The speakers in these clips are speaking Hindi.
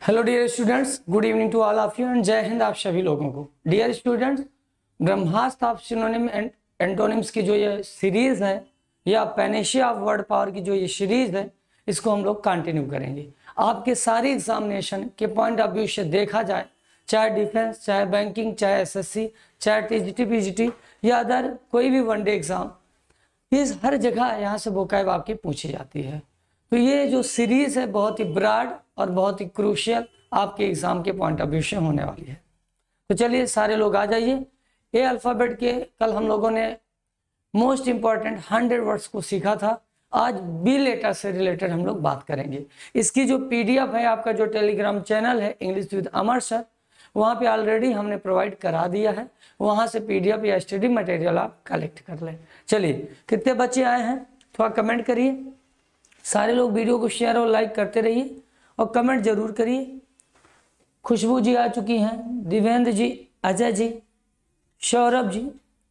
Hello dear students, good evening to all of you and Jai Hind आप सभी लोगों को। Dear students, Brahmastra of synonym and antonyms की जो ये सीरीज है या पैनेशिया ऑफ वर्ड पावर की जो ये सीरीज है, इसको हम लोग कंटिन्यू करेंगे। आपके सारे एग्जामिनेशन के पॉइंट ऑफ व्यू से देखा जाए, चाहे डिफेंस, चाहे बैंकिंग, चाहे एसएससी, चाहे टीजीटी, पीजीटी या अदर कोई भी वनडे एग्जाम, इस हर जगह यहाँ से वोकैब आपकी पूछी जाती है। तो ये जो सीरीज है बहुत ही ब्रॉड और बहुत ही क्रूशियल आपके एग्जाम के पॉइंट ऑफ व्यू से होने वाली है। तो चलिए सारे लोग आ जाइए। ए अल्फ़ाबेट के कल हम लोगों ने मोस्ट इंपॉर्टेंट 100 वर्ड्स को सीखा था। आज बी लेटर से रिलेटेड हम लोग बात करेंगे। इसकी जो पीडीएफ है, आपका जो टेलीग्राम चैनल है इंग्लिश विद अमर सर, वहाँ पे ऑलरेडी हमने प्रोवाइड करा दिया है। वहाँ से पीडीएफ या स्टडी मटेरियल आप कलेक्ट कर लें। चलिए, कितने बच्चे आए हैं थोड़ा कमेंट करिए। सारे लोग वीडियो को शेयर और लाइक करते रहिए और कमेंट जरूर करिए। खुशबू जी आ चुकी हैं, दिवेंद्र जी, अजय जी, सौरभ जी,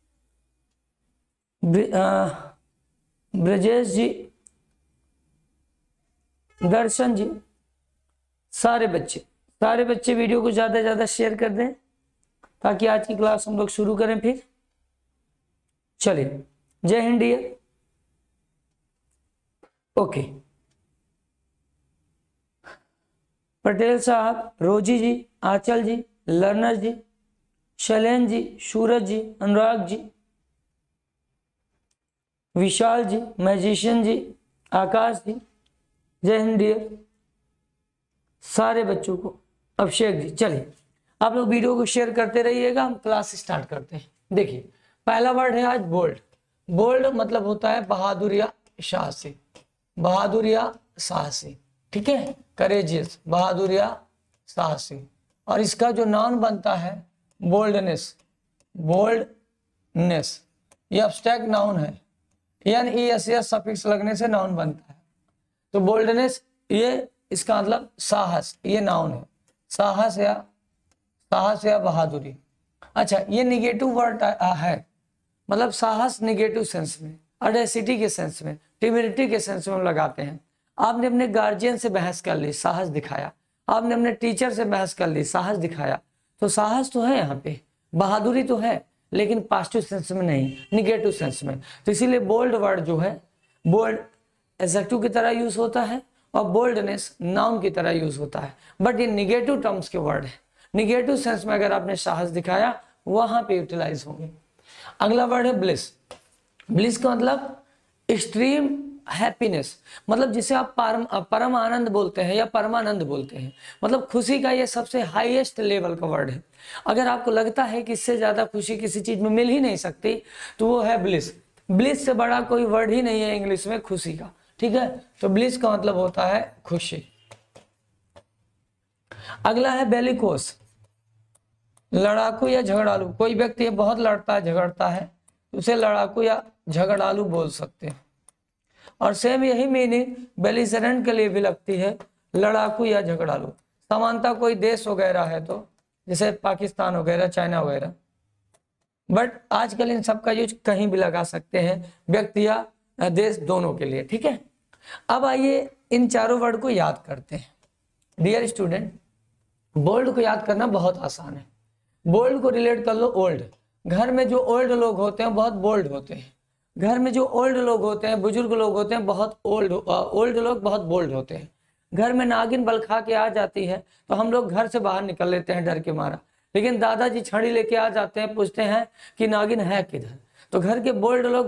ब्रजेश जी, दर्शन जी, सारे बच्चे वीडियो को ज़्यादा से ज़्यादा शेयर कर दें ताकि आज की क्लास हम लोग शुरू करें। फिर चलिए, जय हिंद डियर। ओके, पटेल साहब, Rosy ji, Aanchal ji, learner ji, Shailen ji, Suraj ji, Anurag ji, Vishal ji, magician ji, Akash ji, Jai Hind dear सारे बच्चों को, अभिषेक जी। चलिए, आप लोग वीडियो को शेयर करते रहिएगा, हम क्लास स्टार्ट करते हैं। देखिए, पहला वर्ड है आज बोल्ड। बोल्ड मतलब होता है बहादुर या साहसी, बहादुर या साहसी, ठीक है, करेजियस, बहादुर या साहसी। और इसका जो नाउन बनता है बोल्डनेस, बोल्डनेस ये अब्स्ट्रैक्ट नाउन है, NES सफिक्स लगने से नाउन बनता है। तो बोल्डनेस ये इसका मतलब साहस, ये नाउन है, साहस या बहादुरी। अच्छा, ये निगेटिव वर्ड है, मतलब साहस निगेटिव सेंस में, ऑडेसिटी के सेंस में, टिमिडिटी के सेंस में हम लगाते हैं। आपने अपने गार्जियन से बहस कर ली, साहस दिखाया। आपने अपने टीचर से बहस कर ली, साहस दिखाया। तो साहस तो है यहाँ पे, बहादुरी तो है, लेकिन पॉजिटिव सेंस में नहीं, निगेटिव सेंस में। तो इसीलिए बोल्ड वर्ड जो है, बोल्ड एडजेक्टिव की तरह यूज होता है और बोल्डनेस नाउन की तरह यूज होता है, बट ये निगेटिव टर्म्स के वर्ड है। निगेटिव सेंस में अगर आपने साहस दिखाया वहां पे यूटिलाइज होंगे। अगला वर्ड है ब्लिस। ब्लिस का मतलब एक्सट्रीम हैप्पीनेस, मतलब जिसे आप परम आनंद बोलते हैं या परमानंद बोलते हैं, मतलब खुशी का ये सबसे हाईएस्ट लेवल का वर्ड है। अगर आपको लगता है कि इससे ज्यादा खुशी किसी चीज में मिल ही नहीं सकती तो वो है ब्लिस। ब्लिस से बड़ा कोई वर्ड ही नहीं है इंग्लिश में खुशी का, ठीक है। तो ब्लिस का मतलब होता है खुशी। अगला है बेलिकोस, लड़ाकू या झगड़ालू। कोई व्यक्ति बहुत लड़ता है, झगड़ता है, उसे लड़ाकू या झगड़ालू बोल सकते हैं। और सेम यही मीनिंग बेलिजरेंट के लिए भी लगती है, लड़ाकू या झगड़ालू। समानता कोई देश वगैरह है तो, जैसे पाकिस्तान वगैरह, चाइना वगैरह, बट आजकल इन सब का यूज कहीं भी लगा सकते हैं, व्यक्ति या देश दोनों के लिए, ठीक है। अब आइए इन चारों वर्ड को याद करते हैं। डियर स्टूडेंट, बोल्ड को याद करना बहुत आसान है। बोल्ड को रिलेट कर लो ओल्ड। घर में जो ओल्ड लोग होते हैं बहुत बोल्ड होते हैं। घर में जो ओल्ड लोग होते हैं, बुजुर्ग लोग होते हैं, बहुत ओल्ड लोग बहुत बोल्ड होते हैं। घर में नागिन बल खा के आ जाती है तो हम लोग घर से बाहर निकल लेते हैं डर के मारा, लेकिन दादाजी छड़ी लेके आ जाते हैं, पूछते हैं कि नागिन है किधर। तो घर के ओल्ड लोग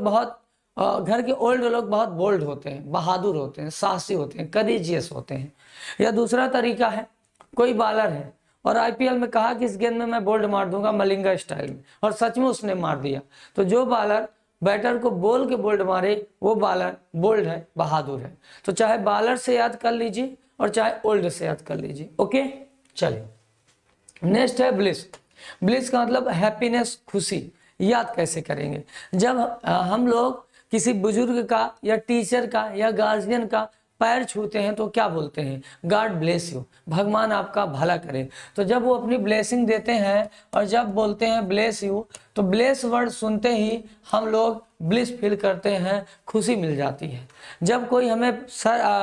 बहुत बोल्ड होते हैं, बहादुर होते हैं, साहसी होते हैं, करेजियस होते हैं। या दूसरा तरीका है, कोई बॉलर है और IPL में कहा कि इस गेंद में मैं बोल्ड मार दूंगा मलिंगा स्टाइल में, और सच में उसने मार दिया। तो जो बॉलर बैटर को बोल के बोल्ड मारे वो बॉलर बोल्ड है, बहादुर है। तो चाहे बॉलर से याद कर लीजिए और चाहे ओल्ड से याद कर लीजिए। ओके, चलिए नेक्स्ट है ब्लिस। ब्लिस का मतलब हैप्पीनेस, खुशी। याद कैसे करेंगे? जब हम लोग किसी बुजुर्ग का या टीचर का या गार्जियन का पैर छूते हैं तो क्या बोलते हैं? गॉड ब्लेस यू, भगवान आपका भला करे। तो जब वो अपनी ब्लेसिंग देते हैं और जब बोलते हैं ब्लेस यू, तो ब्लेस वर्ड सुनते ही हम लोग ब्लिस फील करते हैं, खुशी मिल जाती है। जब कोई हमें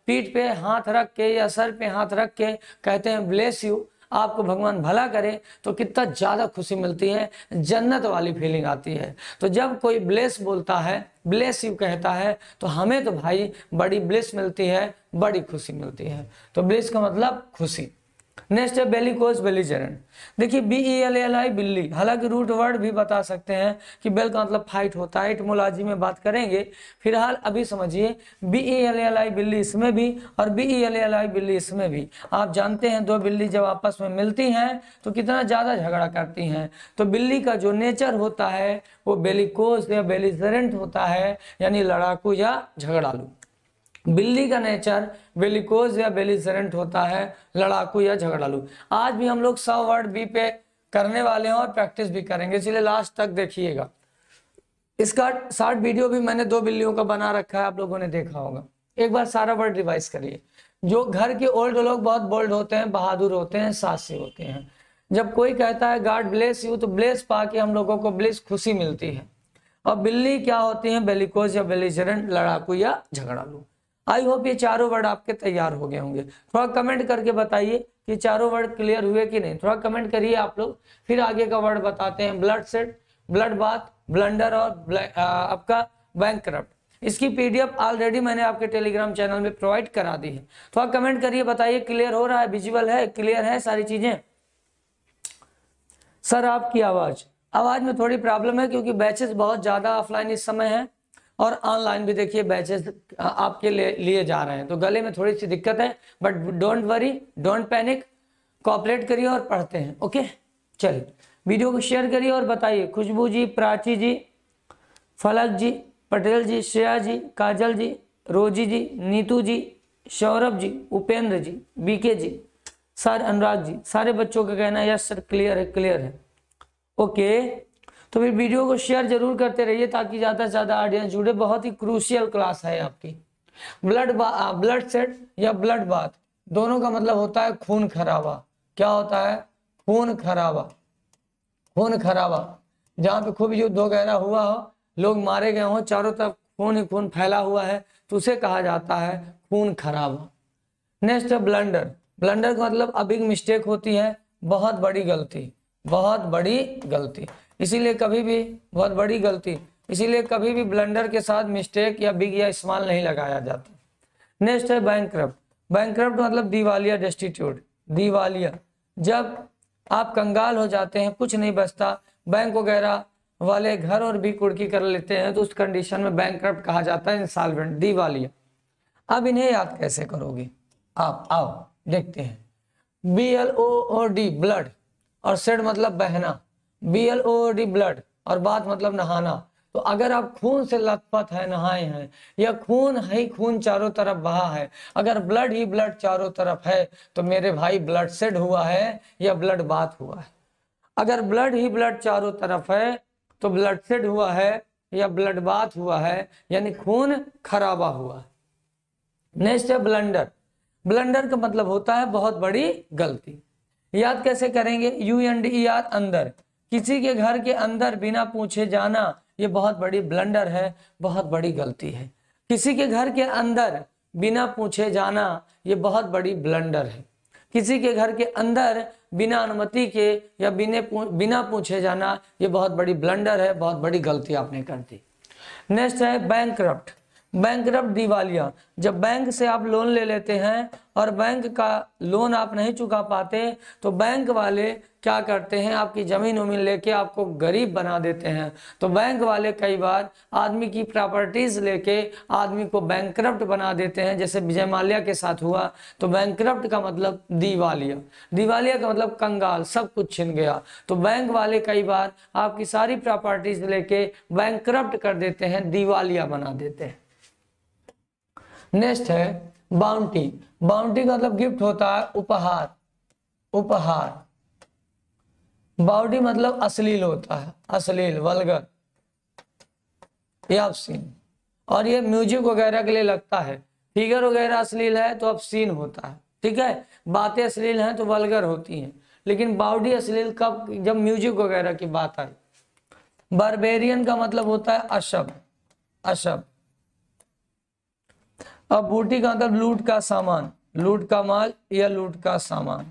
पीठ पे हाथ रख के या सर पे हाथ रख के कहते हैं ब्लेस यू, आपको भगवान भला करे, तो कितना ज़्यादा खुशी मिलती है, जन्नत वाली फीलिंग आती है। तो जब कोई ब्लेस बोलता है, ब्लेस यू कहता है, तो हमें तो भाई बड़ी ब्लेस मिलती है, बड़ी खुशी मिलती है। तो ब्लेस का मतलब खुशी। नेक्स्ट है बेलिकोज बेलिजरेंट। देखिए BELLI बिल्ली, हालांकि रूट वर्ड भी बता सकते हैं कि बेल का मतलब फाइट होता है, एटिमोलॉजी में बात करेंगे। फिलहाल अभी समझिए BELLI बिल्ली इसमें भी और BELLI बिल्ली इसमें भी। आप जानते हैं दो बिल्ली जब आपस में मिलती हैं तो कितना ज़्यादा झगड़ा करती हैं। तो बिल्ली का जो नेचर होता है वो बेलिकोज या बेलिजरेंट होता है, यानी लड़ाकू या झगड़ालू। बिल्ली का नेचर बेलिकोज या बेलिजरेंट होता है, लड़ाकू या झगड़ालू। आज भी हम लोग 100 वर्ड बी पे करने वाले हैं और प्रैक्टिस भी करेंगे, इसलिए लास्ट तक देखिएगा। इसका शॉर्ट वीडियो भी मैंने 2 बिल्लियों का बना रखा है, आप लोगों ने देखा होगा। एक बार सारा वर्ड रिवाइज करिए। जो घर के ओल्ड लोग बहुत बोल्ड होते हैं, बहादुर होते हैं, साहसी होते हैं। जब कोई कहता है गॉड ब्लेस यू, तो ब्लेस पाके हम लोगों को ब्लेस खुशी मिलती है। और बिल्ली क्या होती है? बेलिकोज या बेलिजरेंट, लड़ाकू या झगड़ालू। आई होप ये चारों वर्ड आपके तैयार हो गए होंगे। थोड़ा कमेंट करके बताइए कि चारों वर्ड क्लियर हुए कि नहीं, थोड़ा कमेंट करिए आप लोग। फिर आगे का वर्ड बताते हैं। Bloodshed, bloodbath, blunder और आपका बैंकरप्ट। इसकी PDF ऑलरेडी मैंने आपके टेलीग्राम चैनल में प्रोवाइड करा दी है। थोड़ा कमेंट करिए, बताइए क्लियर हो रहा है, विजुअल है, क्लियर है सारी चीजें। सर आपकी आवाज में थोड़ी प्रॉब्लम है क्योंकि बैचेस बहुत ज्यादा ऑफलाइन इस समय है और ऑनलाइन भी देखिए बैचेस आपके लिए जा रहे हैं, तो गले में थोड़ी सी दिक्कत है, but don't worry, don't panic, cooperate करिए और पढ़ते हैं। ओके, चलिए वीडियो को शेयर करिए और बताइए। खुशबू जी, प्राची जी, फलक जी, पटेल जी, श्रेया जी, काजल जी, रोजी जी, नीतू जी, सौरभ जी, उपेंद्र जी, BK जी, सारे अनुराग जी, सारे बच्चों का कहना है यस सर क्लियर है, क्लियर है। ओके, तो फिर वीडियो को शेयर जरूर करते रहिए ताकि ज़्यादा से ज़्यादा ऑडियंस जुड़े। बहुत ही क्रूशियल क्लास है आपकी। ब्लड सेट या ब्लड बाथ, दोनों का मतलब होता है खून खराबा। क्या होता है? खून खराबा। खून खराबा, जहाँ पे खूब युद्ध वगैरह हुआ हो, लोग मारे गए हों, चारों तरफ खून ही खून फैला हुआ है, तो उसे कहा जाता है खून खराबा। नेक्स्ट है ब्लंडर। ब्लंडर का मतलब अ बिग मिस्टेक होती है, बहुत बड़ी गलती, बहुत बड़ी गलती। इसीलिए कभी भी बहुत बड़ी गलती, इसीलिए कभी भी ब्लंडर के साथ मिस्टेक या बिग या स्मॉल नहीं लगाया जाता। नेक्स्ट है बैंकरप्ट। बैंकरप्ट मतलब दिवालिया, डेस्टिट्यूट, दिवालिया। जब आप कंगाल हो जाते हैं, कुछ नहीं बचता, बैंक वगैरह वाले घर और भी कुर्की कर लेते हैं, तो उस कंडीशन में बैंकरप्ट कहा जाता है, इंसॉल्वेंट, दिवालिया। अब इन्हें याद कैसे करोगे आप? आओ देखते हैं। BLOOD ब्लड, और सेड मतलब बहना, BLOOD ब्लड, और बात मतलब नहाना। तो अगर आप खून से लथपथ है, नहाए हैं, या खून ही खून चारों तरफ बहा है, अगर ब्लड ही ब्लड चारों तरफ है, तो मेरे भाई ब्लड सेड हुआ है या ब्लड बाथ हुआ है। अगर ब्लड ही ब्लड चारों तरफ है तो ब्लड सेड हुआ है या ब्लड बाथ हुआ है, यानी खून खराबा हुआ है। नेक्स्ट है ब्लंडर। ब्लंडर का मतलब होता है बहुत बड़ी गलती। याद कैसे करेंगे? UNDER, अंदर। किसी के घर के अंदर बिना पूछे जाना, ये बहुत बड़ी ब्लंडर है, बहुत बड़ी गलती है। किसी के घर के अंदर बिना पूछे जाना, ये बहुत बड़ी ब्लंडर है। किसी के घर के अंदर बिना अनुमति के या बिना पूछे जाना, ये बहुत बड़ी ब्लंडर है, बहुत बड़ी गलती आपने कर दी। नेक्स्ट है बैंकरप्ट। बैंकरप्ट, दिवालिया। जब बैंक से आप लोन ले लेते हैं और बैंक का लोन आप नहीं चुका पाते, तो बैंक वाले क्या करते हैं? आपकी जमीन उमीन लेके आपको गरीब बना देते हैं। तो बैंक वाले कई बार आदमी की प्रॉपर्टीज लेके आदमी को बैंकरप्ट बना देते हैं, जैसे विजय माल्या के साथ हुआ। तो बैंकरप्ट का मतलब दिवालिया। दिवालिया का मतलब कंगाल, सब कुछ छिन गया। तो बैंक वाले कई बार आपकी सारी प्रॉपर्टीज लेके बैंकरप्ट कर देते हैं, दिवालिया बना देते हैं। नेक्स्ट है बाउंटी। बाउंटी का मतलब गिफ्ट होता है, उपहार, उपहार। बाउंटी मतलब अश्लील होता है, अश्लील, वल्गर या ऑब्सीन। और ये म्यूजिक वगैरह के लिए लगता है। फिगर वगैरह अश्लील है तो ऑब्सीन होता है, ठीक है। बातें अश्लील हैं तो वल्गर होती हैं। लेकिन बाउंटी अश्लील कब? जब म्यूजिक वगैरह की बात आए। बारबेरियन का मतलब होता है अशभ, अशभ। अब बूटी का मतलब लूट का सामान, लूट का माल या लूट का सामान।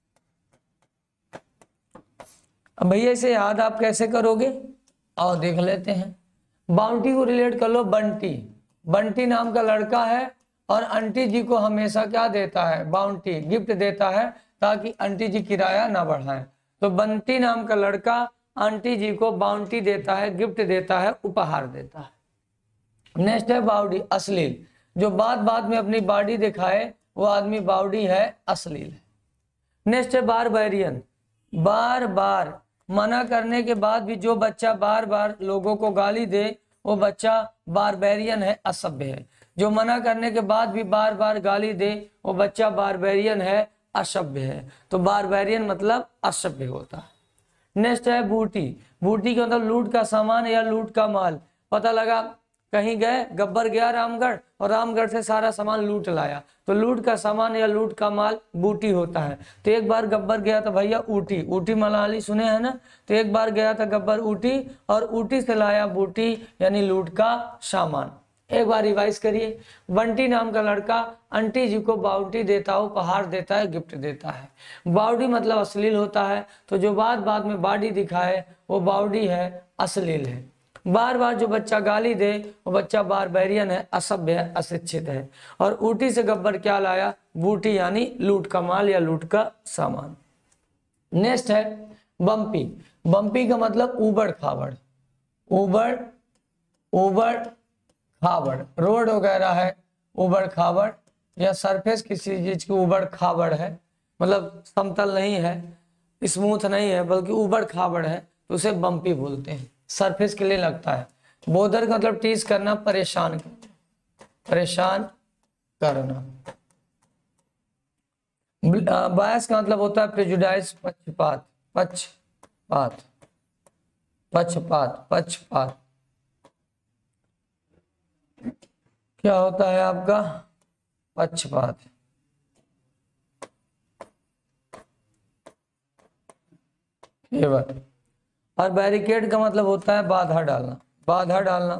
अब भैया इसे याद आप कैसे करोगे, आओ देख लेते हैं। बाउंटी को रिलेट कर लो बंटी। बंटी नाम का लड़का है और आंटी जी को हमेशा क्या देता है, बाउंटी, गिफ्ट देता है ताकि आंटी जी किराया ना बढ़ाएं। तो बंटी नाम का लड़का आंटी जी को बाउंटी देता है, गिफ्ट देता है, उपहार देता है। नेक्स्ट है बाउडी, अश्लील। जो बात बात में अपनी बॉडी दिखाए वो आदमी बाउडी है, अश्लील है। नेक्स्ट है बारबेरियन। बार बार मना करने के बाद भी जो बच्चा बार बार लोगों को गाली दे वो बच्चा बारबेरियन है, असभ्य है। जो मना करने के बाद भी बार बार गाली दे वो बच्चा बारबेरियन है, असभ्य है। तो बारबेरियन मतलब असभ्य होता है। नेक्स्ट है बूटी। बूटी का मतलब लूट का सामान या लूट का माल। पता लगा कहीं गए, गब्बर गया रामगढ़ और रामगढ़ से सारा सामान लूट लाया, तो लूट का सामान या लूट का माल बूटी होता है। तो एक बार गब्बर गया था भैया ऊटी, ऊटी मनाली सुने हैं ना, तो एक बार गया था गब्बर ऊटी और ऊटी से लाया बूटी यानी लूट का सामान। एक बार रिवाइज करिए। बंटी नाम का लड़का आंटी जी को बाउंटी देता है, उपहार देता है, गिफ्ट देता है। बाउडी मतलब अश्लील होता है, तो जो बात बात में बॉडी दिखाए वो बाउडी है, अश्लील है। बार बार जो बच्चा गाली दे वो बच्चा बारबेरियन है, असभ्य है, अशिक्षित है। और ऊटी से गब्बर क्या लाया, बूटी यानी लूट का माल या लूट का सामान। नेक्स्ट है बम्पी। बम्पी का मतलब ऊबड़ खाबड़, ऊबड़ ऊबड़ खाबड़, रोड वगैरह है ऊबड़ खाबड़, या सरफेस किसी चीज की ऊबड़ खाबड़ है, मतलब समतल नहीं है, स्मूथ नहीं है, बल्कि ऊबड़ खाबड़ है, तो उसे बम्पी बोलते हैं, सरफेस के लिए लगता है। बोदर का मतलब टीज करना, परेशान करना, परेशान करना। बायस का मतलब होता है प्रेजुडाइज, पक्षपात, पक्षपात, पक्षपात, पक्षपात। क्या होता है आपका, पक्षपात। ये बात। और बैरिकेड का मतलब होता है बाधा डालना, बाधा डालना,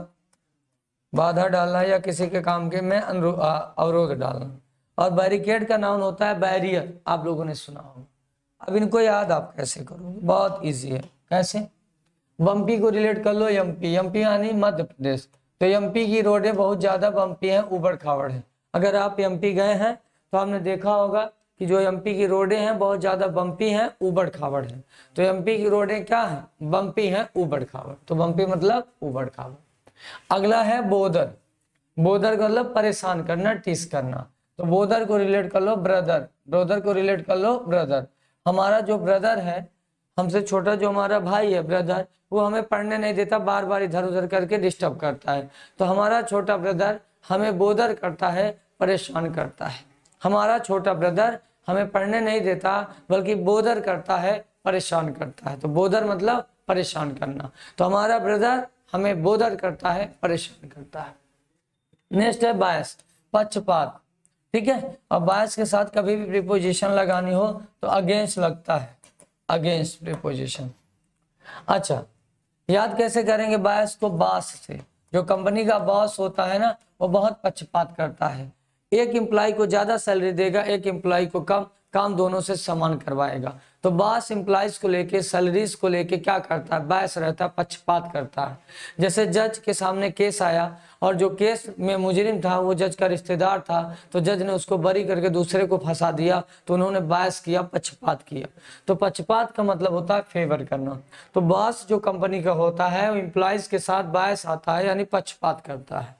बाधा डालना या किसी के काम के में अवरोध डालना। और बैरिकेड का नाउन होता है बैरियर, आप लोगों ने सुना होगा। अब इनको याद आप कैसे करोगे, बहुत इजी है। कैसे, बम्पी को रिलेट कर लो एमपी, एमपी यानी मध्य प्रदेश, तो एमपी की रोडें बहुत ज्यादा बम्पी हैं, ऊबड़ खाबड़ है। अगर आप एमपी गए हैं तो आपने देखा होगा कि जो एमपी की रोडें हैं बहुत ज्यादा बम्पी हैं, ऊबड़ खाबड़ है। तो एमपी की रोडें क्या हैं, बम्पी हैं, ऊबड़ खाबड़। तो बम्पी मतलब ऊबड़ खाबड़। अगला है बोदर। बोदर का मतलब परेशान करना, टीस करना। तो बोदर को रिलेट कर लो ब्रदर, ब्रदर को रिलेट कर लो ब्रदर। हमारा जो ब्रदर है, हमसे छोटा जो हमारा भाई है ब्रदर, वो हमें पढ़ने नहीं देता, बार बार इधर उधर करके डिस्टर्ब करता है। तो हमारा छोटा ब्रदर हमें बोदर करता है, परेशान करता है। हमारा छोटा ब्रदर हमें पढ़ने नहीं देता बल्कि बोदर करता है, परेशान करता है। तो बोदर मतलब परेशान करना। तो हमारा ब्रदर हमें बोदर करता है, परेशान करता है। नेक्स्ट है बायस, पक्षपात। ठीक है, और बायस के साथ कभी भी प्रीपोजिशन लगानी हो तो अगेंस्ट लगता है, अगेंस्ट प्रीपोजिशन। अच्छा, याद कैसे करेंगे बायस को, बॉस से। जो कंपनी का बॉस होता है ना, वो बहुत पक्षपात करता है। एक एम्प्लॉय को ज्यादा सैलरी देगा, एक एम्प्लॉय को कम, काम दोनों से समान करवाएगा। तो बॉस एम्प्लॉयज को लेके, सैलरीज को लेके क्या करता है, बायस रहता है, पक्षपात करता है। जैसे जज के सामने केस आया और जो केस में मुजरिम था वो जज का रिश्तेदार था, तो जज ने उसको बरी करके दूसरे को फंसा दिया, तो उन्होंने बायस किया, पक्षपात किया। तो पक्षपात का मतलब होता है फेवर करना। तो बॉस जो कंपनी का होता है वो एम्प्लॉयज के साथ बायस आता है, यानी पक्षपात करता है।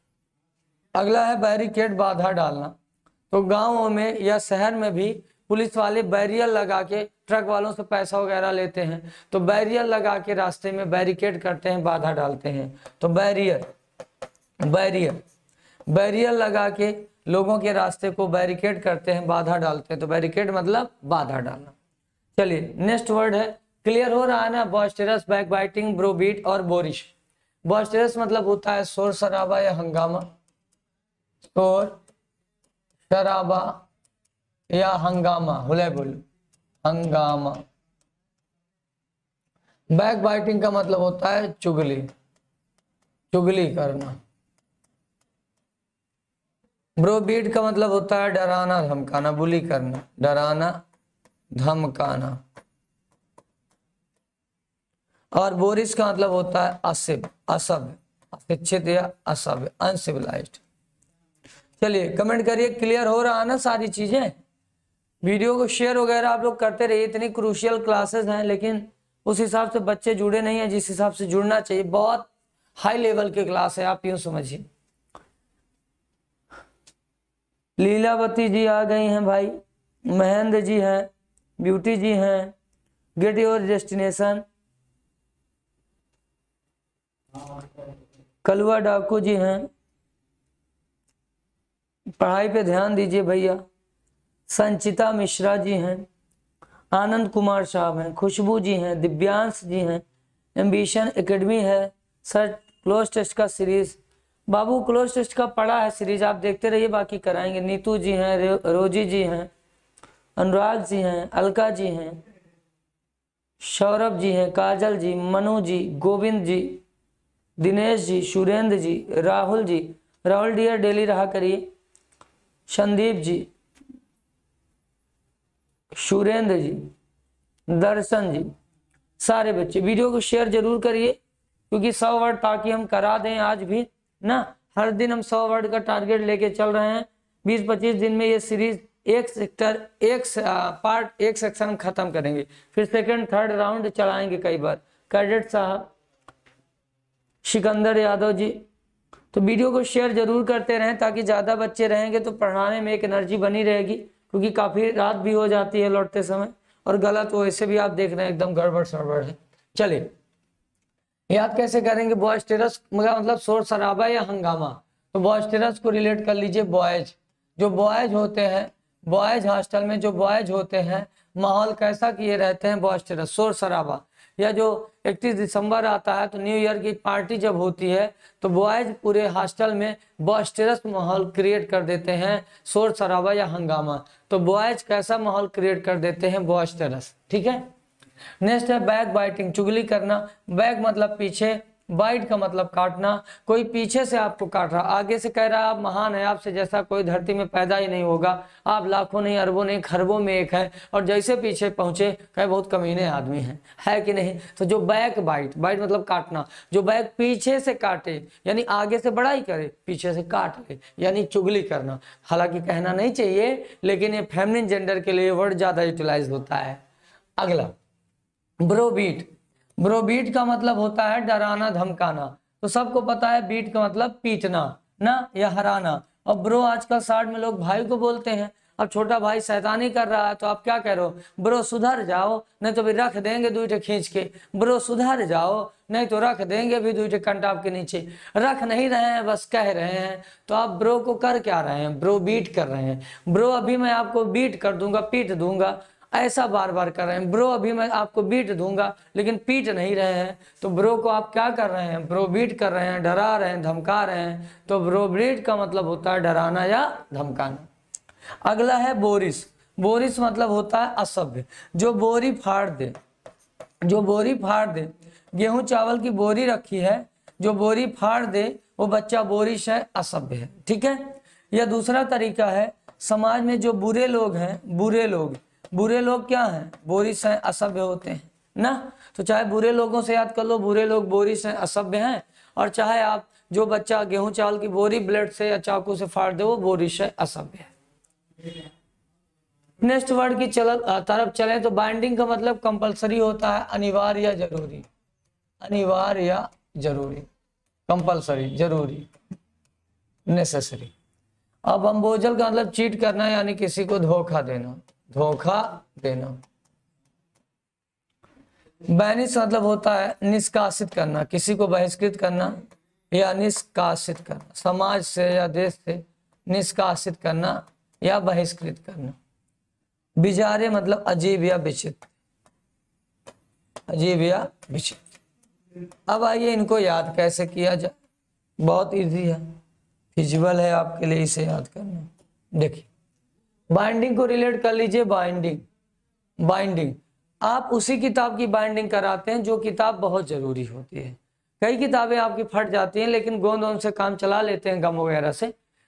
अगला है बैरिकेड, बाधा डालना। तो गांवों में या शहर में भी पुलिस वाले बैरियर लगा के ट्रक वालों से पैसा वगैरह लेते हैं, तो बैरियर लगा के रास्ते में बैरिकेड करते हैं, बाधा डालते हैं। तो बैरियर, बैरियर, बैरियर लगा के लोगों के रास्ते को बैरिकेड करते हैं, बाधा डालते हैं। तो बैरिकेड मतलब बाधा डालना। चलिए नेक्स्ट वर्ड है, क्लियर हो रहा है ना, बॉस्टरस, बैकबाइटिंग, ब्रोबीट और बोरिश। बॉस्टरस मतलब होता है शोर शराबा या हंगामा, शोर शराबा या हंगामा, हुले बोलो, हंगामा। बैक बाइटिंग का मतलब होता है चुगली, चुगली करना। ब्रोबीट का मतलब होता है डराना धमकाना, बुली करना, डराना धमकाना। और बोरिस का मतलब होता है असभ्य, असभ्य, अशिक्षित या असभ्य, अनसिविलाइज्ड। चलिए कमेंट करिए, क्लियर हो रहा है ना सारी चीजें। वीडियो को शेयर वगैरह आप लोग करते रहिए, इतनी क्रूशियल क्लासेस हैं लेकिन उस हिसाब से बच्चे जुड़े नहीं है जिस हिसाब से जुड़ना चाहिए। बहुत हाई लेवल की क्लास है, आप यूं समझिए। लीलावती जी आ गई हैं भाई, महेंद्र जी हैं, ब्यूटी जी हैं, गेट योर डेस्टिनेशन, कलुआ डाकू जी हैं, पढ़ाई पे ध्यान दीजिए भैया, संचिता मिश्रा जी हैं, आनंद कुमार साहब हैं, खुशबू जी हैं, दिव्यांश जी हैं, एम्बिशन एकेडमी है सर, क्लोज टेस्ट का सीरीज, बाबू क्लोज टेस्ट का पढ़ा है सीरीज, आप देखते रहिए बाकी कराएंगे। नीतू जी हैं, रोजी जी हैं, अनुराग जी हैं, अलका जी हैं, सौरभ जी हैं, काजल जी, मनु जी, गोविंद जी, दिनेश जी, सुरेंद्र जी, राहुल जी, राहुल डियर डेली रहा करिए, संदीप जी, सुरेंद्र जी, दर्शन जी, सारे बच्चे वीडियो को शेयर जरूर करिए क्योंकि 100 वर्ड ताकि हम करा दें आज भी ना। हर दिन हम 100 वर्ड का टारगेट लेके चल रहे हैं। 20-25 दिन में ये सीरीज एक सेक्टर, एक पार्ट, एक सेक्शन हम खत्म करेंगे, फिर सेकंड थर्ड राउंड चलाएंगे कई बार। कैडेट साहब, सिकंदर यादव जी, तो वीडियो को शेयर जरूर करते रहें ताकि ज़्यादा बच्चे रहेंगे तो पढ़ाने में एक एनर्जी बनी रहेगी, क्योंकि काफ़ी रात भी हो जाती है लौटते समय, और गलत वैसे भी आप देख रहे हैं एकदम गड़बड़ सड़बड़ है। चलिए याद कैसे करेंगे? बॉयस्टेरस मतलब शोर शराबा या हंगामा। तो बॉयस्टेरस को रिलेट कर लीजिए बॉयज, जो बॉयज होते हैं, बॉयज हॉस्टल में जो बॉयज होते हैं माहौल कैसा किए रहते हैं? बॉयस्टेरस, शोर शराबा। या जो 31 दिसंबर आता है तो न्यू ईयर की पार्टी जब होती है तो बॉयज पूरे हॉस्टल में बॉयस्टेरस माहौल क्रिएट कर देते हैं, शोर शराबा या हंगामा। तो बॉयज कैसा माहौल क्रिएट कर देते हैं? बॉयस्टेरस। ठीक है। नेक्स्ट है बैक बाइटिंग, चुगली करना। बैक मतलब पीछे, बाइट का मतलब काटना। कोई पीछे से आपको काट रहा, आगे से कह रहा है आप महान है, आपसे जैसा कोई धरती में पैदा ही नहीं होगा, आप लाखों नहीं, अरबों नहीं, खरबों में एक है, और जैसे पीछे पहुंचे कहे बहुत कमीने आदमी हैं, है कि नहीं? तो जो बैक बाइट, बाइट मतलब काटना, जो बैक पीछे से काटे यानी आगे से बड़ाई करे, पीछे से काट ले, यानी चुगली करना। हालांकि कहना नहीं चाहिए लेकिन ये फेमिनिन जेंडर के लिए वर्ड ज्यादा यूटिलाइज होता है। अगला ब्रोबीट। ब्रोबीट का मतलब होता है डराना धमकाना। तो सबको पता है बीट का मतलब पीटना ना या हराना। और ब्रो आजकल 60 में लोग भाई को बोलते हैं। अब छोटा भाई शैतानी कर रहा है तो आप क्या कह रहे हो? ब्रो सुधर जाओ नहीं तो भी रख देंगे दूठे खींच के। ब्रो सुधर जाओ नहीं तो रख देंगे भी दूठे कंटाप के नीचे। रख नहीं रहे हैं, बस कह रहे हैं। तो आप ब्रो को कर क्या रहे हैं? ब्रो बीट कर रहे हैं। ब्रो अभी मैं आपको बीट कर दूंगा, पीट दूंगा, ऐसा बार बार कर रहे हैं। ब्रो अभी मैं आपको बीट दूंगा, लेकिन पीट नहीं रहे हैं। तो ब्रो को आप क्या कर रहे हैं? ब्रो बीट कर रहे हैं, डरा रहे हैं, धमका रहे हैं। तो ब्रो बीट का मतलब होता है डराना या धमकाना। अगला है बोरिस। बोरिस मतलब होता है असभ्य, जो बोरी फाड़ दे, जो बोरी फाड़ दे। गेहूं चावल की बोरी रखी है, जो बोरी फाड़ दे वो बच्चा बोरिश है, असभ्य है। ठीक है। यह दूसरा तरीका है, समाज में जो बुरे लोग हैं, बुरे लोग, बुरे लोग क्या हैं? बोरिश हैं, असभ्य होते हैं ना। तो चाहे बुरे लोगों से याद कर लो, बुरे लोग बोरिश हैं, असभ्य हैं। और चाहे आप जो बच्चा गेहूं चावल की बोरी ब्लेड से या चाकू से फाड़ दे वो बोरिश है, असभ्य है। नेक्स्ट वर्ड की तरफ चलें तो बाइंडिंग का मतलब कंपलसरी होता है, अनिवार्य या जरूरी। अनिवार्य या जरूरी, कंपलसरी, जरूरी, नेसेसरी। अब बम्बोजल का मतलब चीट करना यानी किसी को धोखा देना, धोखा देना। बैनिश मतलब होता है निष्कासित करना, किसी को बहिष्कृत करना या निष्कासित करना, समाज से या देश से निष्कासित करना या बहिष्कृत करना। बिजारे मतलब अजीब या विचित्र, अजीब या विचित्र। अब आइए इनको याद कैसे किया जाए। बहुत इजी है, फिजिबल है आपके लिए इसे याद करना। देखिए बाइंडिंग को रिलेट कर लीजिए। बाइंडिंग, बाइंडिंग आप उसी किताब की बाइंडिंग कराते हैं जो किताब बहुत जरूरी होती है। कई किताबें आपकी फट जाती हैं लेकिन गोंद वोंद से काम चला लेते हैं, गम वगैरह से।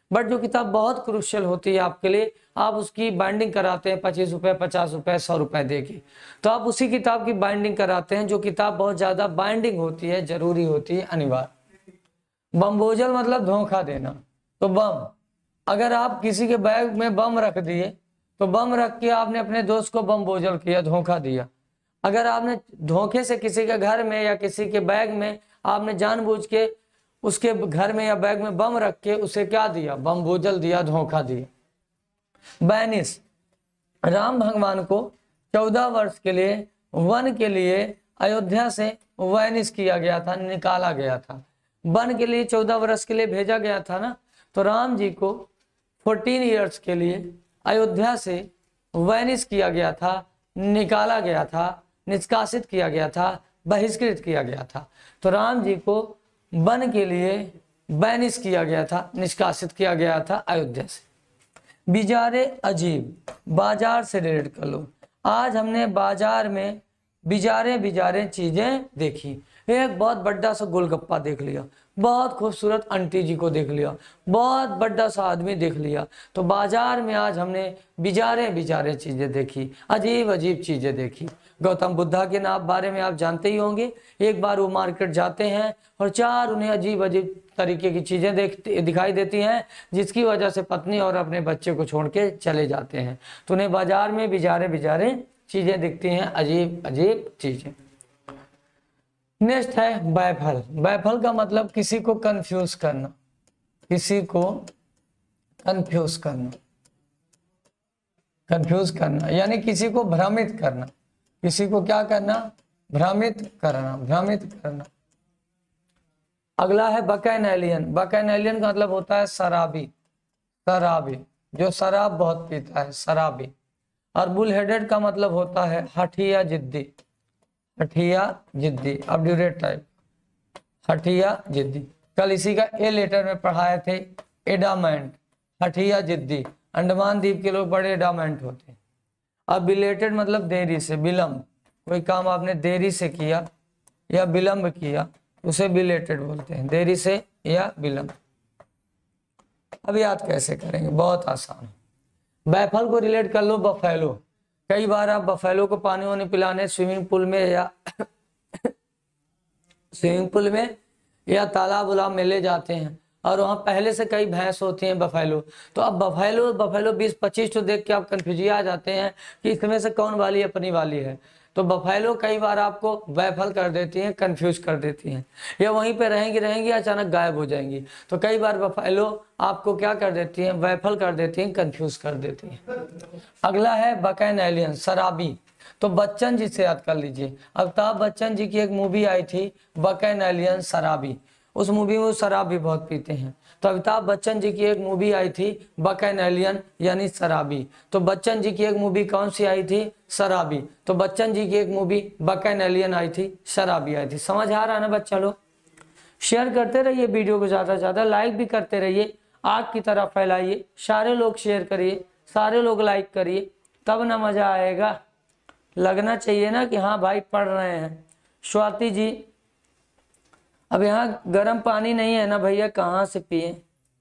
बट जो किताब बहुत क्रूशियल होती है आपके लिए, आप उसकी बाइंडिंग कराते हैं 25 रुपए, 50 रुपए, 100 रुपए दे के, तो आप उसी किताब की बाइंडिंग कराते हैं जो किताब बहुत ज्यादा बाइंडिंग होती है, जरूरी होती है, अनिवार्य। बम्बोजल मतलब धोखा देना। तो बम, अगर आप किसी के बैग में बम रख दिए तो बम रख के आपने अपने दोस्त को बम्बोजल किया, धोखा दिया। अगर आपने धोखे से किसी के घर में या किसी के बैग में आपने जानबूझ के उसके घर में या बैग में बम रख के उसे क्या दिया, बम्बोजल दिया, धोखा दिया। बैनिस, राम भगवान को 14 वर्ष के लिए वन के लिए अयोध्या से वैनिस किया गया था, निकाला गया था। वन के लिए 14 वर्ष के लिए भेजा गया था ना, तो राम जी को 14 ईयर्स के लिए अयोध्या से वैनिस किया गया था, निकाला गया था, निष्कासित किया गया था, बहिष्कृत किया गया था। तो राम जी को वन के लिए बैनिस किया गया था, निष्कासित किया गया था अयोध्या से। बिजारे अजीब, बाजार से रिलेट कर लो। आज हमने बाजार में बिजारे चीजें देखी। एक बहुत बड़ा सा गोलगप्पा देख लिया, बहुत खूबसूरत आंटी जी को देख लिया, बहुत बड़ा सा आदमी देख लिया। तो बाजार में आज हमने बिजारे चीजें देखी, अजीब अजीब चीजें देखी। गौतम बुद्धा के नाम बारे में आप जानते ही होंगे। एक बार वो मार्केट जाते हैं और चार उन्हें अजीब अजीब तरीके की चीजें दिखाई देती हैं, जिसकी वजह से पत्नी और अपने बच्चे को छोड़ के चले जाते हैं। तो उन्हें बाजार में बिजारे चीजें दिखती हैं, अजीब अजीब चीजें। नेक्स्ट है बैफल। बैफल का मतलब किसी को कंफ्यूज करना, किसी को कंफ्यूज करना यानी किसी को भ्रमित करना। किसी को क्या करना, भ्रमित करना। अगला है बकैनैलियन। बकैनैलियन का मतलब होता है शराबी, जो शराब बहुत पीता है, शराबी। और बुल हेडेड का मतलब होता है हठिया जिद्दी, अपड्यूरेट टाइप, हठिया जिद्दी। कल इसी का ए लेटर में पढ़ाए थे, एडामेंट, हठिया जिद्दी। अंडमान द्वीप के लोग बड़े एडामेंट होते हैं। अब बिलेटेड मतलब देरी से, विलंब। कोई काम आपने देरी से किया या विलंब किया उसे बिलेटेड बोलते हैं, देरी से या विलंब। अब याद कैसे करेंगे, बहुत आसान। बैफल को रिलेट कर लो बफेलो। कई बार आप बफेलो को पानी वानी पिलाने स्विमिंग पूल में या तालाब उलाब में ले जाते हैं, और वहाँ पहले से कई भैंस होती हैं बफेलो। तो अब बफेलो 20-25 तो देख के आप कंफ्यूज आ जाते हैं कि इसमें से कौन वाली अपनी वाली है। तो बफेलो कई बार आपको बैफल कर देती हैं, कंफ्यूज कर देती हैं, या वहीं पे रहेंगी अचानक गायब हो जाएंगी। तो कई बार बफेलो आपको क्या कर देती हैं, बैफल कर देती हैं, कंफ्यूज कर देती हैं। अगला है बकैनैलियन, शराबी। तो बच्चन जी से याद कर लीजिए, अमिताभ बच्चन जी की एक मूवी आई थी बकैनैलियन शराबी। उस मूवी में वो शराब भी बहुत पीते हैं। तो अमिताभ बच्चन जी की एक मूवी आई थी बकैनैलियन यानी शराबी। तो बच्चन जी की एक मूवी कौन सी आई थी, शराबी। तो बच्चन जी की एक मूवी बकैनैलियन आई थी, शराबी आई थी। समझ आ रहा है ना बच्चा लोग? शेयर करते रहिए वीडियो को, ज्यादा से ज्यादा लाइक भी करते रहिए, आग की तरह फैलाइए। सारे लोग शेयर करिए, सारे लोग लाइक करिए, तब ना मजा आएगा। लगना चाहिए ना कि हाँ भाई पढ़ रहे हैं। स्वाति जी, अब यहाँ गर्म पानी नहीं है ना भैया, कहाँ से पिए?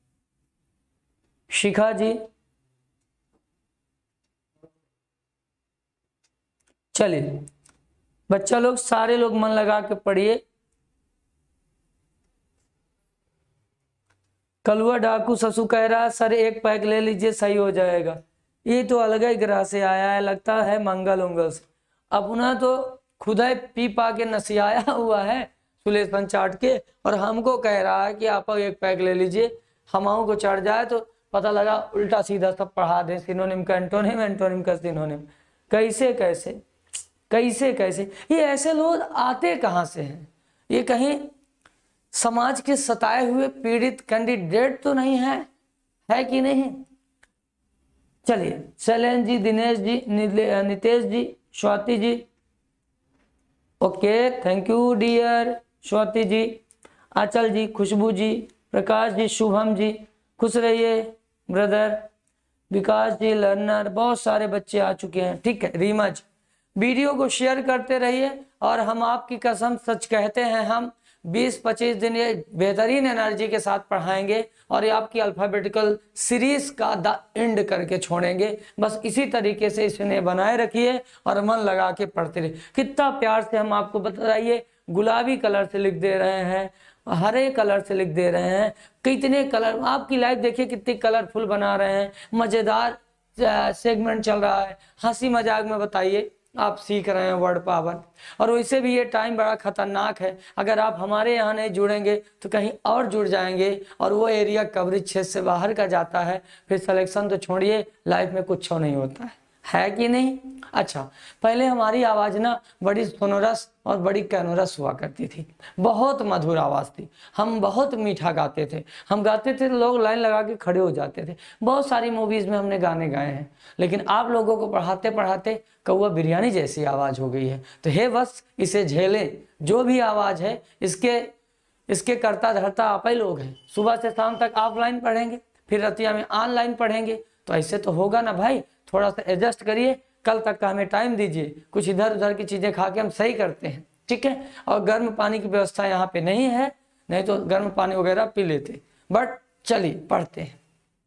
शिखा जी, चलिए बच्चा लोग सारे लोग मन लगा के पढ़िए। कलुआ डाकू ससु कह रहा है सर एक पैक ले लीजिए सही हो जाएगा। ये तो अलग ही ग्रह से आया है, लगता है मंगल उंगल से। अपना तो खुदा पी पा के नसियाया हुआ है सुलेशन चाट के, और हमको कह रहा है कि आप एक पैक ले लीजिए। हमाओं को चढ़ जाए तो पता लगा उल्टा सीधा सब पढ़ा दे, सिनोनिम का एंटोनिम, एंटोनिम का सिनोनिम। कैसे कैसे कैसे कैसे ये ऐसे लोग आते कहाँ से हैं? ये कहीं समाज के सताए हुए पीड़ित कैंडिडेट तो नहीं है कि नहीं? चलिए Shailendra ji, Dinesh ji, Nitesh ji, Swati ji, okay thank you dear Swati ji, Aanchal ji, Khushbu ji, Prakash ji, Shubham ji, खुश रहिए ब्रदर, विकास जी, लर्नर, बहुत सारे बच्चे आ चुके हैं। ठीक है रीमा जी, वीडियो को शेयर करते रहिए। और हम आपकी कसम सच कहते हैं, हम 20-25 दिन ये बेहतरीन एनर्जी के साथ पढ़ाएंगे और ये आपकी अल्फाबेटिकल सीरीज का द एंड करके छोड़ेंगे। बस इसी तरीके से इसे बनाए रखिए और मन लगा के पढ़ते रहिए। कितना प्यार से हम आपको बताइए, गुलाबी कलर से लिख दे रहे हैं, हरे कलर से लिख दे रहे हैं, कितने कलर, आपकी लाइफ देखिए कितनी कलरफुल बना रहे हैं। मजेदार सेगमेंट चल रहा है, हंसी मजाक में बताइए आप सीख रहे हैं वर्ड पावर। और वैसे भी ये टाइम बड़ा खतरनाक है, अगर आप हमारे यहाँ नहीं जुड़ेंगे तो कहीं और जुड़ जाएंगे और वो एरिया कवरेज क्षेत्र से बाहर का जाता है, फिर सिलेक्शन तो छोड़िए, लाइफ में कुछ नहीं होता है कि नहीं। अच्छा, पहले हमारी आवाज ना बड़ी सोनोरस और बड़ी कैनोरस हुआ करती थी, बहुत मधुर आवाज थी, हम बहुत मीठा गाते थे, हम गाते थे तो लोग लाइन लगा के खड़े हो जाते थे। बहुत सारी मूवीज में हमने गाने गाए हैं, लेकिन आप लोगों को पढ़ाते पढ़ाते कौवा बिरयानी जैसी आवाज हो गई है। तो हे बस इसे झेले, जो भी आवाज है इसके करता धरता आप ही लोग हैं। सुबह से शाम तक ऑफलाइन पढ़ेंगे, फिर रतिया में ऑनलाइन पढ़ेंगे, तो ऐसे तो होगा ना भाई, थोड़ा सा एडजस्ट करिए, कल तक का हमें टाइम दीजिए, कुछ इधर उधर की चीजें खा के हम सही करते हैं, ठीक है। और गर्म पानी की व्यवस्था यहाँ पे नहीं है, नहीं तो गर्म पानी वगैरह पी लेते, बट चलिए पढ़ते हैं।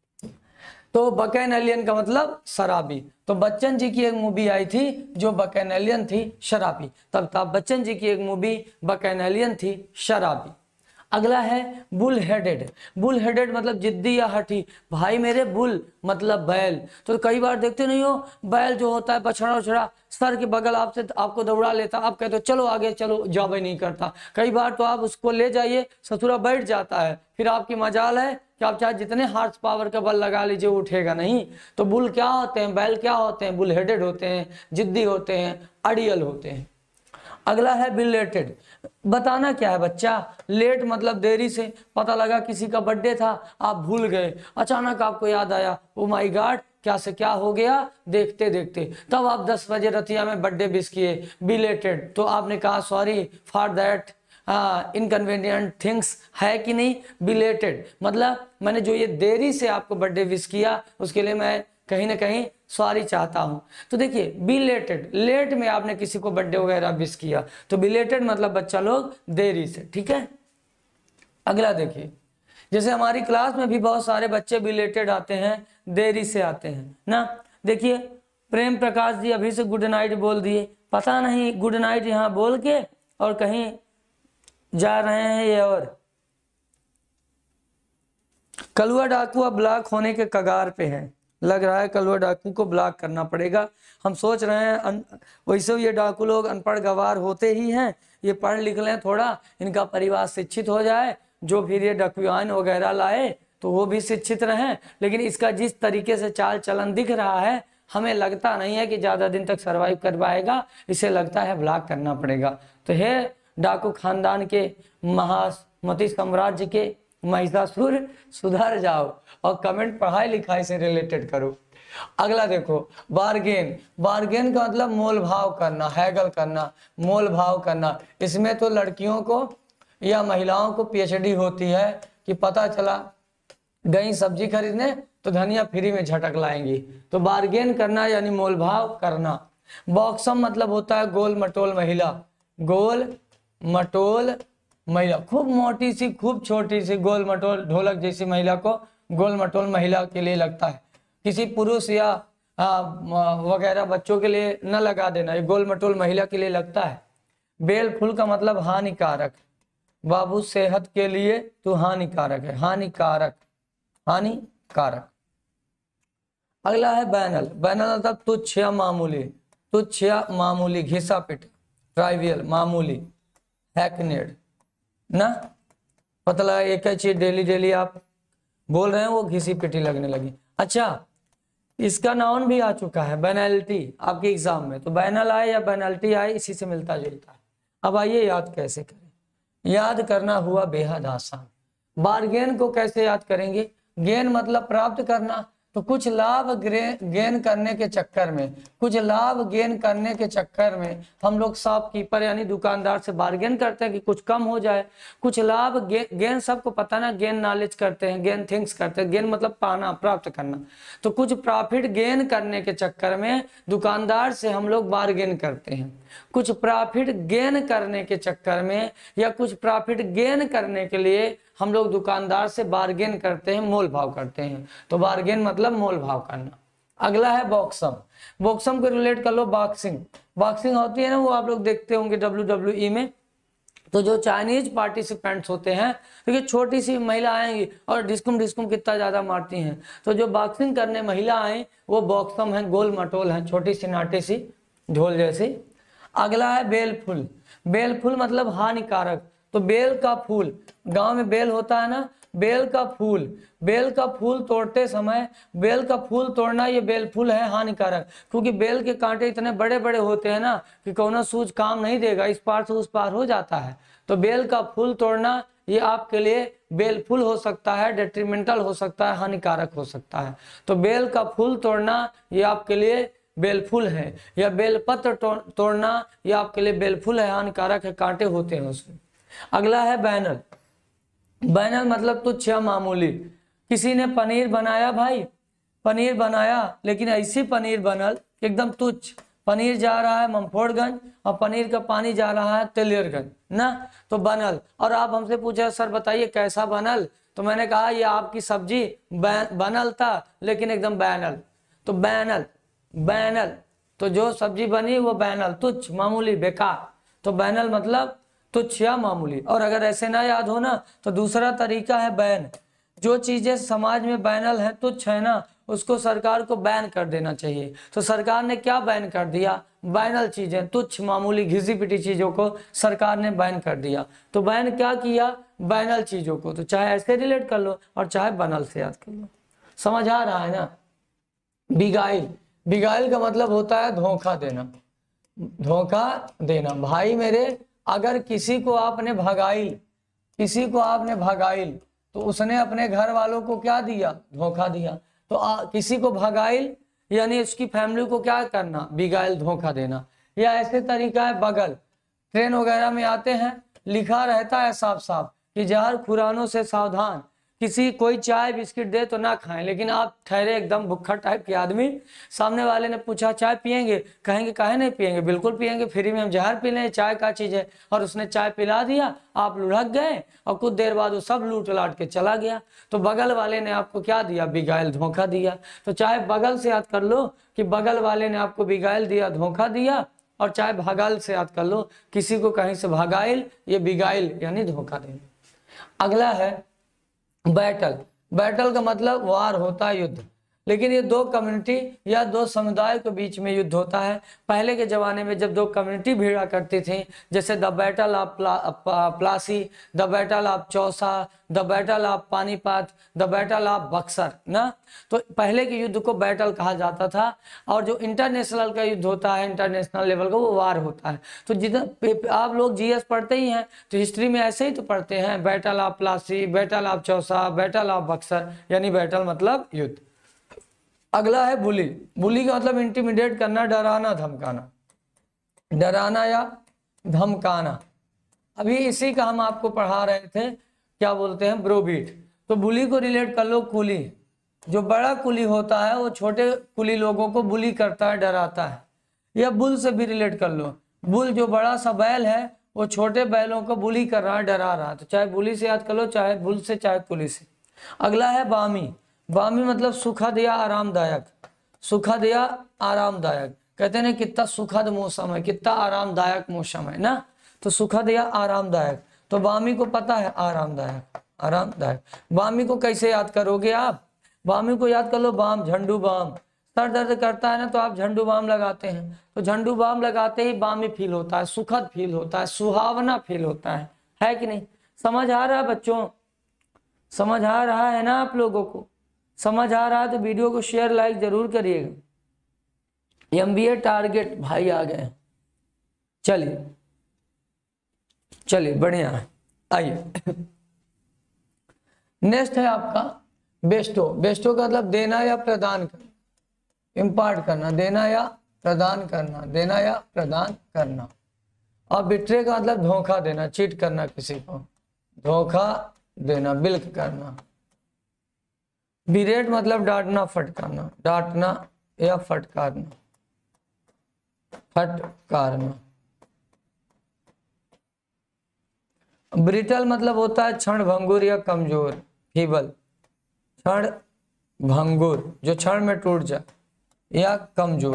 तो बकैनेलियन का मतलब शराबी। तो बच्चन जी की एक मूवी आई थी जो बकैनेलियन थी, शराबी। तब अमिताभ बच्चन जी की एक मूवी बकैनेलियन थी, शराबी। अगला है बुल हेडेड। बुल हेडेड मतलब जिद्दी या हठी। भाई मेरे बुल मतलब बैल। तो कई बार देखते नहीं हो, बैल जो होता है बछड़ा उछड़ा सर के बगल आपसे आपको दौड़ा लेता, आप कहते हो चलो आगे चलो, जॉब ही नहीं करता। कई बार तो आप उसको ले जाइए, ससुरा बैठ जाता है, फिर आपकी मजाल है कि आप चाहे जितने हार्स पावर का बल लगा लीजिए उठेगा नहीं। तो बुल क्या होते हैं, बैल क्या होते हैं, बुल हेडेड होते हैं, जिद्दी होते हैं, अड़ियल होते हैं। अगला है बिलेटेड। बताना क्या है बच्चा, लेट मतलब देरी से, पता लगा किसी का बर्थडे था, आप भूल गए, अचानक आपको याद आया, ओ माय गॉड क्या से क्या हो गया, देखते देखते तब आप 10 बजे रतिया में बर्थडे विश किए, बिलेटेड। तो आपने कहा sorry for that inconvenient things, है कि नहीं। बिलेटेड मतलब मैंने जो ये देरी से आपको बर्थडे विश किया उसके लिए मैं कहीं ना कहीं सॉरी चाहता हूं। तो देखिए बिलेटेड, लेट में आपने किसी को बर्थडे वगैरह विश किया, तो बिलेटेड मतलब बच्चा लोग देरी से, ठीक है। अगला देखिए, जैसे हमारी क्लास में भी बहुत सारे बच्चे बिलेटेड आते हैं, देरी से आते हैं ना। देखिए प्रेम प्रकाश जी अभी से गुड नाइट बोल दिए, पता नहीं गुड नाइट यहाँ बोल के और कहीं जा रहे हैं ये। और कलुआ डाकू अब ब्लॉक होने के कगार पे है, लग रहा है कलुआ डाकू को ब्लॉक करना पड़ेगा। हम सोच रहे हैं वैसे ये डाकू लोग अनपढ़ गवार होते ही हैं, ये पढ़ लिख लें थोड़ा, इनका परिवार शिक्षित हो जाए, जो फिर ये डकुआइन वगैरह लाए तो वो भी शिक्षित रहें। लेकिन इसका जिस तरीके से चाल चलन दिख रहा है, हमें लगता नहीं है कि ज़्यादा दिन तक सर्वाइव कर पाएगा, इसे लगता है ब्लॉक करना पड़ेगा। तो हे डाकू खानदान के, महामती साम्राज्य के महिषासुर, सुधर जाओ और कमेंट पढ़ाई लिखाई से रिलेटेड करो। अगला देखो बार्गेन। बार्गेन का मतलब मोल भाव करना, हैगल करना, मोल भाव करना। इसमें तो लड़कियों को या महिलाओं को पीएचडी होती है कि पता चला गई सब्जी खरीदने तो धनिया फ्री में झटक लाएंगी। तो बार्गेन करना यानी मोल भाव करना। बॉक्सम मतलब होता है गोल मटोल महिला। गोल मटोल महिला, खूब मोटी सी खूब छोटी सी गोल मटोल ढोलक जैसी महिला को गोल मटोल महिला के लिए लगता है। किसी पुरुष या वगैरह बच्चों के लिए न लगा देना, ये गोल मटोल महिला के लिए लगता है। बेल फूल का मतलब हानिकारक। बाबू सेहत के लिए तो हानिकारक है, हानिकारक, हानिकारक। अगला है बैनल। बैनल मतलब तुच्छ या मामूली, तुच्छ या मामूली, घिसा पिट, ट्राइवियल, मामूली, हैकनेड ना। पता एक ही चीज डेली डेली आप बोल रहे हैं, वो घिसी पिटी लगने लगी। अच्छा, इसका नाउन भी आ चुका है बैनल्टी आपके एग्जाम में, तो बैनल आए या बैनल्टी आए इसी से मिलता जुलता है। अब आइए याद कैसे करें। याद करना हुआ बेहद आसान। बार्गेन को कैसे याद करेंगे, गेन मतलब प्राप्त करना, तो कुछ लाभ गेन करने के चक्कर में, कुछ लाभ गेन करने के चक्कर में हम लोग शॉपकीपर यानी दुकानदार से बार्गेन करते हैं कि कुछ कम हो जाए। कुछ लाभ गेन सबको पता ना, गेन नॉलेज करते हैं, गेन थिंग्स करते हैं, गेन मतलब पाना, प्राप्त करना। तो कुछ प्रॉफिट गेन करने के चक्कर में दुकानदार से हम लोग बार्गेन करते हैं। कुछ प्रॉफिट गेन करने के चक्कर में या कुछ प्रॉफिट गेन करने के लिए हम लोग दुकानदार से बार्गेन करते हैं, मोल भाव करते हैं। तो बार्गेन मतलब मोल भाव करना। अगला है बॉक्सम। बॉक्सम को रिलेट कर लो बॉक्सिंग। बॉक्सिंग होती है ना, वो आप लोग देखते होंगे WWE में। तो जो चाइनीज पार्टिसिपेंट्स होते हैं, देखिए छोटी सी महिला आएंगी और डिस्कुम डिस्कुम कितना ज्यादा मारती हैं। तो जो बॉक्सिंग करने महिला आए वो बॉक्सम है, गोल मटोल है, छोटी सी नाटी सी ढोल जैसी। अगला है बेल फूल। बेल फूल मतलब हानिकारक। तो बेल का फूल, गांव में बेल होता है ना, बेल का फूल तोड़ते समय, बेल का फूल तोड़ना ये बेल फूल है हानिकारक, क्योंकि बेल के कांटे इतने बड़े बड़े होते हैं ना कि कौनो सूज काम नहीं देगा, इस पार से उस पार हो जाता है। तो बेल का फूल तोड़ना ये आपके लिए बेल फूल हो सकता है, डेट्रीमेंटल हो सकता है, हानिकारक हो सकता है। तो बेल का फूल तोड़ना ये आपके लिए बेलफुल है, या बेलपत्र तोड़ना ये आपके लिए बेलफुल है, हानिकारक है, कांटे होते हैं उसमें। अगला है बैनल। बैनल मतलब तुच्छ या मामूली। किसी ने पनीर बनाया भाई, पनीर बनाया, लेकिन ऐसी पनीर बनल एकदम तुच्छ। पनीर जा रहा है ममफोड़गंज और पनीर का पानी जा रहा है तेलियरगंज ना, तो बनल। और आप हमसे पूछे सर बताइए कैसा बनल, तो मैंने कहा ये आपकी सब्जी बनल था लेकिन एकदम बैनल। तो बैनल, बैनल तो जो सब्जी बनी वो बैनल, तुच्छ, मामूली, बेकार। तो बैनल मतलब तुच्छ या मामूली। और अगर ऐसे ना याद हो ना तो दूसरा तरीका है बैन। जो चीजें समाज में बैनल है, तुच्छ है ना, उसको सरकार को बैन कर देना चाहिए। तो सरकार ने क्या बैन कर दिया, बैनल चीजें, तुच्छ मामूली घिसी पिटी चीजों को सरकार ने बैन कर दिया। तो बैन क्या किया, बैनल चीजों को। तो चाहे ऐसे रिलेट कर लो और चाहे बनल से याद कर लो। समझ आ रहा है ना। बिगाइल, बिगाइल का मतलब होता है धोखा देना, धोखा देना। भाई मेरे, अगर किसी को आपने भगाइल, किसी को आपने भगाइल तो उसने अपने घर वालों को क्या दिया, धोखा दिया। तो किसी को भगाइल यानी उसकी फैमिली को क्या करना, बिगाइल, धोखा देना। या ऐसे तरीका है बगल। ट्रेन वगैरह में आते हैं, लिखा रहता है साफ साफ कि जहर खुरानों से सावधान। किसी कोई चाय बिस्किट दे तो ना खाएं, लेकिन आप ठहरे एकदम भुक्खा टाइप के आदमी, सामने वाले ने पूछा चाय पियेंगे, कहेंगे काहे नहीं पियेंगे, बिल्कुल पियेंगे, फ्री में हम जहर पी लें, चाय का चीज है। और उसने चाय पिला दिया, आप लुढ़क गए और कुछ देर बाद वो सब लूट लाट के चला गया। तो बगल वाले ने आपको क्या दिया, बिगाइल, धोखा दिया। तो चाहे बगल से याद कर लो कि बगल वाले ने आपको बिगाइल दिया, धोखा दिया, और चाहे भगाइल से याद कर लो, किसी को कहीं से भगाइल, ये बिगाइल यानी धोखा देना। अगला है बैटल। बैटल का मतलब वार होता है, युद्ध। लेकिन ये दो कम्युनिटी या दो समुदाय के बीच में युद्ध होता है। पहले के जमाने में जब दो कम्युनिटी भिड़ा करती थी, जैसे the battle of Plassey, the battle of Chausa, the battle of Panipat, the battle of Buxar ना, तो पहले के युद्ध को बैटल कहा जाता था। और जो इंटरनेशनल का युद्ध होता है, इंटरनेशनल लेवल का, वो वार होता है। तो जितना आप लोग जीएस पढ़ते ही हैं तो हिस्ट्री में ऐसे ही तो पढ़ते हैं, battle of Plassey, battle of Chausa, battle of Buxar, यानी बैटल मतलब युद्ध। अगला है बुली। बुली का मतलब इंटिमिडेट करना, डराना धमकाना, डराना या धमकाना। अभी इसी का हम आपको पढ़ा रहे थे, क्या बोलते हैं, ब्रोबीट। तो बुली को रिलेट कर लो कुली। जो बड़ा कुली होता है वो छोटे कुली लोगों को बुली करता है, डराता है। या बुल से भी रिलेट कर लो। बुल जो बड़ा सा बैल है वो छोटे बैलों को बुली कर रहा है, डरा रहा है। तो चाहे बुली से याद कर लो, चाहे बुल से, चाहे कुली से। अगला है बामी। बामी मतलब सुखद या आरामदायक, सुखद या आरामदायक। कहते हैं कितना सुखद मौसम है, कितना आरामदायक मौसम है ना, तो सुखद या आरामदायक। तो बामी को पता है आरामदायक, आरामदायक। बामी को कैसे याद करोगे आप, बामी को याद कर लो बाम, झंडू बाम। सर दर्द करता है ना तो आप झंडू बाम लगाते हैं, तो झंडू बाम लगाते ही बामी फील होता है, सुखद फील होता है, सुहावना फील होता है कि नहीं। समझ आ रहा है बच्चों, समझ आ रहा है ना आप लोगों को। समझ आ रहा है तो वीडियो को शेयर लाइक जरूर करिएगा। एमबीए टारगेट भाई आ गए, चलिए चलिए बढ़िया है। आइए नेक्स्ट है आपका बेस्टो, बेस्टो का मतलब देना या प्रदान करना, इम्पार्ट करना, देना या प्रदान करना, देना या प्रदान करना। और बिट्रे का मतलब धोखा देना, चीट करना किसी को, धोखा देना, बिल्क करना। बिरेट मतलब डांटना फटकारना, डांटना या फटकारना, फटकारना। ब्रिटल मतलब होता है क्षण भंगुर या कमजोर, फीबल, क्षण भंगुर जो क्षण में टूट जाए, या कमजोर।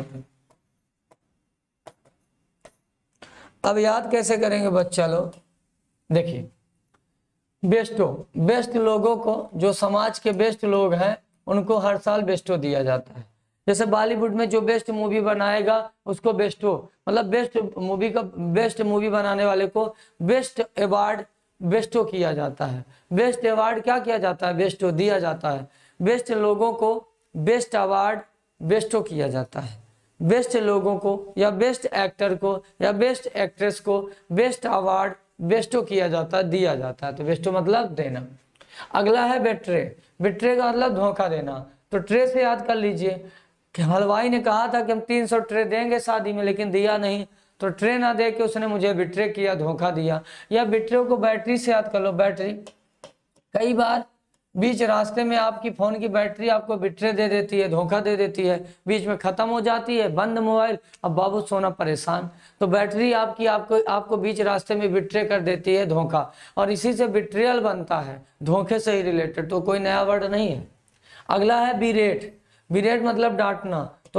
अब याद कैसे करेंगे बच्चा लोग, देखिए बेस्टो, बेस्ट लोगों को, जो समाज के बेस्ट लोग हैं उनको हर साल बेस्टो दिया जाता है। जैसे बॉलीवुड में जो बेस्ट मूवी बनाएगा उसको बेस्टो, मतलब बेस्ट मूवी का, बेस्ट मूवी बनाने वाले को बेस्ट अवार्ड बेस्टो किया जाता है। बेस्ट अवार्ड क्या किया जाता है, बेस्टो दिया जाता है। बेस्ट लोगों को बेस्ट अवार्ड बेस्टो किया जाता है। बेस्ट लोगों को या बेस्ट एक्टर को या बेस्ट एक्ट्रेस को बेस्ट अवार्ड बेस्टो किया जाता है, दिया जाता है। तो बेस्टो मतलब देना। अगला है बेट्रे, बेट्रे का मतलब धोखा देना। तो ट्रे से याद कर लीजिए कि हलवाई ने कहा था कि हम 300 ट्रे देंगे शादी में, लेकिन दिया नहीं, तो ट्रे ना दे के उसने मुझे बिट्रे किया, धोखा दिया। या बिट्रे को बैटरी से याद कर लो, बैटरी। कई बार बीच रास्ते में आपकी फोन की बैटरी आपको बिट्रे दे देती है, धोखा दे देती है, बीच में खत्म हो जाती है, बंद मोबाइल, अब बाबू सोना परेशान। तो बैटरी आपकी आपको बीच रास्ते में बिट्रे कर देती है, धोखा। और इसी से बिट्रियल बनता है, धोखे से ही रिलेटेड, तो कोई नया वर्ड नहीं है। अगला है बिरेट, बिरेट मतलब डांटना। तो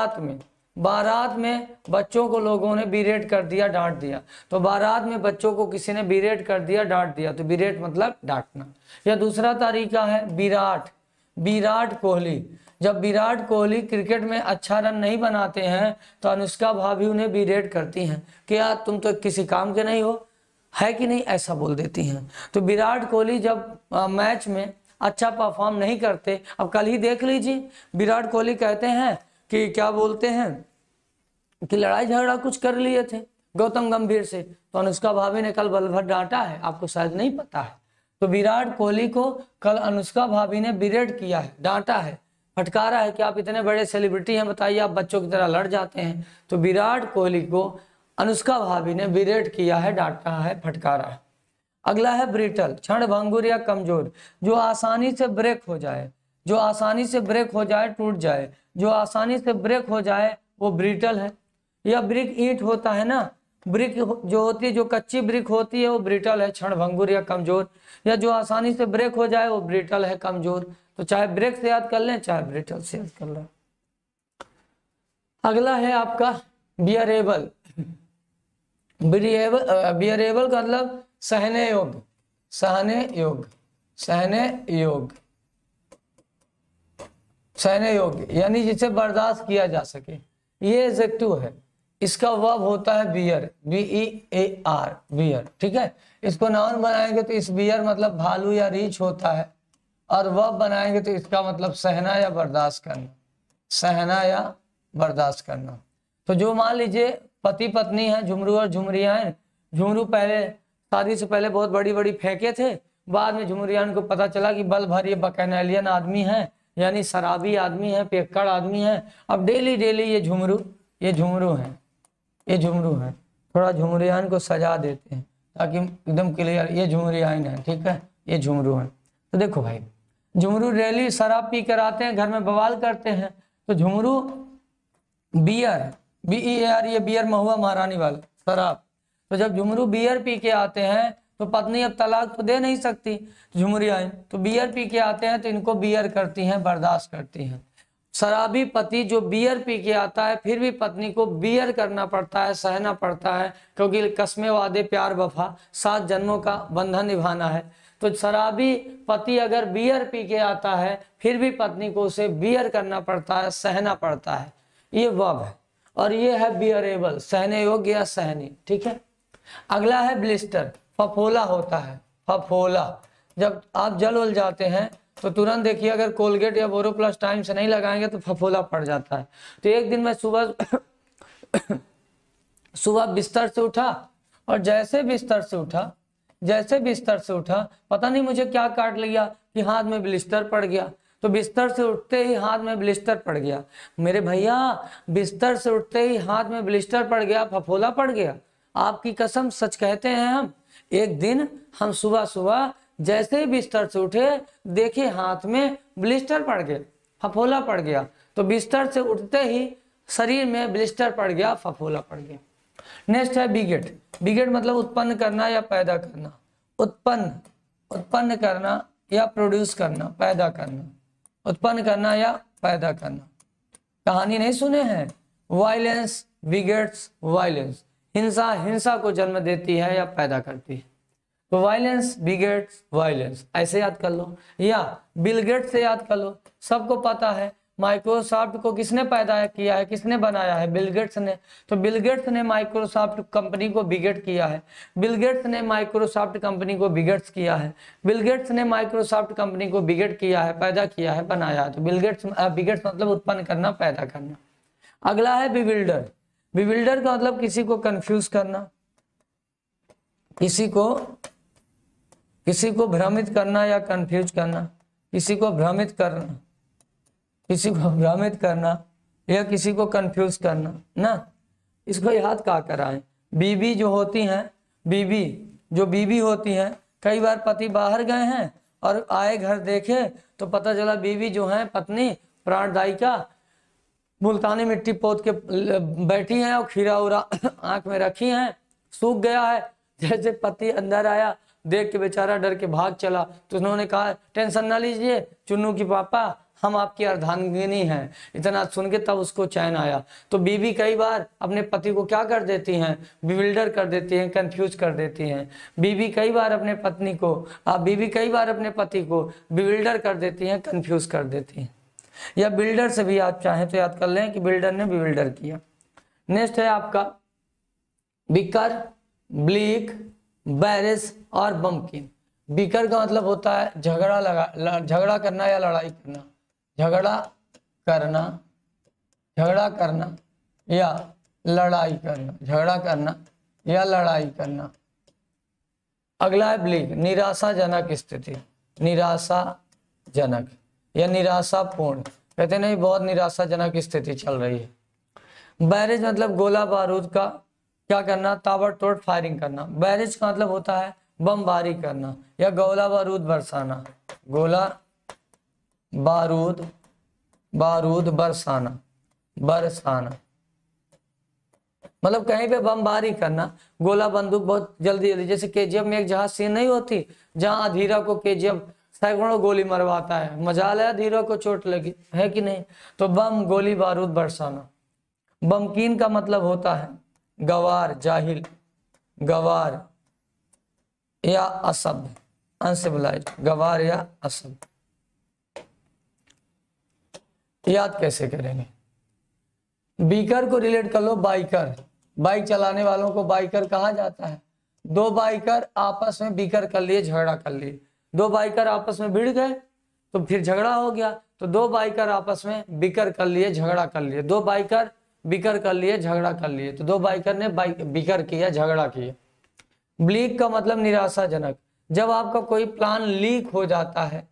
बारात में बच्चों को लोगों ने बिरेट कर दिया, डांट दिया। तो बारात में बच्चों को किसी ने बिरेट कर दिया, डांट दिया, तो बिरेट मतलब डांटना। या दूसरा तरीका है विराट, विराट कोहली। जब विराट कोहली क्रिकेट में अच्छा रन नहीं बनाते हैं तो अनुष्का भाभी उन्हें बिरेट करती हैं कि यार तुम तो किसी काम के नहीं हो, है कि नहीं, ऐसा बोल देती हैं। तो विराट कोहली जब मैच में अच्छा परफॉर्म नहीं करते, अब कल ही देख लीजिए, विराट कोहली कहते हैं कि क्या बोलते हैं कि लड़ाई झगड़ा कुछ कर लिए थे गौतम गंभीर से, तो अनुष्का भाभी ने कल बल भर डांटा है, आपको शायद नहीं पता है। तो विराट कोहली को कल अनुष्का भाभी ने बिरेट किया है, डांटा है, फटकारा है कि आप इतने बड़े सेलिब्रिटी हैं, बताइए आप बच्चों की तरह लड़ जाते हैं। तो विराट कोहली को अनुष्का भाभी ने बिरेट किया है, डांटा है, फटकारा है। अगला है ब्रिटल, क्षण भंगुर या कमजोर, जो आसानी से ब्रेक हो जाए, जो आसानी से ब्रेक हो जाए, टूट जाए, जो आसानी से ब्रेक हो जाए वो ब्रिटल है। या ब्रिक ईंट होता है ना, ब्रिक जो होती है, जो कच्ची ब्रिक होती है वो ब्रिटल है, क्षण भंगुर या कमजोर। या जो आसानी से ब्रेक हो जाए वो ब्रिटल है, कमजोर। तो चाहे ब्रेक से याद कर लें, चाहे ब्रिटल से याद कर लें। अगला है आपका बियरेबल, बियरेबल का मतलब सहने योग्य, सहने योग्य, सहने योग्य, सहने योग्य, यानी जिसे बर्दाश्त किया जा सके, ये एडजेक्टिव है। इसका वर्ब होता है बियर, BEAR, बियर, ठीक है। इसको नाउन बनाएंगे तो इस बियर मतलब भालू या रीछ होता है, और वर्ब बनाएंगे तो इसका मतलब सहना या बर्दाश्त करना, सहना या बर्दाश्त करना। तो जो मान लीजिए पति पत्नी है, झुमरू और झुमरिया है, झुमरू पहले शादी से पहले बहुत बड़ी बड़ी फेंके थे, बाद में झुमरियान को पता चला कि बल भर ये बकैनेलियन आदमी है, यानी शराबी आदमी है, पियक्कड़ आदमी है। अब डेली डेली ये झुमरू हैं, ये झुमरू हैं, थोड़ा झुमरियान को सजा देते हैं ताकि एकदम क्लियर ये झुमरियान है, ठीक है, ये झुमरू हैं। तो देखो भाई, झुमरू डेली शराब पी कर आते हैं, घर में बवाल करते हैं। तो झुमरू बियर, BEAR, ये बियर महुआ महारानी वाला शराब। तो जब झुमरू बियर पी के आते हैं तो पत्नी अब तलाक तो दे नहीं सकती, झुमरियाएं तो बियर पी के आते हैं तो इनको बियर करती हैं, बर्दाश्त करती हैं। शराबी पति जो बियर पी के आता है फिर भी पत्नी को बियर करना पड़ता है, सहना पड़ता है, क्योंकि कस्मे वादे प्यार वफा 7 जन्मों का बंधन निभाना है। तो शराबी पति अगर बियर पी के आता है फिर भी पत्नी को उसे बियर करना पड़ता है, सहना पड़ता है, ये वर्ब है। और ये है बियरेबल, सहने योग्य या सहनी, ठीक है। अगला है ब्लिस्टर, फफोला होता है, फफोला। जब आप जल उल जाते हैं तो तुरंत देखिए अगर कोलगेट या बोरोप्लस टाइम से नहीं लगाएंगे तो फफोला पड़ जाता है। तो एक दिन मैं सुबह बिस्तर से उठा, और जैसे बिस्तर से उठा पता नहीं मुझे क्या काट लिया, कि हाथ में ब्लिस्टर पड़ गया, तो बिस्तर से उठते ही हाथ में ब्लिस्टर पड़ गया। मेरे भैया बिस्तर से उठते ही हाथ में ब्लिस्टर पड़ गया, फफोला पड़ गया, आपकी कसम सच कहते हैं हम। एक दिन हम सुबह सुबह जैसे ही बिस्तर से उठे, देखे हाथ में ब्लिस्टर पड़ गया, फफोला पड़ गया। तो बिस्तर से उठते ही शरीर में ब्लिस्टर पड़ गया, फफोला पड़ गया। नेक्स्ट है बिगेट। बिगेट मतलब उत्पन्न करना या पैदा करना। उत्पन्न करना या प्रोड्यूस करना, पैदा करना, उत्पन्न करना या पैदा करना। कहानी नहीं सुने हैं? वायलेंस बिगेट्स वायलेंस, हिंसा को जन्म देती है या पैदा करती है। तो वायलेंस बिगेट्स वायलेंस, ऐसे याद कर लो, या बिल गेट्स से याद कर लो। सबको पता है माइक्रोसॉफ्ट को किसने पैदा किया है, किसने बनाया है? बिल गेट्स ने। तो बिल गेट्स ने माइक्रोसॉफ्ट कंपनी को बिगेट किया है, बिल गेट्स ने माइक्रोसॉफ्ट कंपनी को बिगेट्स किया है, बिल गेट्स ने माइक्रोसॉफ्ट कंपनी को बिगेट किया है, पैदा किया है, बनाया है। तो बिगेट्स मतलब उत्पन्न करना, पैदा करना। अगला है बिविल्डर। बिविल्डर का मतलब किसी को कंफ्यूज करना, किसी को भ्रमित करना या कंफ्यूज करना, किसी को भ्रमित करना, किसी को भ्रमित करना या किसी को कंफ्यूज करना ना। इसको याद क्या कराएं? बीवी जो होती हैं, बीवी होती हैं, कई बार पति बाहर गए हैं और आए घर देखे तो पता चला बीवी जो है पत्नी प्राणदायिका मुल्तानी मिट्टी पोत के बैठी हैं और खीरा उरा आंख में रखी हैं, सूख गया है। जैसे पति अंदर आया, देख के बेचारा डर के भाग चला। तो उन्होंने कहा टेंशन ना लीजिए चुन्नू की पापा, हम आपकी अर्धांगिनी हैं। इतना सुन के तब उसको चैन आया। तो बीवी कई बार अपने पति को क्या कर देती हैं? बिविल्डर कर देती हैं, कंफ्यूज कर देती हैं। बीवी कई बार अपने पति को बिविल्डर कर देती हैं, कंफ्यूज कर देती हैं। या बिल्डर से भी आप चाहें तो याद कर लें कि बिल्डर ने बिविल्डर किया। नेक्स्ट है आपका बिकर, ब्लीक, बैरिस और बम्पकिन। बिकर का मतलब होता है झगड़ा करना या लड़ाई करना, झगड़ा करना या लड़ाई करना, झगड़ा करना या लड़ाई करना। अगला है ब्लीक, निराशाजनक स्थिति, निराशाजनक या निराशापूर्ण। कहते नहीं बहुत निराशाजनक स्थिति चल रही है। बैरिज मतलब गोला बारूद का क्या करना? ताबड़तोड़ फायरिंग करना। बैरिज का मतलब होता है बमबारी करना या गोला बारूद बरसाना, गोला बारूद बरसाना मतलब कहीं पे बमबारी करना, गोला बंदूक बहुत जल्दी। जैसे केजीएफ में एक जहाज सीन नहीं होती जहां अधीरा को केजीएफ सैकड़ों गोली मरवाता है, मजाल है अधीरा को चोट लगी है कि नहीं? तो बम गोली बारूद बरसाना। बमकीन का मतलब होता है गवार, जाहिल, गवार या असभ्य, अनसिविलाइज्ड, गवार या असभ्य। याद कैसे करेंगे? बीकर को रिलेट कर लो बाइकर, बाइक चलाने वालों को बाइकर कहा जाता है। दो बाइकर आपस में बीकर कर लिए, झगड़ा कर लिए। दो बाइकर आपस में भिड़ गए तो फिर झगड़ा हो गया, तो दो बाइकर आपस में बिकर कर लिए, झगड़ा कर लिए। दो बाइकर बिकर कर लिए, झगड़ा कर लिए, तो दो बाइकर ने बिकर किया, झगड़ा किया। ब्लीक का मतलब निराशाजनक। जब आपका कोई प्लान लीक हो जाता है,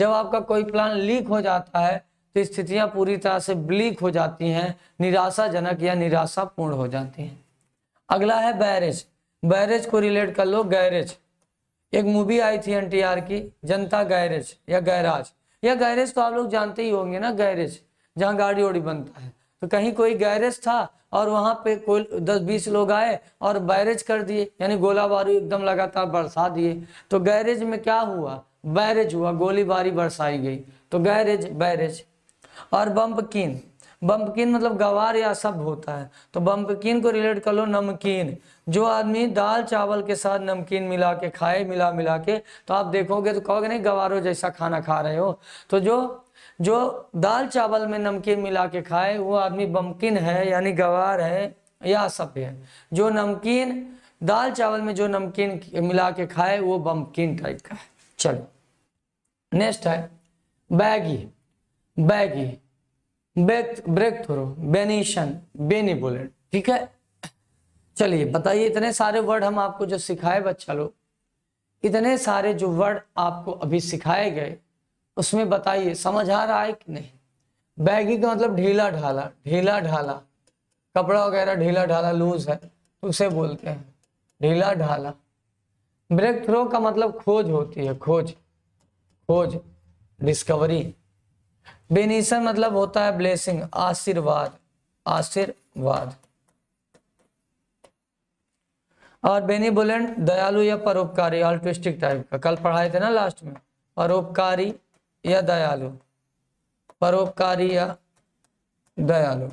तो स्थितियां पूरी तरह से ब्लीक हो जाती हैं, निराशाजनक या निराशापूर्ण हो जाती हैं। अगला है बैरेज। बैरेज को रिलेट कर लो गैरेज। एक मूवी आई थी एनटीआर की, जनता गैरेज या गैराज। या गैरेज तो आप लोग जानते ही होंगे ना, गैरेज जहाँ गाड़ी वाड़ी बनता है। तो कहीं कोई गैरेज था और वहां पे कोई 10-20 लोग आए और बैरेज कर दिए, यानी गोला बारूद एकदम लगातार बरसा दिए। तो गैरेज में क्या हुआ? बैरेज हुआ, गोली बारी बरसाई गई, तो गैरेज बैरेज। और बम्पकिन, बम्पकिन मतलब गवार या असभ्य होता है। तो बम्पकिन को रिलेट कर लो नमकीन। जो आदमी दाल चावल के साथ नमकीन मिला के खाए, मिला के, तो आप देखोगे तो कहोगे नहीं गवारों जैसा खाना खा रहे हो। तो जो दाल चावल में नमकीन मिला के खाए वो आदमी बम्पकिन है, यानी गवार है या असभ्य है। जो नमकीन दाल चावल में जो नमकीन मिला के खाए वो बम्पकिन टाइप का है। चलो नेक्स्ट है baggy, breakthrough, benison, benevolent. ठीक है, चलिए बताइए, इतने सारे वर्ड हम आपको जो सिखाए बच्चा लोग, इतने सारे जो वर्ड आपको अभी सिखाए गए, उसमें बताइए समझ आ रहा है कि नहीं। बैगी का मतलब ढीला ढाला, ढीला ढाला कपड़ा वगैरह ढीला ढाला लूज है तो उसे बोलते हैं ढीला ढाला। ब्रेक थ्रो का मतलब खोज होती है, खोज, खोज, डिस्कवरी। बेनिसन मतलब होता है ब्लेसिंग, आशीर्वाद, आशीर्वाद। और बेनिवोलेंट दयालु या परोपकारी, अल्ट्रुइस्टिक टाइप का, कल पढ़ाए थे ना लास्ट में, परोपकारी या दयालु, परोपकारी या दयालु।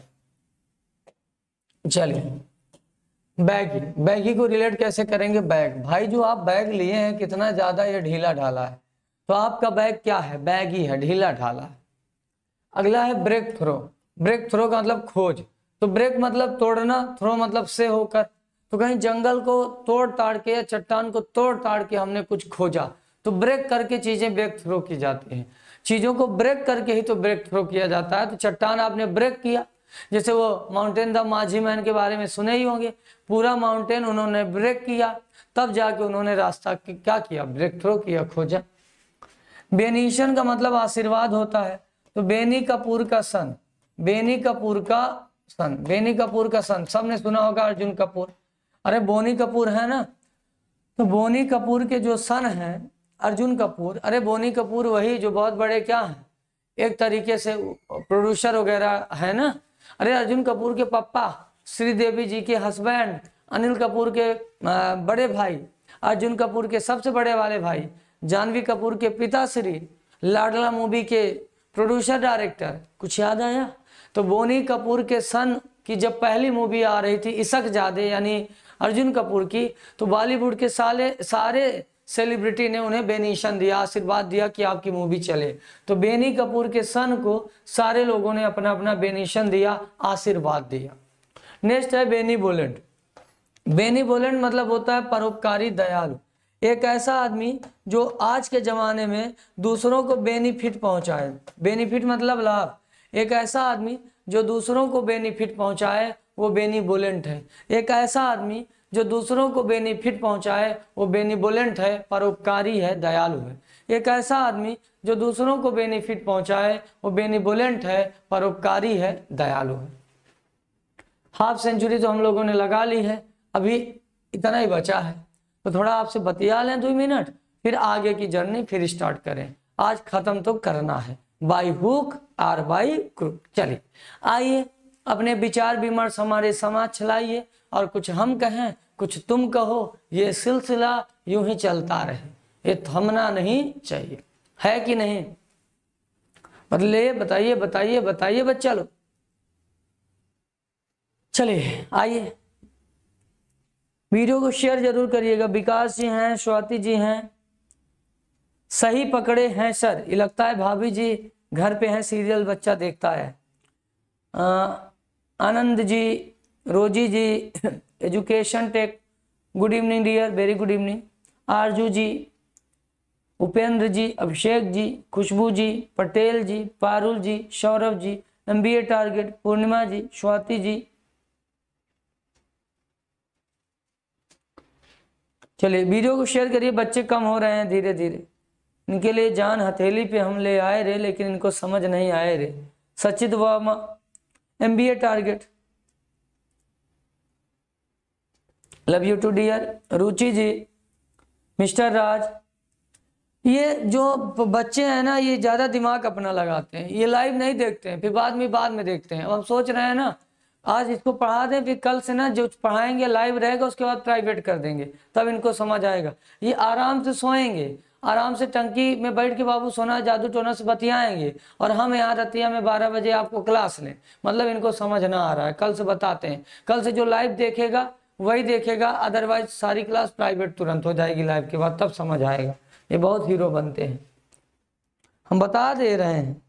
चलिए बैगी, बैगी को रिलेट कैसे करेंगे, बैग, भाई जो आप बैग लिए हैं कितना ज्यादा ये ढीला ढाला है, तो आपका बैग क्या है, बैगी है, ढीला ढाला है। अगला है ब्रेक थ्रो, ब्रेक थ्रो का मतलब खोज, तो ब्रेक मतलब तोड़ना, थ्रो मतलब से होकर, तो कहीं जंगल को तोड़ ताड़ के या चट्टान को तोड़ ताड़ के हमने कुछ खोजा, तो ब्रेक करके चीजें ब्रेक थ्रो की जाती हैं, चीजों को ब्रेक करके ही तो ब्रेक थ्रो किया जाता है। तो चट्टान आपने ब्रेक किया, जैसे वो माउंटेन द माझी मैन के बारे में सुने ही होंगे, पूरा माउंटेन उन्होंने ब्रेक किया, तब जाके उन्होंने रास्ता क्या किया, ब्रेक थ्रो किया, खोजा। बेनिशन का मतलब आशीर्वाद होता है, तो बेनी कपूर का सन, बेनी कपूर का सन, बेनी कपूर का सन सबने सुना होगा, अर्जुन कपूर, अरे बोनी कपूर है ना, तो बोनी कपूर के जो सन है अर्जुन कपूर, अरे बोनी कपूर वही जो बहुत बड़े क्या हैं, एक तरीके से प्रोड्यूसर वगैरह है ना। अरे अर्जुन कपूर के पापा श्रीदेवी जी के हस्बैंड, अनिल कपूर के बड़े भाई, अर्जुन कपूर के सबसे बड़े वाले भाई, जानवी कपूर के पिताश्री, लाडला मूवी के प्रोड्यूसर डायरेक्टर, कुछ याद आया। तो बोनी कपूर के सन की जब पहली मूवी आ रही थी इशक जादे यानी अर्जुन कपूर की, तो बॉलीवुड के सारे सेलिब्रिटी ने उन्हें बेनिशन दिया, आशीर्वाद दिया कि आपकी मूवी चले। तो बेनी कपूर के सन को सारे लोगों ने अपना अपना बेनिशन दिया, आशीर्वाद दिया। नेक्स्ट है बेनीवोलेंट, बेनीवोलेंट मतलब होता है परोपकारी, दयालु, एक ऐसा आदमी जो आज के जमाने में दूसरों को बेनिफिट पहुंचाए, बेनिफिट मतलब लाभ, एक ऐसा आदमी जो दूसरों को बेनिफिट पहुंचाए वो बेनीवोलेंट है। एक ऐसा आदमी जो दूसरों को बेनिफिट पहुंचाए वो बेनीवोलेंट है, परोपकारी है, दयालु है। एक ऐसा आदमी जो दूसरों को बेनिफिट पहुंचाए वो बेनीवोलेंट है, परोपकारी है, दयालु है। हाफ सेंचुरी तो हम लोगों ने लगा ली है, अभी इतना ही बचा है, तो थोड़ा आपसे बतिया लें 2 मिनट, फिर आगे की जर्नी फिर स्टार्ट करें। आज खत्म तो करना है, बाई हुक और बाई क्रुक। चलिए आइए अपने विचार विमर्श हमारे समाज चलाइए, और कुछ हम कहें कुछ तुम कहो, ये सिलसिला यूं ही चलता रहे, ये थमना नहीं चाहिए, है कि नहीं। बदले बताइए बताइए बताइए बच्चा लोग। चलिए आइए वीडियो को शेयर जरूर करिएगा। विकास जी हैं, स्वाति जी हैं, सही पकड़े हैं सर, ये लगता है भाभी जी घर पे हैं, सीरियल बच्चा देखता है। Anand ji, Rosy ji, education tech, good evening dear, very good evening. Aarzoo ji, Upendra ji, Abhishek ji, Khushbu ji, Patel ji, Parul ji, Saurabh ji, MBA target, Purnima ji, Swati ji. चलिए वीडियो को शेयर करिए, बच्चे कम हो रहे हैं धीरे धीरे, इनके लिए जान हथेली पे हम ले आए रे, लेकिन इनको समझ नहीं आए रे। Sachit Verma, MBA target, love you too dear. Ruchi ji, mister Raj, ये जो बच्चे हैं ना ये ज्यादा दिमाग अपना लगाते हैं, ये लाइव नहीं देखते हैं, फिर बाद में देखते हैं। अब हम सोच रहे हैं ना आज इसको पढ़ा दें, फिर कल से ना जो पढ़ाएंगे लाइव रहेगा, उसके बाद प्राइवेट कर देंगे, तब इनको समझ आएगा। ये आराम से सोएंगे, आराम से टंकी में बैठ के बाबू सोना जादू टोना से बतियाएंगे, और हम यहाँ रतिया में 12 बजे आपको क्लास लें, मतलब इनको समझ ना आ रहा है। कल से बताते हैं, कल से जो लाइव देखेगा वही देखेगा, अदरवाइज सारी क्लास प्राइवेट तुरंत हो जाएगी लाइव के बाद, तब समझ आएगा। ये बहुत हीरो बनते हैं, हम बता दे रहे हैं,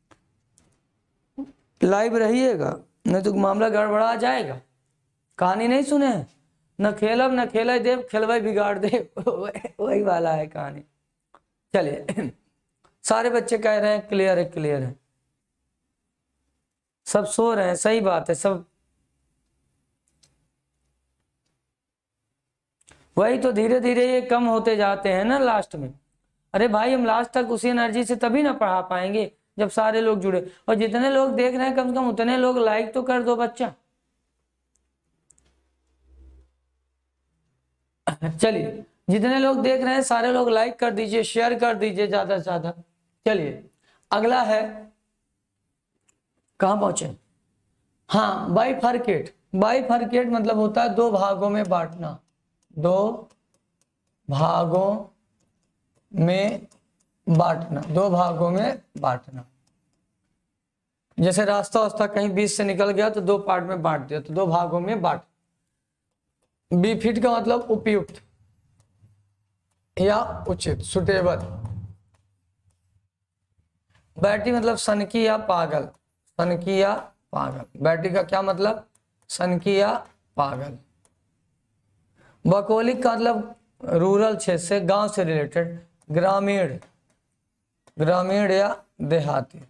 लाइव रहिएगा नहीं तो मामला गड़बड़ा जाएगा। कहानी नहीं सुने हैं, न खेलब न खेल देव, खेलवे बिगाड़ दे, वही वाला है कहानी। चलिए सारे बच्चे कह रहे हैं क्लियर है, क्लियर है, सब सो रहे हैं, सही बात है सब। वही तो धीरे धीरे ये कम होते जाते हैं ना लास्ट में। अरे भाई हम लास्ट तक उसी एनर्जी से तभी ना पढ़ा पाएंगे जब सारे लोग जुड़े, और जितने लोग देख रहे हैं कम से कम उतने लोग लाइक तो कर दो बच्चा। चलिए जितने लोग देख रहे हैं सारे लोग लाइक कर दीजिए, शेयर कर दीजिए ज्यादा से ज्यादा। चलिए अगला है, कहां पहुंचे, हाँ बाइफरकेट। बाइफरकेट मतलब होता है दो भागों में बांटना, दो भागों में बांटना, दो भागों में बांटना। जैसे रास्ता वास्ता कहीं बीच से निकल गया तो दो पार्ट में बांट दिया, तो दो भागों में बांट। बीफिट का मतलब उपयुक्त या उचित, सुटेबल। बैटी मतलब सनकी या पागल, सनकी या पागल। बैटी का क्या मतलब, सनकी या पागल। भौगोलिक का मतलब रूरल क्षेत्र से, गांव से रिलेटेड, ग्रामीण, ग्रामीण या देहाती।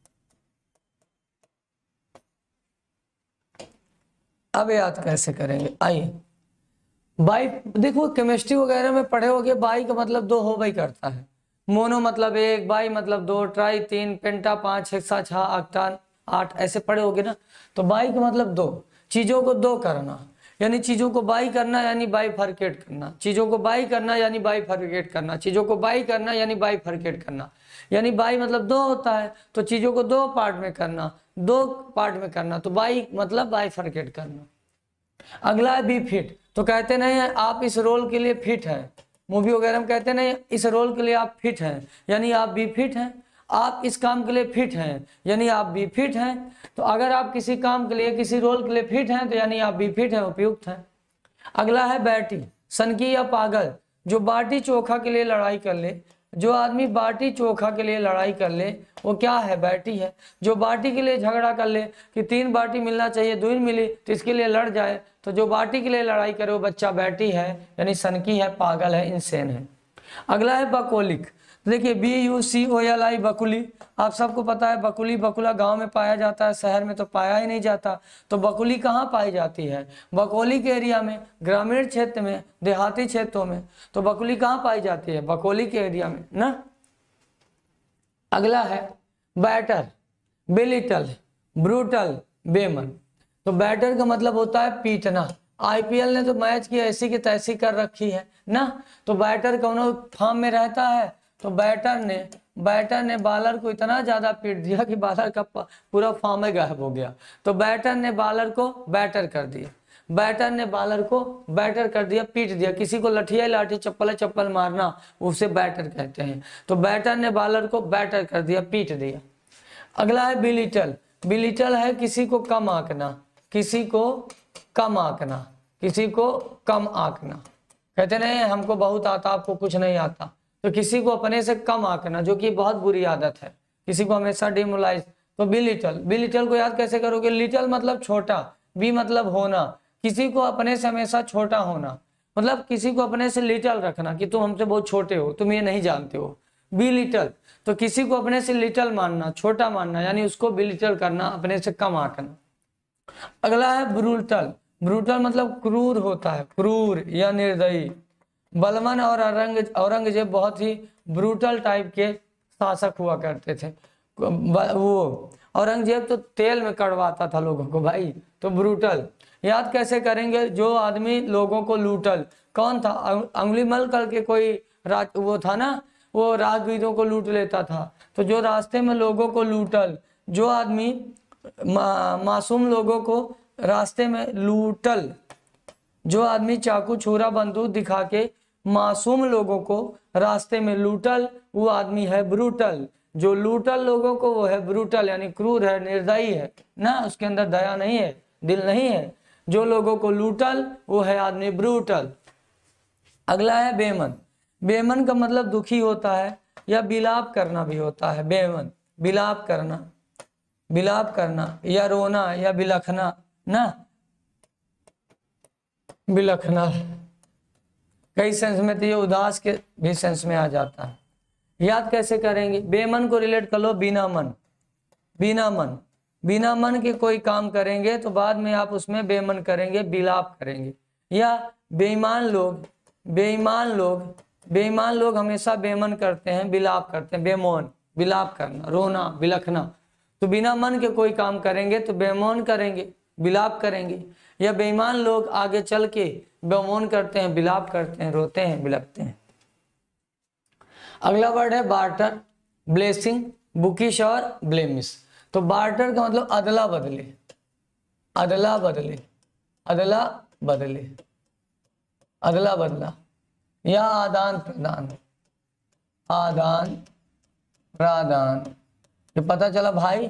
अब याद कैसे करेंगे, आइए। बाई देखो केमिस्ट्री वगैरह में पढ़े होगे, बाई का मतलब दो हो भाई करता है, मोनो मतलब एक, बाई मतलब दो, ट्राई तीन, पेंटा पांच, हेक्सा छह, ऑक्टान आठ, ऐसे पढ़े होगे ना। तो बाई का मतलब दो, चीजों को दो करना, यानी चीजों को बाई करना यानी बाइफरकेट करना, चीजों को बाई करना यानी बाइफरकेट करना, चीजों को बाई करना यानी बाइफरकेट करना। यानी बाई मतलब दो होता है, तो चीजों को दो पार्ट में करना, दो पार्ट में करना, तो बाई मतलब बाइफरकेट करना। अगला है बी फिट। तो कहते नहीं है आप इस रोल के लिए फिट हैं, मूवी वगैरह में कहते नहीं इस रोल के लिए आप फिट हैं, यानी आप बी फिट हैं। आप इस काम के लिए फिट हैं यानी आप बी फिट हैं। तो अगर आप किसी काम के लिए, किसी रोल के लिए फिट हैं तो यानी आप बी फिट हैं, उपयुक्त हैं। अगला है बैटी, सनकी या पागल। जो बाटी चोखा के लिए लड़ाई कर ले, जो आदमी बाटी चोखा के लिए लड़ाई कर ले वो क्या है, बैटी है। जो बाटी के लिए झगड़ा कर ले कि 3 बाटी मिलना चाहिए, 2 मिली तो इसके लिए लड़ जाए, तो जो बाटी के लिए लड़ाई करे वो बच्चा बैटी है, यानी सनकी है, पागल है, इंसेन है। अगला है बकौलिक। देखिए BUCOLI, बकुली। आप सबको पता है बकुली, बकुला गांव में पाया जाता है, शहर में तो पाया ही नहीं जाता। तो बकुली कहाँ पाई जाती है, बकौलिक एरिया में, ग्रामीण क्षेत्र में, देहाती क्षेत्रों में। तो बकुली कहाँ पाई जाती है, बकौलिक एरिया में ना। अगला है बैटर, बेलिटल, ब्रूटल, बेमन। तो बैटर का मतलब होता है पीटना। IPL ने तो मैच की ऐसी की तैसी कर रखी है ना। तो बैटर कौन फॉर्म में रहता है, तो बैटर ने बॉलर को इतना ज्यादा पीट दिया कि बॉलर का पूरा फॉर्म गायब हो गया। तो बैटर ने बॉलर को बैटर कर दिया, बैटर ने बॉलर को बैटर कर दिया, पीट दिया। किसी को लठिया लाठी, चप्पल चप्पल मारना, उसे बैटर कहते हैं। तो बैटर ने बॉलर को बैटर कर दिया, पीट दिया। अगला है बिलिटल। बिलिटल है किसी को कम आंकना, किसी को कम आंकना, किसी को कम आंकना। कहते नहीं हमको बहुत आता आपको कुछ नहीं आता, तो किसी को अपने से कम आंकना, जो कि बहुत बुरी आदत है, किसी को हमेशा डिमोलाइज। तो बिलिटल, बिलिटल को याद कैसे करोगे, लिटल मतलब छोटा, बी मतलब होना, किसी को अपने से हमेशा छोटा होना, मतलब किसी को अपने से लिटल रखना कि तुम हमसे बहुत छोटे हो, तुम ये नहीं जानते हो। बी लिटल, तो किसी को अपने से लिटल मानना, छोटा मानना, यानी उसको बिलिटल करना, अपने से कम आंकना। अगला है ब्रूटल। ब्रूटल मतलब क्रूर होता है, क्रूर या निर्दयी। बलवान और औरंगजेब बहुत ही ब्रूटल टाइप के शासक हुआ करते थे। वो औरंगजेब तो तेल में कड़वाता था लोगों को भाई। तो ब्रूटल याद कैसे करेंगे, जो आदमी लोगों को लूटल, कौन था, अंगुलीमल करके कोई वो था ना, वो राजवीरों को लूट लेता था। तो जो रास्ते में लोगों को लूटल, जो आदमी मासूम लोगों को रास्ते में लूटल, जो आदमी चाकू छुरा बंदूक दिखा के मासूम लोगों को रास्ते में लूटल, वो आदमी है ब्रूटल। जो लूटल लोगों को वो है ब्रूटल, यानी क्रूर है, निर्दयी है ना, उसके अंदर दया नहीं है, दिल नहीं है। जो लोगों को लूटल वो है आदमी ब्रूटल। अगला है बेमन। बेमन का मतलब दुखी होता है या बिलाप करना भी होता है। बेमन बिलाप करना, बिलाप करना या रोना या बिलखना ना, बिलखना कई सेंस में, तो ये उदास के भी सेंस में आ जाता है। याद कैसे करेंगे, बेमन को रिलेट कर लो बिना मन। बिना मन, बिना मन के कोई काम करेंगे तो बाद में आप उसमें बेमन करेंगे, बिलाप करेंगे। या बेईमान लोग, बेईमान लोग बेईमान लोग हमेशा बेमन करते हैं, विलाप करते हैं। बेमौन, विलाप करना, रोना, बिलखना। तो बिना मन के कोई काम करेंगे तो बेमौन करेंगे, विलाप करेंगे। या बेईमान लोग आगे चल के बेमौन करते हैं, विलाप करते हैं, रोते हैं, बिलखते हैं। अगला वर्ड है बार्टर, ब्लेसिंग, बुकिश और ब्लेमिश। तो बार्टर का मतलब अदला बदले, अदला बदले, अदला बदले, अदला बदला या आदान प्रदान, आदान प्रदान। जो पता चला भाई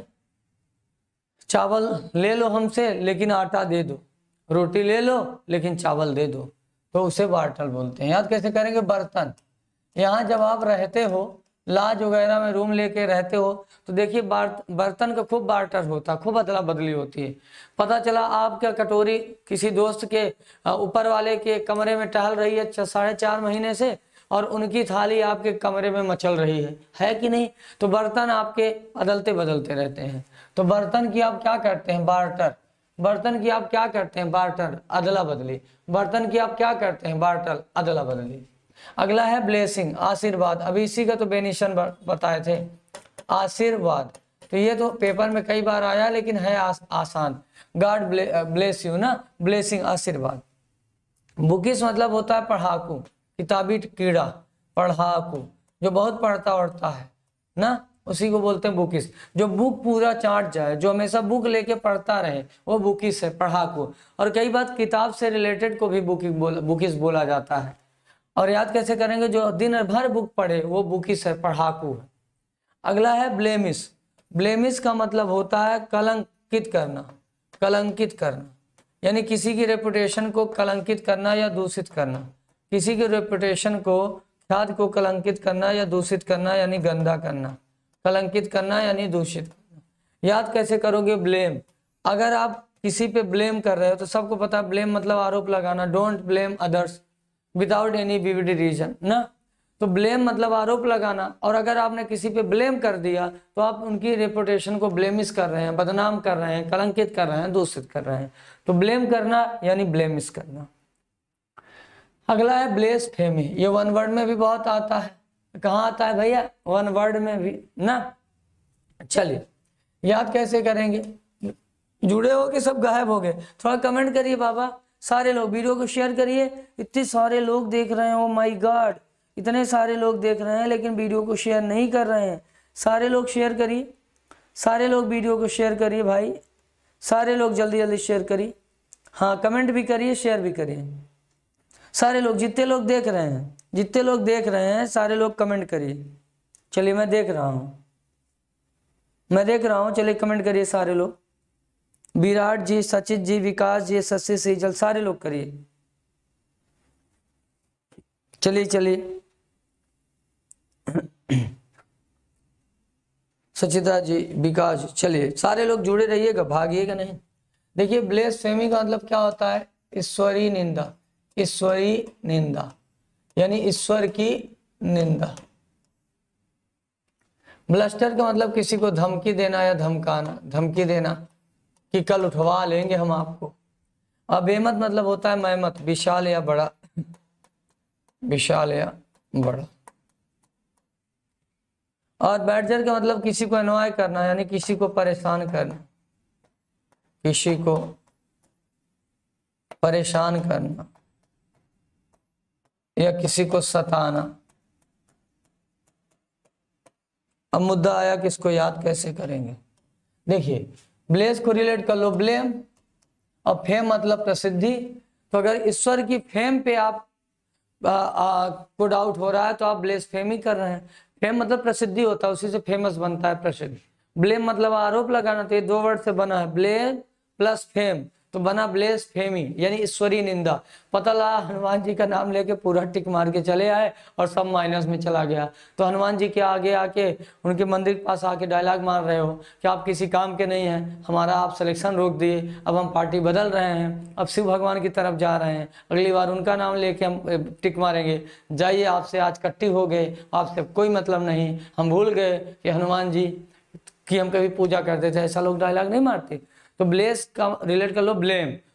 चावल ले लो हमसे लेकिन आटा दे दो, रोटी ले लो लेकिन चावल दे दो, तो उसे बार्टर बोलते हैं। याद कैसे करेंगे? बर्तन। यहाँ जब आप रहते हो, लॉज वगैरह में रूम लेके रहते हो, तो देखिए बर्तन का खूब बार्टर होता है, खूब अदला बदली होती है। पता चला आपका कटोरी किसी दोस्त के ऊपर वाले के कमरे में टहल रही है 4.5 महीने से, और उनकी थाली आपके कमरे में मचल रही है कि नहीं? तो बर्तन आपके अदलते बदलते रहते हैं। तो बर्तन की आप क्या करते हैं? बार्टर। बर्तन की आप क्या करते हैं? बार्टर, अदला बदली। बर्तन की आप क्या करते हैं? बार्टर, अदला बदली। अगला है ब्लेसिंग, आशीर्वाद। अभी इसी का तो बेनिशन बताए थे, आशीर्वाद। तो ये तो पेपर में कई बार आया लेकिन है आसान। गॉड ब्लेस यू ना, ब्लेसिंग, आशीर्वाद। बुकिश मतलब होता है पढ़ाकू, किताबी कीड़ा, पढ़ाकू, जो बहुत पढ़ता उड़ता है ना, उसी को बोलते हैं बुकिश। जो बुक पूरा चाट जाए, जो हमेशा बुक लेके पढ़ता रहे, वो बुकिश है, पढ़ाकू। और कई बात किताब से रिलेटेड को भी बुकिश बोला जाता है। और याद कैसे करेंगे? जो दिन भर बुक पढ़े वो बुकिश है, पढ़ाकू है। अगला है ब्लेमिश। ब्लेमिश का मतलब होता है कलंकित करना, कलंकित करना, यानी किसी की रेपुटेशन को कलंकित करना या दूषित करना। किसी की रेपुटेशन को, ख्याति को कलंकित करना या दूषित करना, यानी गंदा करना। कलंकित करना यानी दूषित करना। याद कैसे करोगे? ब्लेम। अगर आप किसी पे ब्लेम कर रहे हो तो सबको पता है ब्लेम मतलब आरोप लगाना। Don't blame others without any vivid reason ना। तो ब्लेम मतलब आरोप लगाना, और अगर आपने किसी पे ब्लेम कर दिया तो आप उनकी रेपुटेशन को ब्लेमिश कर रहे हैं, बदनाम कर रहे हैं, कलंकित कर रहे हैं, दूषित कर रहे हैं। तो ब्लेम करना यानी ब्लेमिश करना। अगला है ब्लेसफेमी। ये वन वर्ड में भी बहुत आता है। कहाँ आता है भैया? वन वर्ड में भी ना। चलिए याद कैसे करेंगे? जुड़े हो कि सब गायब हो गए? थोड़ा कमेंट करिए बाबा, सारे लोग वीडियो को शेयर करिए। इतने सारे लोग देख रहे हैं, ओ माय गॉड, इतने सारे लोग देख रहे हैं लेकिन वीडियो को शेयर नहीं कर रहे हैं। सारे लोग शेयर करिए, सारे लोग वीडियो को शेयर करिए भाई, सारे लोग जल्दी जल्दी शेयर करिए। हाँ, कमेंट भी करिए, शेयर भी करिए। सारे लोग, जितने लोग देख रहे हैं, जितने लोग देख रहे हैं, सारे लोग कमेंट करिए। चलिए मैं देख रहा हूँ, मैं देख रहा हूँ, चलिए कमेंट करिए सारे लोग। विराट जी, सचित जी, विकास जी, शशि सेजल, सारे लोग करिए। चलिए चलिए सचिता जी, विकास जी, चलिए सारे लोग जुड़े रहिएगा, भागिएगा नहीं। देखिए ब्लेसफेमी का मतलब क्या होता है? ईश्वरीय निंदा, ईश्वरीय निंदा यानी ईश्वर की निंदा। ब्लस्टर का मतलब किसी को धमकी देना या धमकाना, धमकी देना कि कल उठवा लेंगे हम आपको। अबेमत मतलब होता है महमत, विशाल या बड़ा, विशाल या बड़ा। और बैडजर का मतलब किसी को अनवाय करना यानी किसी को परेशान करना, किसी को परेशान करना या किसी को सताना। अब मुद्दा आया कि इसको याद कैसे करेंगे। देखिए ब्लेस को रिलेट कर लो ब्लेम, और फेम मतलब प्रसिद्धि। तो अगर ईश्वर की फेम पे आप को डाउट हो रहा है तो आप ब्लेसफेमी कर रहे हैं। फेम मतलब प्रसिद्धि होता है, उसी से फेमस बनता है, प्रसिद्ध। ब्लेम मतलब आरोप लगाना, तो ये दो वर्ड से बना है, ब्लेम प्लस फेम, तो बना ब्लेसफेमी यानी ईश्वरीय निंदा। पता लगा हनुमान जी का नाम लेके पूरा टिक मार के चले आए और सब माइनस में चला गया। तो हनुमान जी के आगे आके उनके मंदिर के पास आके डायलॉग मार रहे हो कि आप किसी काम के नहीं हैं, हमारा आप सिलेक्शन रोक दिए, अब हम पार्टी बदल रहे हैं, अब शिव भगवान की तरफ जा रहे हैं, अगली बार उनका नाम लेके हम टिक मारेंगे। जाइए, आपसे आज कट्टी हो गए, आपसे कोई मतलब नहीं, हम भूल गए कि हनुमान जी की हम कभी पूजा करते थे। ऐसा लोग डायलॉग नहीं मारते। तो ब्लेस का रिलेट कर लो ब्लेम,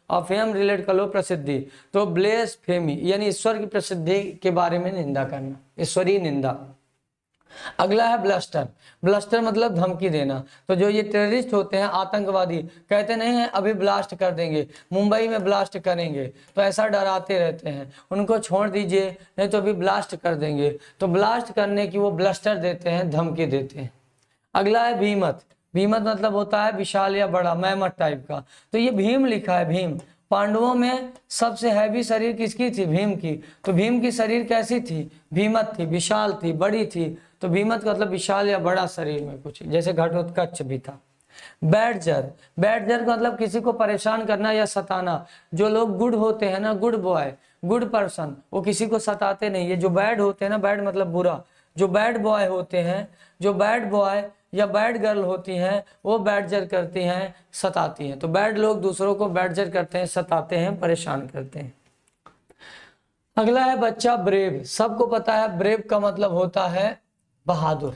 और फेम रिलेट कर लो प्रसिद्धि, तो ब्लेसफेमी यानी ईश्वर की प्रसिद्धि के बारे में निंदा करना, ईश्वरीय निंदा। अगला है ब्लस्टर। ब्लस्टर मतलब धमकी देना। तो जो ये टेररिस्ट होते हैं, आतंकवादी, कहते नहीं हैं अभी ब्लास्ट कर देंगे, मुंबई में ब्लास्ट करेंगे, तो ऐसा डराते रहते हैं, उनको छोड़ दीजिए नहीं तो अभी ब्लास्ट कर देंगे, तो ब्लास्ट करने की वो ब्लस्टर देते हैं, धमकी देते हैं। अगला है भीमत। भीमत मतलब होता है विशाल या बड़ा, मैमथ टाइप का। तो ये भीम लिखा है, भीम। पांडवों में सबसे हैवी शरीर किसकी थी? भीम की। तो भीम की शरीर कैसी थी? भीमत थी, विशाल थी, बड़ी थी। तो भीमत का मतलब विशाल या बड़ा शरीर में कुछ, जैसे घटोत्कच भी था। बैडजर। बैडजर का मतलब किसी को परेशान करना या सताना। जो लोग गुड होते हैं ना, गुड बॉय, गुड पर्सन, वो किसी को सताते नहीं है। जो बैड होते हैं ना, बैड मतलब बुरा, जो बैड बॉय होते हैं, जो बैड बॉय या बैड गर्ल होती हैं, वो बैडजर करती हैं, सताती हैं। तो बैड लोग दूसरों को बैडजर करते हैं, सताते हैं, परेशान करते हैं। अगला है बच्चा ब्रेव। सबको पता है ब्रेव का मतलब होता है बहादुर,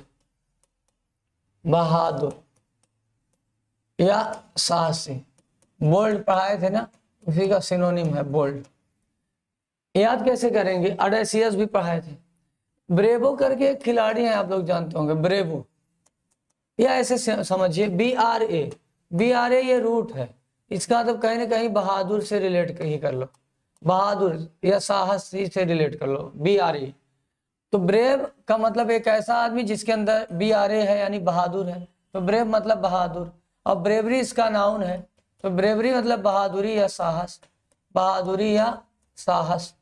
बहादुर या साहसी। बोल्ड पढ़ाए थे ना, उसी का सिनोनिम है बोल्ड। याद कैसे करेंगे? ऑडेसियस भी पढ़ाए थे। ब्रेवो करके एक खिलाड़ी हैं, आप लोग जानते होंगे, ब्रेवो, या ऐसे समझिए BRA। BRA ये रूट है, इसका मतलब कहीं ना कहीं बहादुर से रिलेट कहीं कर लो, बहादुर या साहसी से रिलेट कर लो, BRA। तो ब्रेव का मतलब एक ऐसा आदमी जिसके अंदर BRA है, यानी बहादुर है। तो ब्रेव मतलब बहादुर, और ब्रेवरी इसका नाउन है। तो ब्रेवरी मतलब बहादुरी या साहस, बहादुरी या साहस।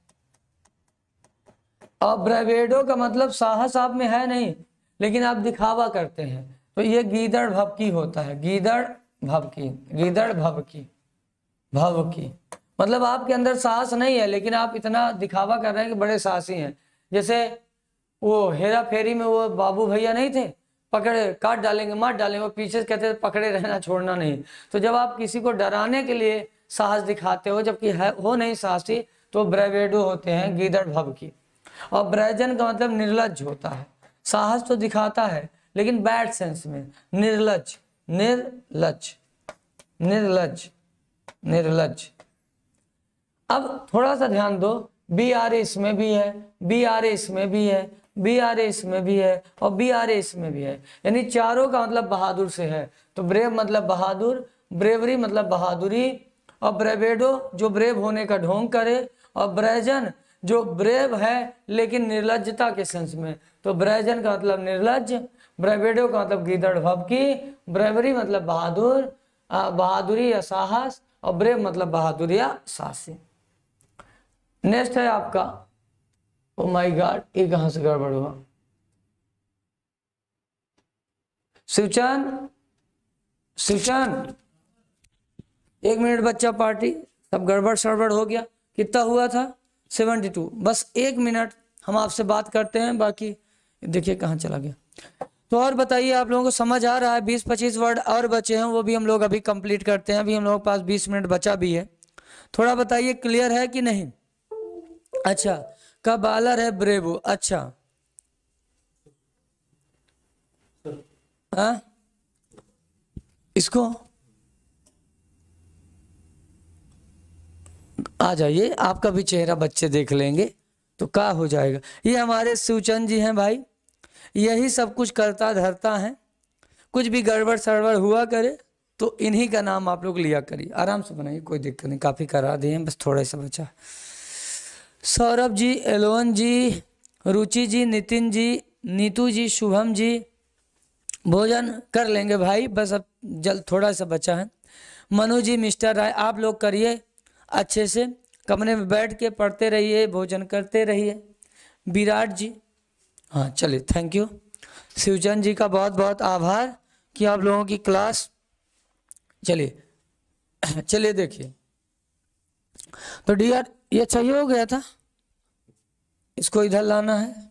और ब्रेवेडो का मतलब साहस आप में है नहीं, लेकिन आप दिखावा करते हैं। तो ये गीदड़ भभकी होता है, गीदड़ भभकी, गीदड़ भभकी, भभकी मतलब आपके अंदर साहस नहीं है, लेकिन आप इतना दिखावा कर रहे हैं कि बड़े साहसी हैं। जैसे वो हेरा फेरी में वो बाबू भैया नहीं थे, पकड़े काट डालेंगे, मार डालेंगे, वो पीछे कहते थे पकड़े रहना, छोड़ना नहीं। तो जब आप किसी को डराने के लिए साहस दिखाते हो, जबकि है हो नहीं साहसी, तो ब्रेवेडो होते हैं, गीदड़ भभकी। और ब्रैजन का मतलब निर्लज होता है। साहस तो दिखाता है लेकिन बैड सेंस में, निर्लज, निर्लज, निर्लज, निर्लज। अब थोड़ा सा ध्यान दो, BRA इसमें भी है, BRA इसमें भी है, BRA इसमें भी है, और BRA इसमें भी है, यानी चारों का मतलब बहादुर से है। तो ब्रेव मतलब बहादुर, ब्रेवरी मतलब बहादुरी, और ब्रेवेडो जो ब्रेव होने का ढोंग करे, और ब्रैजन जो ब्रेव है लेकिन निर्लजता के सेंस में। तो ब्रैजन का मतलब निर्लज, ब्रेवेडो का मतलब गीदड़ भभकी, ब्रेवरी मतलब बहादुर, बहादुरी या साहस, और ब्रेव मतलब बहादुरी या साहसी। नेक्स्ट है आपका, ओ माय गॉड, ये कहां से गड़बड़ हुआ? शिवचंद, शिवचंद, 1 मिनट बच्चा पार्टी, सब गड़बड़ सड़बड़ हो गया। कितना हुआ था? 72। बस 1 मिनट हम आपसे बात करते हैं, बाकी देखिए कहाँ चला गया। तो और बताइए, आप लोगों को समझ आ रहा है? 20-25 वर्ड और बचे हैं, वो भी हम लोग अभी कंप्लीट करते हैं। अभी हम लोगों के पास 20 मिनट बचा भी है। थोड़ा बताइए क्लियर है कि नहीं? अच्छा, कबालर है ब्रेवो। अच्छा, हाँ, इसको आ जाइए, आपका भी चेहरा बच्चे देख लेंगे तो क्या हो जाएगा। ये हमारे शिवचंद जी हैं भाई, यही सब कुछ करता धरता है। कुछ भी गड़बड़ सड़बड़ हुआ करे तो इन्हीं का नाम आप लोग लिया करिए। आराम से बनाइए, कोई दिक्कत नहीं, काफ़ी करा दिए हैं, बस थोड़ा सा बचा। सौरभ जी, एलोन जी, रुचि जी, नितिन जी, नीतू जी, शुभम जी, भोजन कर लेंगे भाई, बस अब जल्द थोड़ा सा बचा है। मनु जी, मिस्टर राय, आप लोग करिए अच्छे से, कमरे में बैठ के पढ़ते रहिए, भोजन करते रहिए। विराट जी, हाँ चलिए, थैंक यू। शिवचंद जी का बहुत बहुत आभार कि आप लोगों की क्लास, चलिए चलिए देखिए। तो डियर, ये चाहिए हो गया था, इसको इधर लाना है।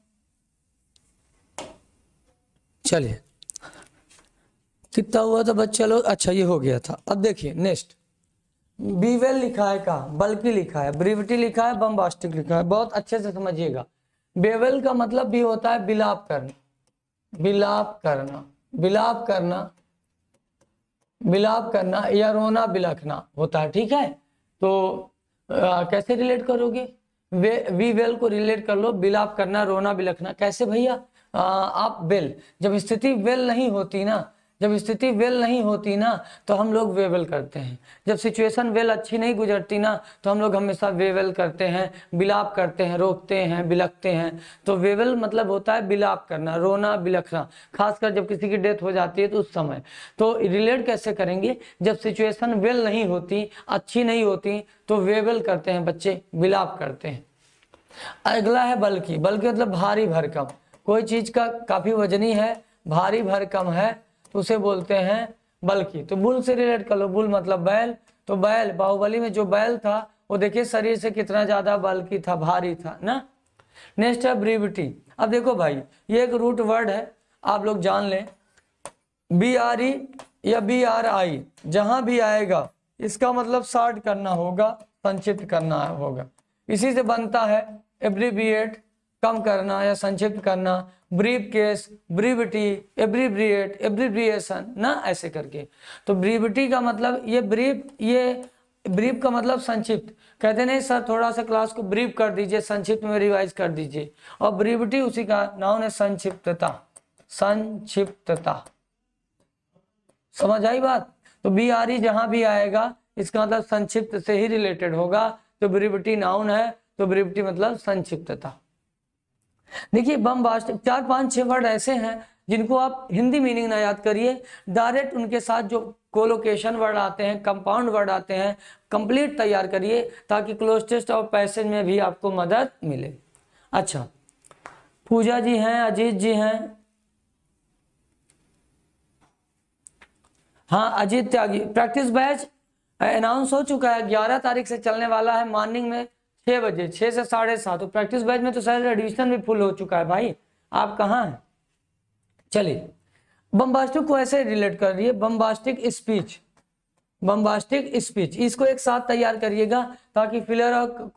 चलिए, कितना हुआ था बच्चा लोग? अच्छा, ये हो गया था। अब देखिए नेक्स्ट, बीवेल लिखा है, कहा बल्कि लिखा है, ब्रीविटी लिखा है, बम्बास्टिक लिखा है। बहुत अच्छे से समझिएगा। बेवेल का मतलब भी होता है विलाप करना, विलाप करना, विलाप करना, विलाप करना या रोना बिलखना होता है, ठीक है। तो कैसे रिलेट करोगे? वी वेल को रिलेट कर लो, बिलाप करना, रोना बिलखना। कैसे भैया? आप वेल, जब स्थिति वेल नहीं होती ना, जब स्थिति वेल नहीं होती ना तो हम लोग वे वेल करते हैं। जब सिचुएशन वेल अच्छी नहीं गुजरती ना तो हम लोग हमेशा वे वेल करते हैं, बिलाप करते हैं, रोकते हैं, बिलखते हैं। तो वे वेल मतलब होता है बिलाप करना, रोना बिलखना, खासकर जब किसी की डेथ हो जाती है तो उस समय। तो रिलेट कैसे करेंगे? जब सिचुएशन वेल नहीं होती, अच्छी नहीं होती तो वे वेल करते हैं बच्चे, बिलाप करते हैं। अगला है बल्कि। बल्कि मतलब भारी भरकम, कोई चीज का काफी वजनी है, भारी भरकम है तो उसे बोलते हैं बल्कि। तो बुल से रिलेट कर लो, बुल मतलब बैल। तो बैल, बाहुबली में जो बैल था वो देखिए शरीर से कितना ज्यादा बल्कि था, भारी था ना। नेक्स्ट है ब्रीविटी। अब देखो भाई, ये एक रूट वर्ड है, आप लोग जान लें। BRE या BRI जहां भी आएगा इसका मतलब शॉर्ट करना होगा, संक्षिप्त करना होगा। इसी से बनता है एब्रीविएट, कम करना या संक्षिप्त करना, briefcase, brevity, abbreviate, abbreviation ना, ऐसे करके। तो ब्रीविटी का मतलब ये ब्रीफ, ये ब्रीफ का मतलब संक्षिप्त। कहते नहीं सर थोड़ा सा क्लास को ब्रीफ कर दीजिए, संक्षिप्त में रिवाइज कर दीजिए, और ब्रीविटी उसी का नाउन है, संक्षिप्तता, संक्षिप्तता। समझ आई बात? तो BRE जहां भी आएगा इसका मतलब संक्षिप्त से ही रिलेटेड होगा। तो ब्रीविटी नाउन है, तो ब्रीविटी मतलब संक्षिप्तता। देखिए बमबास्टिक, 4-5-6 वर्ड ऐसे हैं जिनको आप हिंदी मीनिंग ना याद करिए, डायरेक्ट उनके साथ जो कोलोकेशन वर्ड आते हैं, कंपाउंड वर्ड आते हैं, कंप्लीट तैयार करिए ताकि क्लोज टेस्ट और पैसेज में भी आपको मदद मिले। अच्छा, पूजा जी हैं, अजीत जी हैं, हाँ Ajit Tyagi. Practice batch announce हो चुका है, 11 तारीख से चलने वाला है, मॉर्निंग में 6 बजे, 6 से 7:30। तो प्रैक्टिस बैच में तो शायद एडमिशन भी फुल हो चुका है भाई, आप कहाँ हैं? चलिए, बम्बास्टिक को ऐसे रिलेट कर रही है, बम्बास्टिक स्पीच, बम्बास्टिक स्पीच, इसको एक साथ तैयार करिएगा ताकि फिलर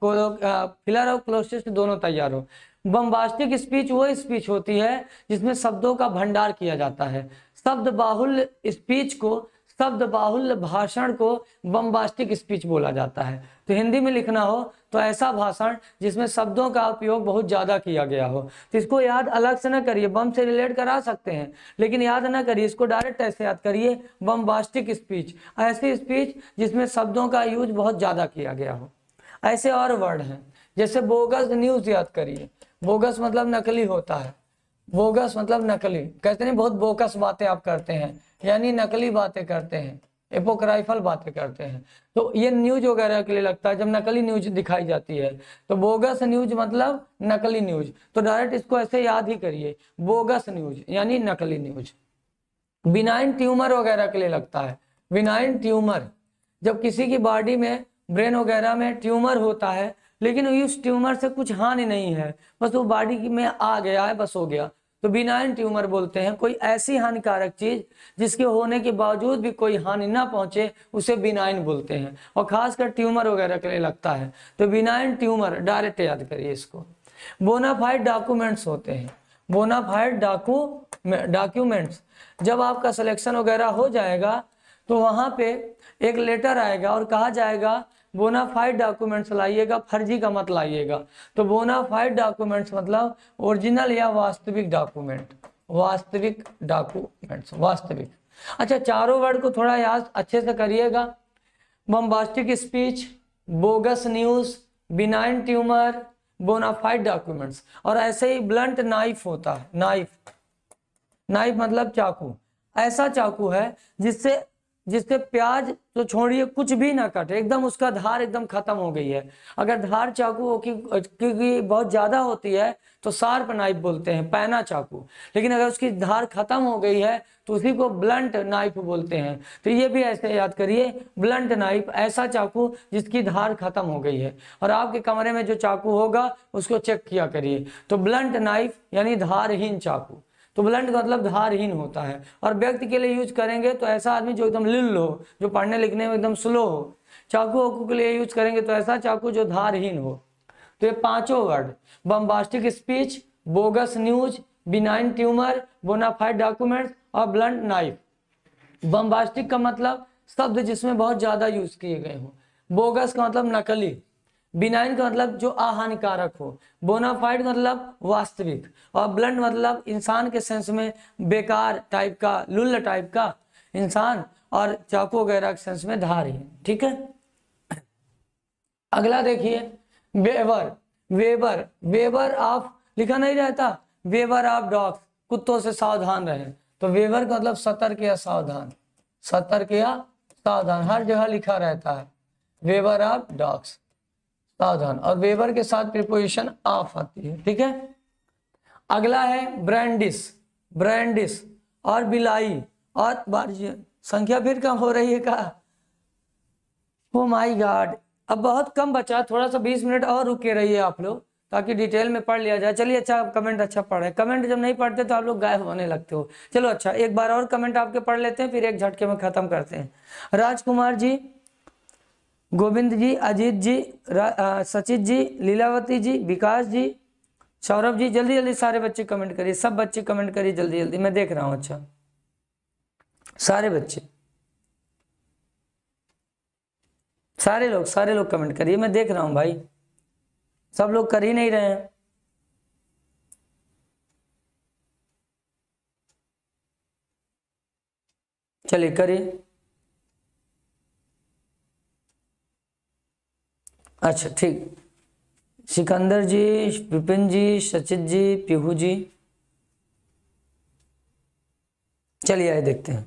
और क्लोज टेस्ट दोनों तैयार हो। बम्बास्टिक स्पीच वो स्पीच होती है जिसमें शब्दों का भंडार किया जाता है। शब्द बाहुल्य स्पीच को, शब्द बाहुल्य भाषण को बम्बास्टिक स्पीच बोला जाता है। तो हिंदी में लिखना हो तो ऐसा भाषण जिसमें शब्दों का उपयोग बहुत ज्यादा किया गया हो। तो इसको याद अलग से ना करिए, बम से रिलेट करा सकते हैं लेकिन याद ना करिए, इसको डायरेक्ट ऐसे याद करिए, बम्बास्टिक स्पीच, ऐसी स्पीच जिसमें शब्दों का यूज बहुत ज्यादा किया गया हो। ऐसे और वर्ड हैं, जैसे बोगस न्यूज याद करिए। बोगस मतलब नकली होता है, बोगस मतलब नकली। कहते नहीं बहुत बोकस बातें आप करते हैं, यानी नकली बातें करते हैं, एपोक्राइफल बातें करते हैं। तो ये न्यूज वगैरह के लिए लगता है जब नकली न्यूज दिखाई जाती है। तो बोगस न्यूज मतलब नकली न्यूज। तो डायरेक्ट इसको ऐसे याद ही करिए, बोगस न्यूज यानी नकली न्यूज। बिनाइन ट्यूमर वगैरह के लिए लगता है। बिनाइन ट्यूमर, जब किसी की बॉडी में, ब्रेन वगैरह में ट्यूमर होता है लेकिन उस ट्यूमर से कुछ हानि नहीं है, बस वो बॉडी में आ गया है, बस हो गया, तो बिनाइन ट्यूमर बोलते हैं। कोई ऐसी हानिकारक चीज जिसके होने के बावजूद भी कोई हानि ना पहुंचे उसे बिनाइन बोलते हैं, और खासकर ट्यूमर वगैरह के लिए लगता है। तो बिनाइन ट्यूमर डायरेक्ट याद करिए इसको। बोनाफाइड डॉक्यूमेंट्स होते हैं, बोनाफाइड डॉक्यूमेंट्स, जब आपका सिलेक्शन वगैरह हो जाएगा तो वहां पे एक लेटर आएगा और कहा जाएगा बोनाफाइड डॉक्यूमेंट्स लाइएगा, फर्जी का मत लाइएगा। तो बोनाफाइड डॉक्यूमेंट्स मतलब ओरिजिनल या वास्तविक डॉक्यूमेंट, वास्तविक डॉक्यूमेंट्स, वास्तविक। अच्छा, चारों वर्ड को थोड़ा याद अच्छे से करिएगा, bombastic speech, bogus news, benign tumour, bona fide documents. और ऐसे ही ब्लंट नाइफ होता है, नाइफ, नाइफ मतलब चाकू। ऐसा चाकू है जिससे प्याज तो छोड़िए कुछ भी ना कटे, एकदम उसका धार एकदम खत्म हो गई है। अगर धार चाकू की बहुत ज्यादा होती है तो शार्प नाइफ बोलते हैं, पैना चाकू। लेकिन अगर उसकी धार खत्म हो गई है तो उसी को ब्लंट नाइफ बोलते हैं। तो ये भी ऐसे याद करिए, ब्लंट नाइफ ऐसा चाकू जिसकी धार खत्म हो गई है। और आपके कमरे में जो चाकू होगा उसको चेक किया करिए। तो ब्लंट नाइफ यानी धारहीन चाकू। तो ब्लंट का मतलब धारहीन होता है। और व्यक्ति के लिए यूज करेंगे तो ऐसा आदमी जो एकदम लिल हो, जो पढ़ने लिखने में एकदम स्लो हो। चाकू वाकू के लिए यूज करेंगे तो ऐसा चाकू जो धारहीन हो। तो ये पांचों word, bombastic speech, bogus news, benign tumour, bona fide documents और ब्लंट नाइफ। बम्बास्टिक का मतलब शब्द जिसमें बहुत ज्यादा यूज किए गए हों, बोगस का मतलब नकली, बिनाइन का मतलब जो अहानिकारक हो, बोनाफाइड मतलब वास्तविक, और ब्लंट मतलब इंसान के सेंस में बेकार टाइप का, लुल्ल टाइप का इंसान, और चाकू वगैरह के सेंस में धारी। ठीक है, अगला देखिए वेबर, वेबर, वेबर ऑफ लिखा नहीं रहता, वेबर ऑफ डॉग्स, कुत्तों से सावधान रहे, तो वेबर का मतलब सतर्क या सावधान, सतर्क या सावधान, हर जगह लिखा रहता है वेबर ऑफ डॉग्स, सावधान, और वेबर के साथ प्रीपोजिशन ऑफ आती है। ठीक है, अगला है ब्रांडिस, ब्रांडिस और बिलाई और बार्जियन, संख्या फिर कम हो रही है का, ओ माय गॉड, अब बहुत कम बचा, थोड़ा सा 20 मिनट और रुके रहिए आप लोग, ताकि डिटेल में पढ़ लिया जाए। चलिए अच्छा, कमेंट अच्छा पढ़े, कमेंट जब नहीं पढ़ते तो आप लोग गायब होने लगते हो। चलो अच्छा, एक बार और कमेंट आपके पढ़ लेते हैं, फिर एक झटके में खत्म करते हैं। राजकुमार जी, गोविंद जी, अजीत जी, सचित जी, लीलावती जी, विकास जी, सौरभ जी, जल्दी जल्दी सारे बच्चे कमेंट करिए, सब बच्चे कमेंट करिए जल्दी जल्दी, मैं देख रहा हूँ। अच्छा, सारे बच्चे, सारे लोग कमेंट करिए, मैं देख रहा हूं भाई, सब लोग कर ही नहीं रहे हैं। चलिए करिए। अच्छा ठीक, सिकंदर जी, विपिन जी, सचित जी, पीहू जी, चलिए आइए देखते हैं।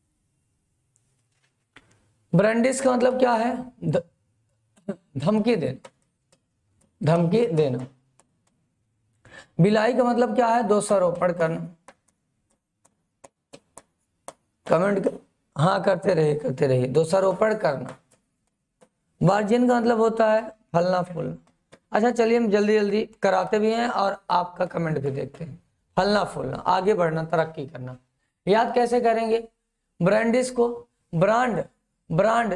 ब्रांडिस का मतलब क्या है, धमकी देना, धमकी देना। बिलाई का मतलब क्या है, दोषारोपण करना। कमेंट कर, हाँ करते रहिए, दोषारोपण करना। बार्जियन का मतलब होता है फलना फूलना। अच्छा चलिए, हम जल्दी जल्दी कराते भी हैं और आपका कमेंट भी देखते हैं। फलना फूलना, आगे बढ़ना, तरक्की करना। याद कैसे करेंगे ब्रांडिस को, ब्रांड, ब्रांड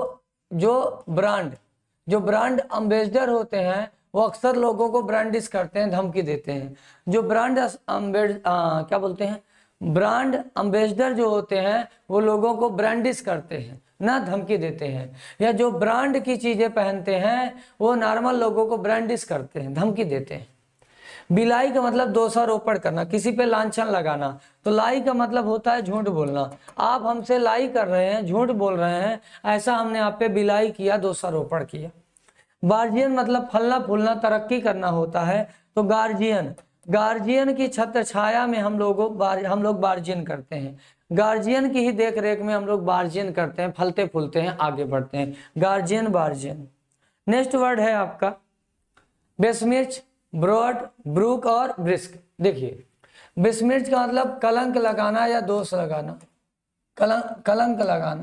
जो ब्रांड एम्बेसडर होते हैं वो अक्सर लोगों को ब्रांडिस करते हैं, धमकी देते हैं। जो ब्रांड क्या बोलते हैं, ब्रांड एम्बेसडर जो होते हैं वो लोगों को ब्रांडिस करते हैं, ना धमकी देते हैं। या जो ब्रांड की चीजें पहनते हैं वो नॉर्मल लोगों को ब्रांडिस करते हैं, धमकी देते हैं। बिलाई का मतलब दोषारोपण करना, किसी पे लांछन लगाना। तो लाई का मतलब होता है झूठ बोलना, आप हमसे लाई कर रहे हैं, झूठ बोल रहे हैं, ऐसा हमने आप पे बिलाई किया, दोषारोपण किया। बार्जियन मतलब फलना फूलना, तरक्की करना होता है। तो गार्जियन, गार्जियन की छत्र छाया में हम लोग बार्जियन करते हैं, गार्जियन की ही देख रेख में हम लोग बार्जियन करते हैं, फलते फूलते हैं, आगे बढ़ते हैं। गार्जियन, बार्जियन। नेक्स्ट वर्ड है आपका बेसमिर्च, ब्रॉड, ब्रूक और ब्रिस्क। देखिए बेसमिर्च का मतलब कलंक लगाना या दोष लगाना, कलंक लगाना,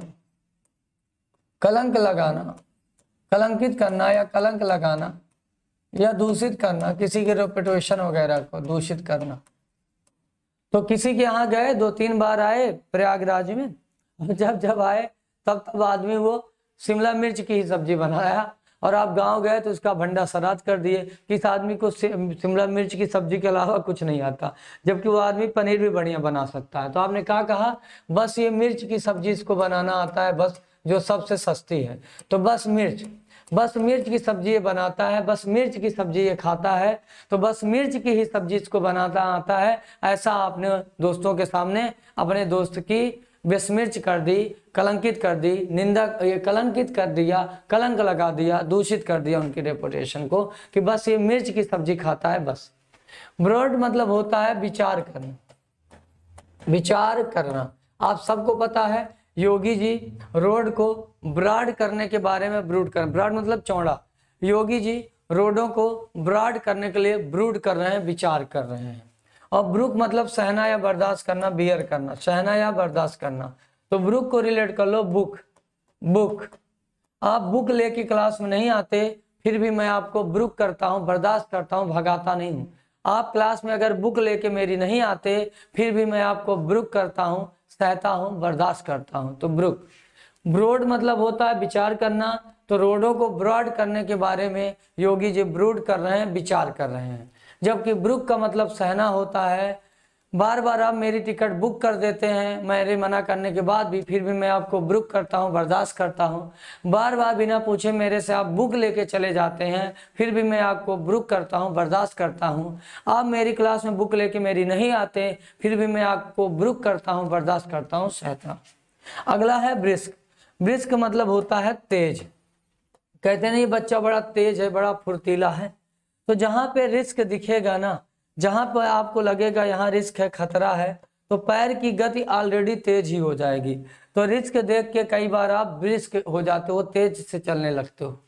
कलंक लगाना, कलंकित करना या कलंक लगाना, या दूषित करना, किसी के रेपुटेशन वगैरह को दूषित करना। तो किसी के यहाँ गए, 2-3 बार आए प्रयागराज में, जब आए तब आदमी वो शिमला मिर्च की ही सब्जी बनाया, और आप गांव गए तो उसका भंडा सराद कर दिए कि इस आदमी को शिमला मिर्च की सब्जी के अलावा कुछ नहीं आता, जबकि वो आदमी पनीर भी बढ़िया बना सकता है। तो आपने कहा बस ये मिर्च की सब्जी इसको बनाना आता है, बस जो सबसे सस्ती है, तो बस मिर्च की सब्जी ये बनाता है, बस मिर्च की सब्जी ये खाता है, तो बस मिर्च की ही सब्जी इसको बनाता आता है। ऐसा आपने दोस्तों के सामने अपने दोस्त की बेसमिर्च कर दी, कलंकित कर दी, निंदा, ये कलंकित कर दिया, कलंक लगा दिया, दूषित कर दिया उनकी रेपुटेशन को कि बस ये मिर्च की सब्जी खाता है बस। ब्रॉड मतलब होता है विचार करना, विचार करना। आप सबको पता है योगी जी रोड को ब्रॉड करने के बारे में ब्रूड कर, ब्रॉड मतलब चौड़ा, योगी जी रोडों को ब्रॉड करने के लिए ब्रूड कर रहे हैं, विचार कर रहे हैं। और ब्रुक मतलब सहना या बर्दाश्त करना, बियर करना, सहना या बर्दाश्त करना। तो ब्रुक को रिलेट कर लो बुक, बुक। आप बुक लेके क्लास में नहीं आते, फिर भी मैं आपको ब्रुक करता हूँ, बर्दाश्त करता हूँ, भगाता नहीं हूँ। आप क्लास में अगर बुक लेके मेरी नहीं आते, फिर भी मैं आपको ब्रुक करता हूँ, सहता हूँ, बर्दाश्त करता हूँ। तो ब्रुक। ब्रॉड मतलब होता है विचार करना, तो रोडों को ब्रॉड करने के बारे में योगी जी ब्रूड कर रहे हैं, विचार कर रहे हैं। जबकि ब्रुक का मतलब सहना होता है, बार बार आप मेरी टिकट बुक कर देते हैं, मेरे मना करने के बाद भी, फिर भी मैं आपको बुक करता हूं, बर्दाश्त करता हूं। बार बार बिना पूछे मेरे से आप बुक लेके चले जाते हैं, फिर भी मैं आपको बुक करता हूं, बर्दाश्त करता हूं। आप मेरी क्लास में बुक लेके मेरी नहीं आते, फिर भी मैं आपको बुक करता हूं, बर्दाश्त करता हूं, सहता हूं। अगला है ब्रिस्क। ब्रिस्क का मतलब होता है तेज। कहते नहीं बच्चा बड़ा तेज है, बड़ा फुर्तीला है। तो जहां पे रिस्क दिखेगा ना, जहां पर आपको लगेगा यहाँ रिस्क है, खतरा है, तो पैर की गति ऑलरेडी तेज ही हो जाएगी। तो रिस्क देख के कई बार आप ब्रिस्क हो जाते हो, तेज से चलने लगते हो।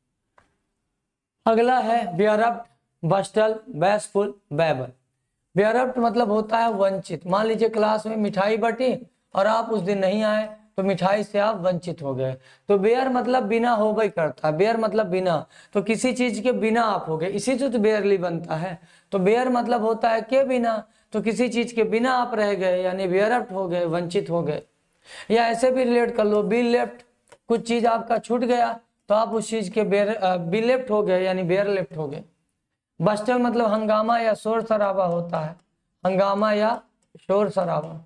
अगला है बेयरप्ट, बस्टल, बैसफुल, बैबल। बेयरप्ट मतलब होता है वंचित। मान लीजिए क्लास में मिठाई बटी और आप उस दिन नहीं आए, तो मिठाई से आप वंचित हो गए। तो बेयर मतलब बिना हो गई करता है, बेयर मतलब बिना, तो किसी चीज के बिना आप हो गए, इसी से तो बेयरली बनता है। तो बेयर मतलब होता है के बिना, तो किसी चीज के बिना आप रह गए, यानी बेयरप्ट हो गए, वंचित हो गए। या ऐसे भी रिलेट कर लो, बी लेफ्ट, कुछ चीज आपका छूट गया तो आप उस चीज के बी लेफ्ट हो गए, यानी बेयर लेफ्ट हो गए। बस्टल मतलब हंगामा या शोर शराबा होता है, हंगामा या शोर शराबा।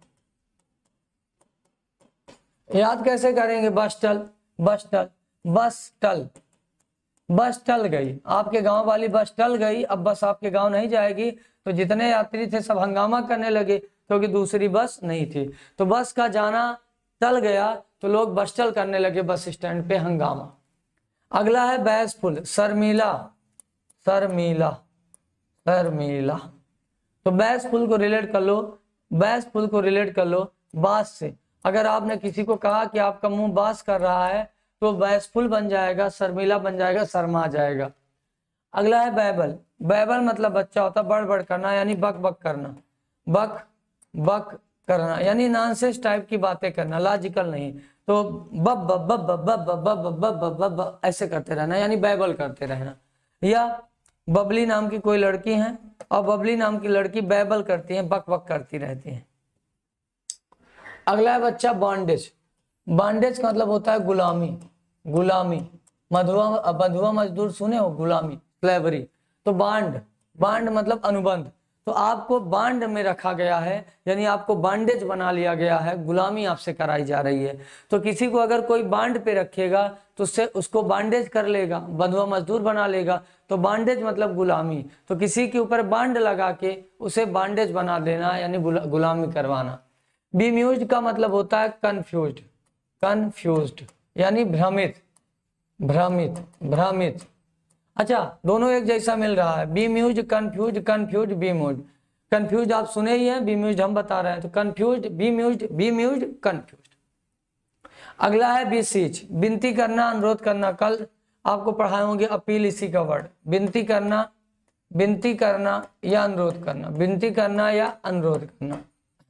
याद कैसे करेंगे? बस्टल, बस्टल, बस टल, बस टल गई, आपके गांव वाली बस टल गई। अब बस आपके गांव नहीं जाएगी, तो जितने यात्री थे सब हंगामा करने लगे, क्योंकि दूसरी बस नहीं थी। तो बस का जाना टल गया, तो लोग बस टल करने लगे, बस स्टैंड पे हंगामा। अगला है बैसफुल, शर्मीला, शर्मीला, शर्मीला। तो बैसफुल को रिलेट कर लो, बैसफुल को रिलेट कर लो बास से। अगर आपने किसी को कहा कि आपका मुंह बास कर रहा है, तो बैसफुल बन जाएगा, शर्मीला बन जाएगा, शर्मा जाएगा। अगला है बैबल। बैबल मतलब बच्चा होता, बड़ करना, यानी बक बक करना, बक बक करना, यानी नॉनसेंस टाइप की बातें करना, लॉजिकल नहीं। तो बब बब बब बब बब बब बब बब बब ऐसे करते रहना, यानी बैबल करते रहना। या बबली नाम की कोई लड़की है, और बबली नाम की लड़की बैबल करती है, बक बक करती रहती है। अगला है बच्चा बॉन्डेज। बॉन्डेज का मतलब होता है गुलामी, गुलामी। बंधुआ मजदूर सुने हो, गुलामी, स्लेवरी। तो बांड, बांड मतलब अनुबंध। तो आपको बांड में रखा गया है, यानी आपको बांडेज बना लिया गया है, गुलामी आपसे कराई जा रही है। तो किसी को अगर कोई बांड पे रखेगा तो उससे उसको बांडेज कर लेगा, बंधुआ मजदूर बना लेगा। तो बांडेज मतलब गुलामी। तो किसी के ऊपर बांड लगा के उसे बांडेज बना देना, यानी गुलामी करवाना। बीम्यूज्ड का मतलब होता है कंफ्यूज्ड, कंफ्यूज्ड यानी भ्रमित, भ्रमित, भ्रमित। अच्छा, दोनों एक जैसा मिल रहा है, bemused, confused, confused, bemused. Confused आप सुने ही हैं, बीम्यूज्ड हम बता रहे हैं। तो कंफ्यूज्ड, बीम्यूज्ड, बीम्यूज्ड, कंफ्यूज्ड। अगला है बिसीच, विनती करना, अनुरोध करना। कल आपको पढ़ाए होंगे अपील, इसी का वर्ड। विनती करना, विनती करना या अनुरोध करना, विनती करना या अनुरोध करना,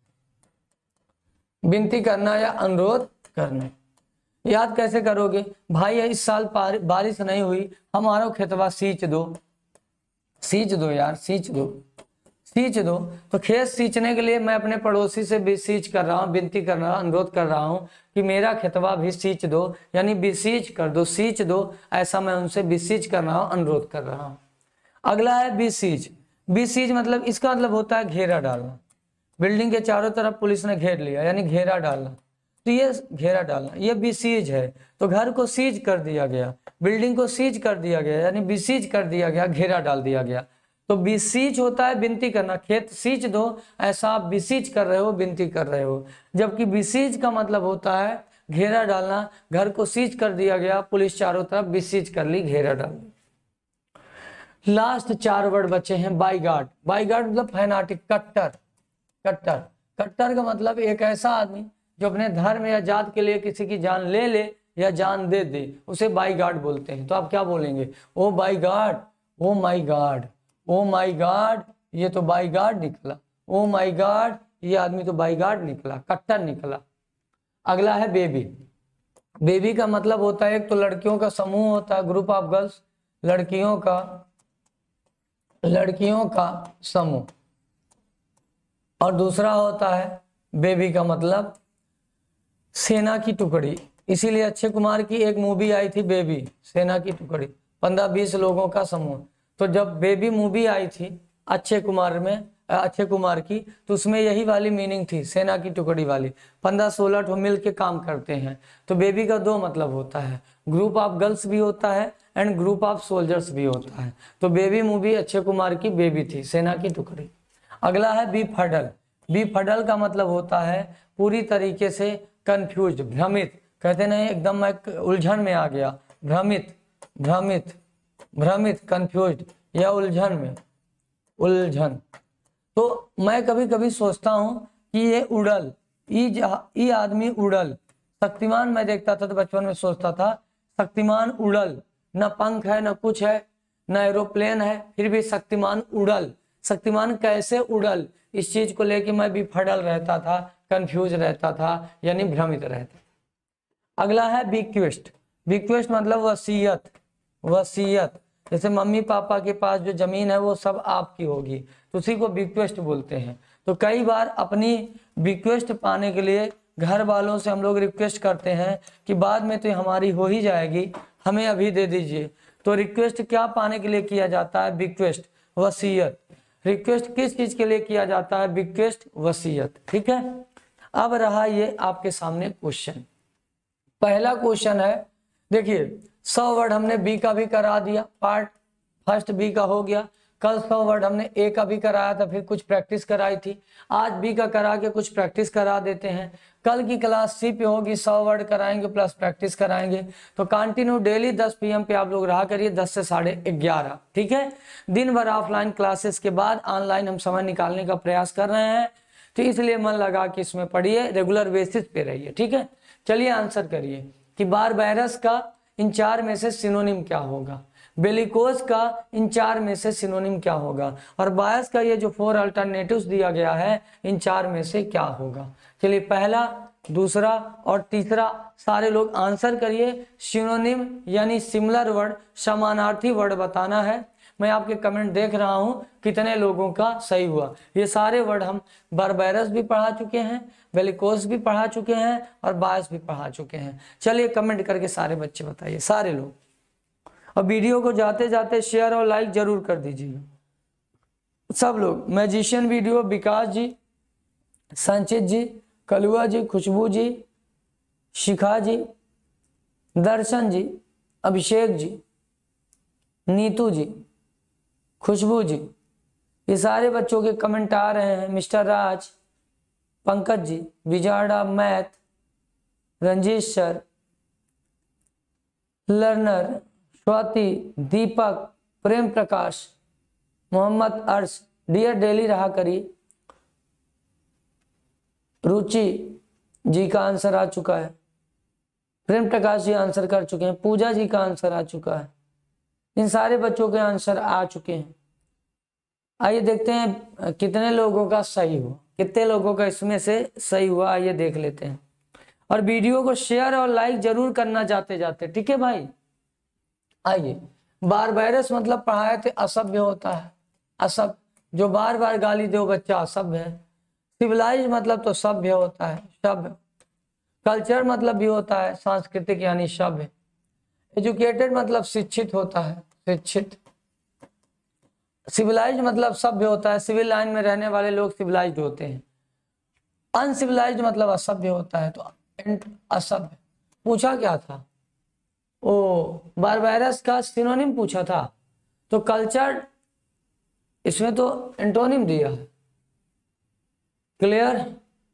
विनती करना या अनुरोध करना। याद कैसे करोगे? भाई इस साल बारिश नहीं हुई, हमारा खेतवा सींच दो, सींच दो यार, सींच दो, सींच दो। तो खेत सींचने के लिए मैं अपने पड़ोसी से भी सींच कर रहा हूँ, विनती कर रहा हूँ, अनुरोध कर रहा हूँ कि मेरा खेतवा भी सींच दो, यानी बिसीच कर दो, सींच दो, ऐसा मैं उनसे बिसीच कर रहा हूँ, अनुरोध कर रहा हूँ। अगला है बिसीज। बिसीज मतलब, इसका मतलब होता है घेरा डालना। बिल्डिंग के चारों तरफ पुलिस ने घेर लिया, यानी घेरा डालना। तो ये घेरा डालना, ये बिसीज है। तो घर को सीज कर दिया गया, बिल्डिंग को सीज कर दिया गया, यानी बिसीज कर दिया गया, घेरा डाल दिया गया। तो बिसीज होता है विनती करना, खेत सींच दो, ऐसा आप बिसीज कर रहे हो, विनती कर रहे हो। जबकि बिसीज का मतलब होता है घेरा डालना, घर को सीज कर दिया गया, पुलिस चारों तरफ बिसीज कर ली, घेरा डाल ली। लास्ट 4 वर्ड बचे हैं। बाईगार्ड, बाईगार्ड मतलब फैनाटिक, कट्टर, कट्टर। कट्टर का मतलब एक ऐसा आदमी जो अपने धर्म या जात के लिए किसी की जान ले ले या जान दे दे, उसे बाईगार्ड बोलते हैं। तो आप क्या बोलेंगे? ओ बाईगार्ड, ओ माई गॉड, ओ माई गॉड, ये तो बाईगार्ड निकला, ओ माई गॉड, ये आदमी तो बाईगार्ड निकला, कट्टर निकला। अगला है बेबी। बेबी का मतलब होता है, एक तो लड़कियों का समूह होता है, ग्रुप ऑफ गर्ल्स, लड़कियों का समूह। और दूसरा होता है बेबी का मतलब सेना की टुकड़ी। इसीलिए अक्षय कुमार की एक मूवी आई थी बेबी, सेना की टुकड़ी, 15-20 लोगों का समूह। तो जब बेबी मूवी आई थी अक्षय कुमार में, अक्षय कुमार की, तो उसमें यही वाली मीनिंग थी, सेना की टुकड़ी वाली। 15-16 ठो मिल के काम करते हैं। तो बेबी का 2 मतलब होता है, ग्रुप ऑफ गर्ल्स भी होता है एंड ग्रुप ऑफ सोल्जर्स भी होता है। तो बेबी मूवी अक्षय कुमार की बेबी थी, सेना की टुकड़ी। अगला है बी फडल। बी फडल का मतलब होता है पूरी तरीके से कंफ्यूज, भ्रमित, कहते नहीं एकदम मैं उलझन में आ गया, भ्रमित, भ्रमित, भ्रमित, कंफ्यूज या उलझन में, उलझन। तो मैं कभी कभी सोचता हूं कि ये उड़ल, ई आदमी उड़ल, शक्तिमान मैं देखता था तो बचपन में सोचता था शक्तिमान उड़ल, न पंख है न कुछ है न एरोप्लेन है, फिर भी शक्तिमान उड़ल, शक्तिमान कैसे उड़ल, इस चीज को लेके मैं भी फडल रहता था, कंफ्यूज रहता था, यानी भ्रमित रहता। अगला है बिक्वेस्ट। बिक्वेस्ट मतलब वसीयत, वसीयत, जैसे मम्मी पापा के पास जो जमीन है वो सब आपकी होगी, तो उसी को बिक्वेस्ट बोलते हैं। तो कई बार अपनी बिक्वेस्ट पाने के लिए घर वालों से हम लोग रिक्वेस्ट करते हैं कि बाद में तो हमारी हो ही जाएगी, हमें अभी दे दीजिए। तो रिक्वेस्ट क्या पाने के लिए किया जाता है? बिक्वेस्ट, वसीयत। रिक्वेस्ट किस चीज के लिए किया जाता है? बिक्वेस्ट, वसीयत। ठीक है, अब रहा ये आपके सामने क्वेश्चन। पहला क्वेश्चन है, देखिए 100 वर्ड हमने बी का भी करा दिया, पार्ट फर्स्ट बी का हो गया। कल 100 वर्ड हमने ए का भी कराया था, फिर कुछ प्रैक्टिस कराई थी। आज बी का करा के कुछ प्रैक्टिस करा देते हैं। कल की क्लास सी पे होगी, 100 वर्ड कराएंगे प्लस प्रैक्टिस कराएंगे। तो कंटिन्यू डेली 10 PM पे आप लोग रहा करिए, 10 से 11:30। ठीक है, दिन भर ऑफलाइन क्लासेस के बाद ऑनलाइन हम समय निकालने का प्रयास कर रहे हैं, तो इसलिए मन लगा कि इसमें पढ़िए, रेगुलर बेसिस पे रहिए। ठीक है, चलिए आंसर करिए कि बारबेरस का इन 4 में से सिनोनिम क्या होगा, बेलिकोस का इन 4 में से सिनोनिम क्या होगा, और बायस का ये जो 4 अल्टरनेटिव्स दिया गया है इन 4 में से क्या होगा। चलिए पहला, दूसरा और तीसरा सारे लोग आंसर करिए। सिनोनिम यानी सिमिलर वर्ड, समानार्थी वर्ड बताना है। मैं आपके कमेंट देख रहा हूं कितने लोगों का सही हुआ। ये सारे वर्ड हम बारबेरस भी पढ़ा चुके हैं, बेलिकोस भी पढ़ा चुके हैं और बायस भी पढ़ा चुके हैं। चलिए कमेंट करके सारे बच्चे बताइए, सारे लोग। और वीडियो को जाते जाते शेयर और लाइक जरूर कर दीजिएगा सब लोग। मैजिशियन वीडियो, विकास जी, संचित जी, कलुआ जी, खुशबू जी, शिखा जी, दर्शन जी, अभिषेक जी, नीतू जी, खुशबू जी, ये सारे बच्चों के कमेंट आ रहे हैं। Mister Raj, Pankaj ji, wizard math, Ranjeet sir, learner, Swati, Deepak, Prem Prakash, Mohammad Arsh, dear daily रहा करिए। रुचि जी का आंसर आ चुका है, प्रेम प्रकाश जी आंसर कर चुके हैं, पूजा जी का आंसर आ चुका है, इन सारे बच्चों के आंसर आ चुके हैं। आइए देखते हैं कितने लोगों का सही हुआ, कितने लोगों का इसमें से सही हुआ, आइए देख लेते हैं। और वीडियो को शेयर और लाइक जरूर करना जाते जाते, ठीक है भाई। आइए, बारबेरस मतलब पढ़ाए थे असभ्य होता है, असभ्य, जो बार बार गाली दो बच्चा असभ्य है। सिविलाइज मतलब तो सभ्य होता है, सभ्य। कल्चर मतलब भी होता है सांस्कृतिक यानी सभ्य। एजुकेटेड मतलब शिक्षित होता है, शिक्षित। सिविलाइज मतलब सभ्य होता है, सिविल लाइन में रहने वाले लोग सिविलाइज्ड होते हैं। अनसिविलाइज्ड मतलब असभ्य होता है, तो असभ्य। पूछा क्या था? ओ, बारबेरस का सिनोनिम पूछा था, तो कल्चर, इसमें तो एंटोनिम दिया है। क्लियर?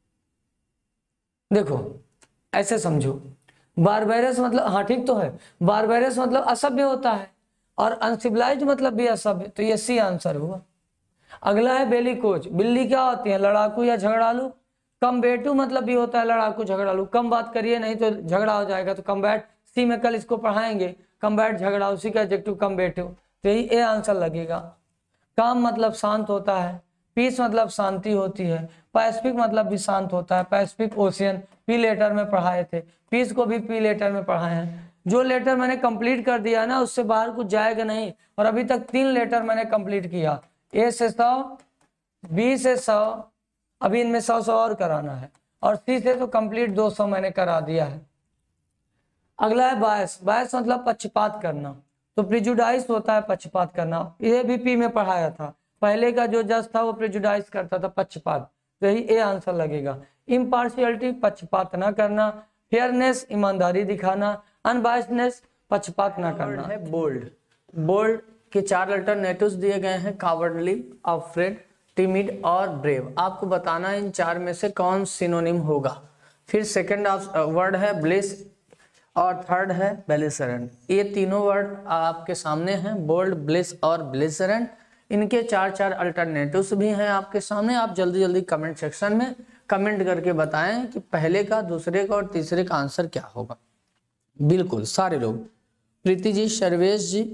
देखो ऐसे समझो, बारबेरस मतलब, हाँ ठीक तो है, बारबेरस मतलब असभ्य होता है और अनसिविलाइज्ड मतलब भी असभ्य, तो ये सी आंसर हुआ। अगला है बेलिकोज। बिल्ली क्या होती है? लड़ाकू या झगड़ालू। कम्बेटू मतलब भी होता है लड़ाकू झगड़ालू। कम बात करिए नहीं तो झगड़ा हो जाएगा, तो कम्बैट, सी में कल इसको पढ़ाएंगे, कम्बैट झगड़ा, उसी का एडजेक्टिव कम्बेटू, तो यही ए आंसर लगेगा। काम मतलब शांत होता है, पीस मतलब शांति होती है, पैसिफिक मतलब भी शांत होता है, पैसिफिक ओशियन पी लेटर में पढ़ाए थे, पीस को भी पी लेटर में पढ़ाए हैं। जो लेटर मैंने कंप्लीट कर दिया ना उससे बाहर कुछ जाएगा नहीं, और अभी तक 3 लेटर मैंने कंप्लीट किया, ए से 100, बी से 100, अभी इनमें 100 और कराना है, और सी से तो कंप्लीट 200 मैंने करा दिया है। अगला है बायस। बायस मतलब पक्षपात करना, तो प्रिजुडाइस होता है पक्षपात करना, ये भी पी में पढ़ाया था। पहले का जो जज था वो प्रेजुडाइज करता था, पक्षपात, तो यही ए आंसर लगेगा। इम्पार्शियलिटी, पक्षपात ना करना, फेयरनेस, ईमानदारी दिखाना, अनबायसनेस, पक्षपात ना करना है बोल्ड। बोल्ड के 4 अल्टरनेटिव्स दिए गए हैं, कावर्डली, अफ्रेड, टिमिड और ब्रेव। आपको बताना है इन 4 में से कौन सिनोनिम होगा। फिर सेकंड वर्ड है ब्लिस और थर्ड है बेलिसरेंट। ये तीनों वर्ड आपके सामने हैं, बोल्ड, ब्लिस और बेलिसरेंट। इनके 4 अल्टरनेटिव्स भी हैं आपके सामने। आप जल्दी जल्दी कमेंट सेक्शन में कमेंट करके बताएं कि पहले का, दूसरे का और तीसरे का आंसर क्या होगा। बिल्कुल सारे लोग, प्रीति जी, सर्वेश जी,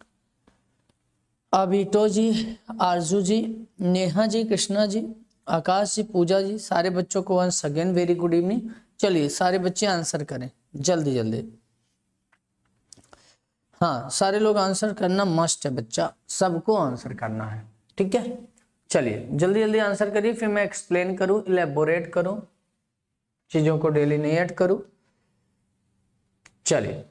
अभिटो जी, आरजू जी, नेहा जी, कृष्णा जी, आकाश जी, पूजा जी, सारे बच्चों को once again very good evening. चलिए सारे बच्चे आंसर करें जल्दी जल्दी। हाँ, सारे लोग आंसर करना मस्ट है बच्चा, सबको आंसर करना है, ठीक है। चलिए जल्दी जल्दी आंसर करिए, फिर मैं एक्सप्लेन करूं, इलेबोरेट करूं, चीजों को डिलिनेट करूं। चलिए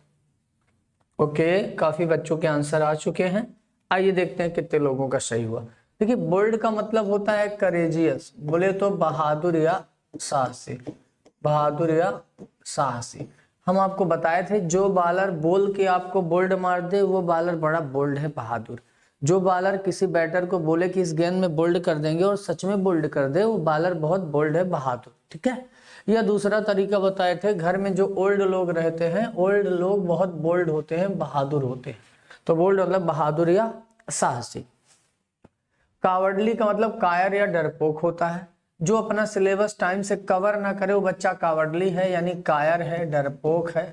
ओके, काफी बच्चों के आंसर आ चुके हैं। आइए देखते हैं कितने लोगों का सही हुआ। देखिए बोल्ड का मतलब होता है करेजियस, बोले तो बहादुर या साहसी, बहादुर या साहसी। हम आपको बताए थे जो बॉलर बोल के आपको बोल्ड मार दे वो बॉलर बड़ा बोल्ड है, बहादुर। जो बॉलर किसी बैटर को बोले कि इस गेंद में बोल्ड कर देंगे और सच में बोल्ड कर दे, वो बॉलर बहुत बोल्ड है, बहादुर, ठीक है। यह दूसरा तरीका बताए थे, घर में जो ओल्ड लोग रहते हैं, ओल्ड लोग बहुत बोल्ड होते हैं, बहादुर होते हैं। तो बोल्ड मतलब बहादुर या साहसी। कावर्डली का मतलब कायर या डरपोक होता है। जो अपना सिलेबस टाइम से कवर ना करे वो बच्चा कावर्डली है, यानी कायर है, डरपोक है।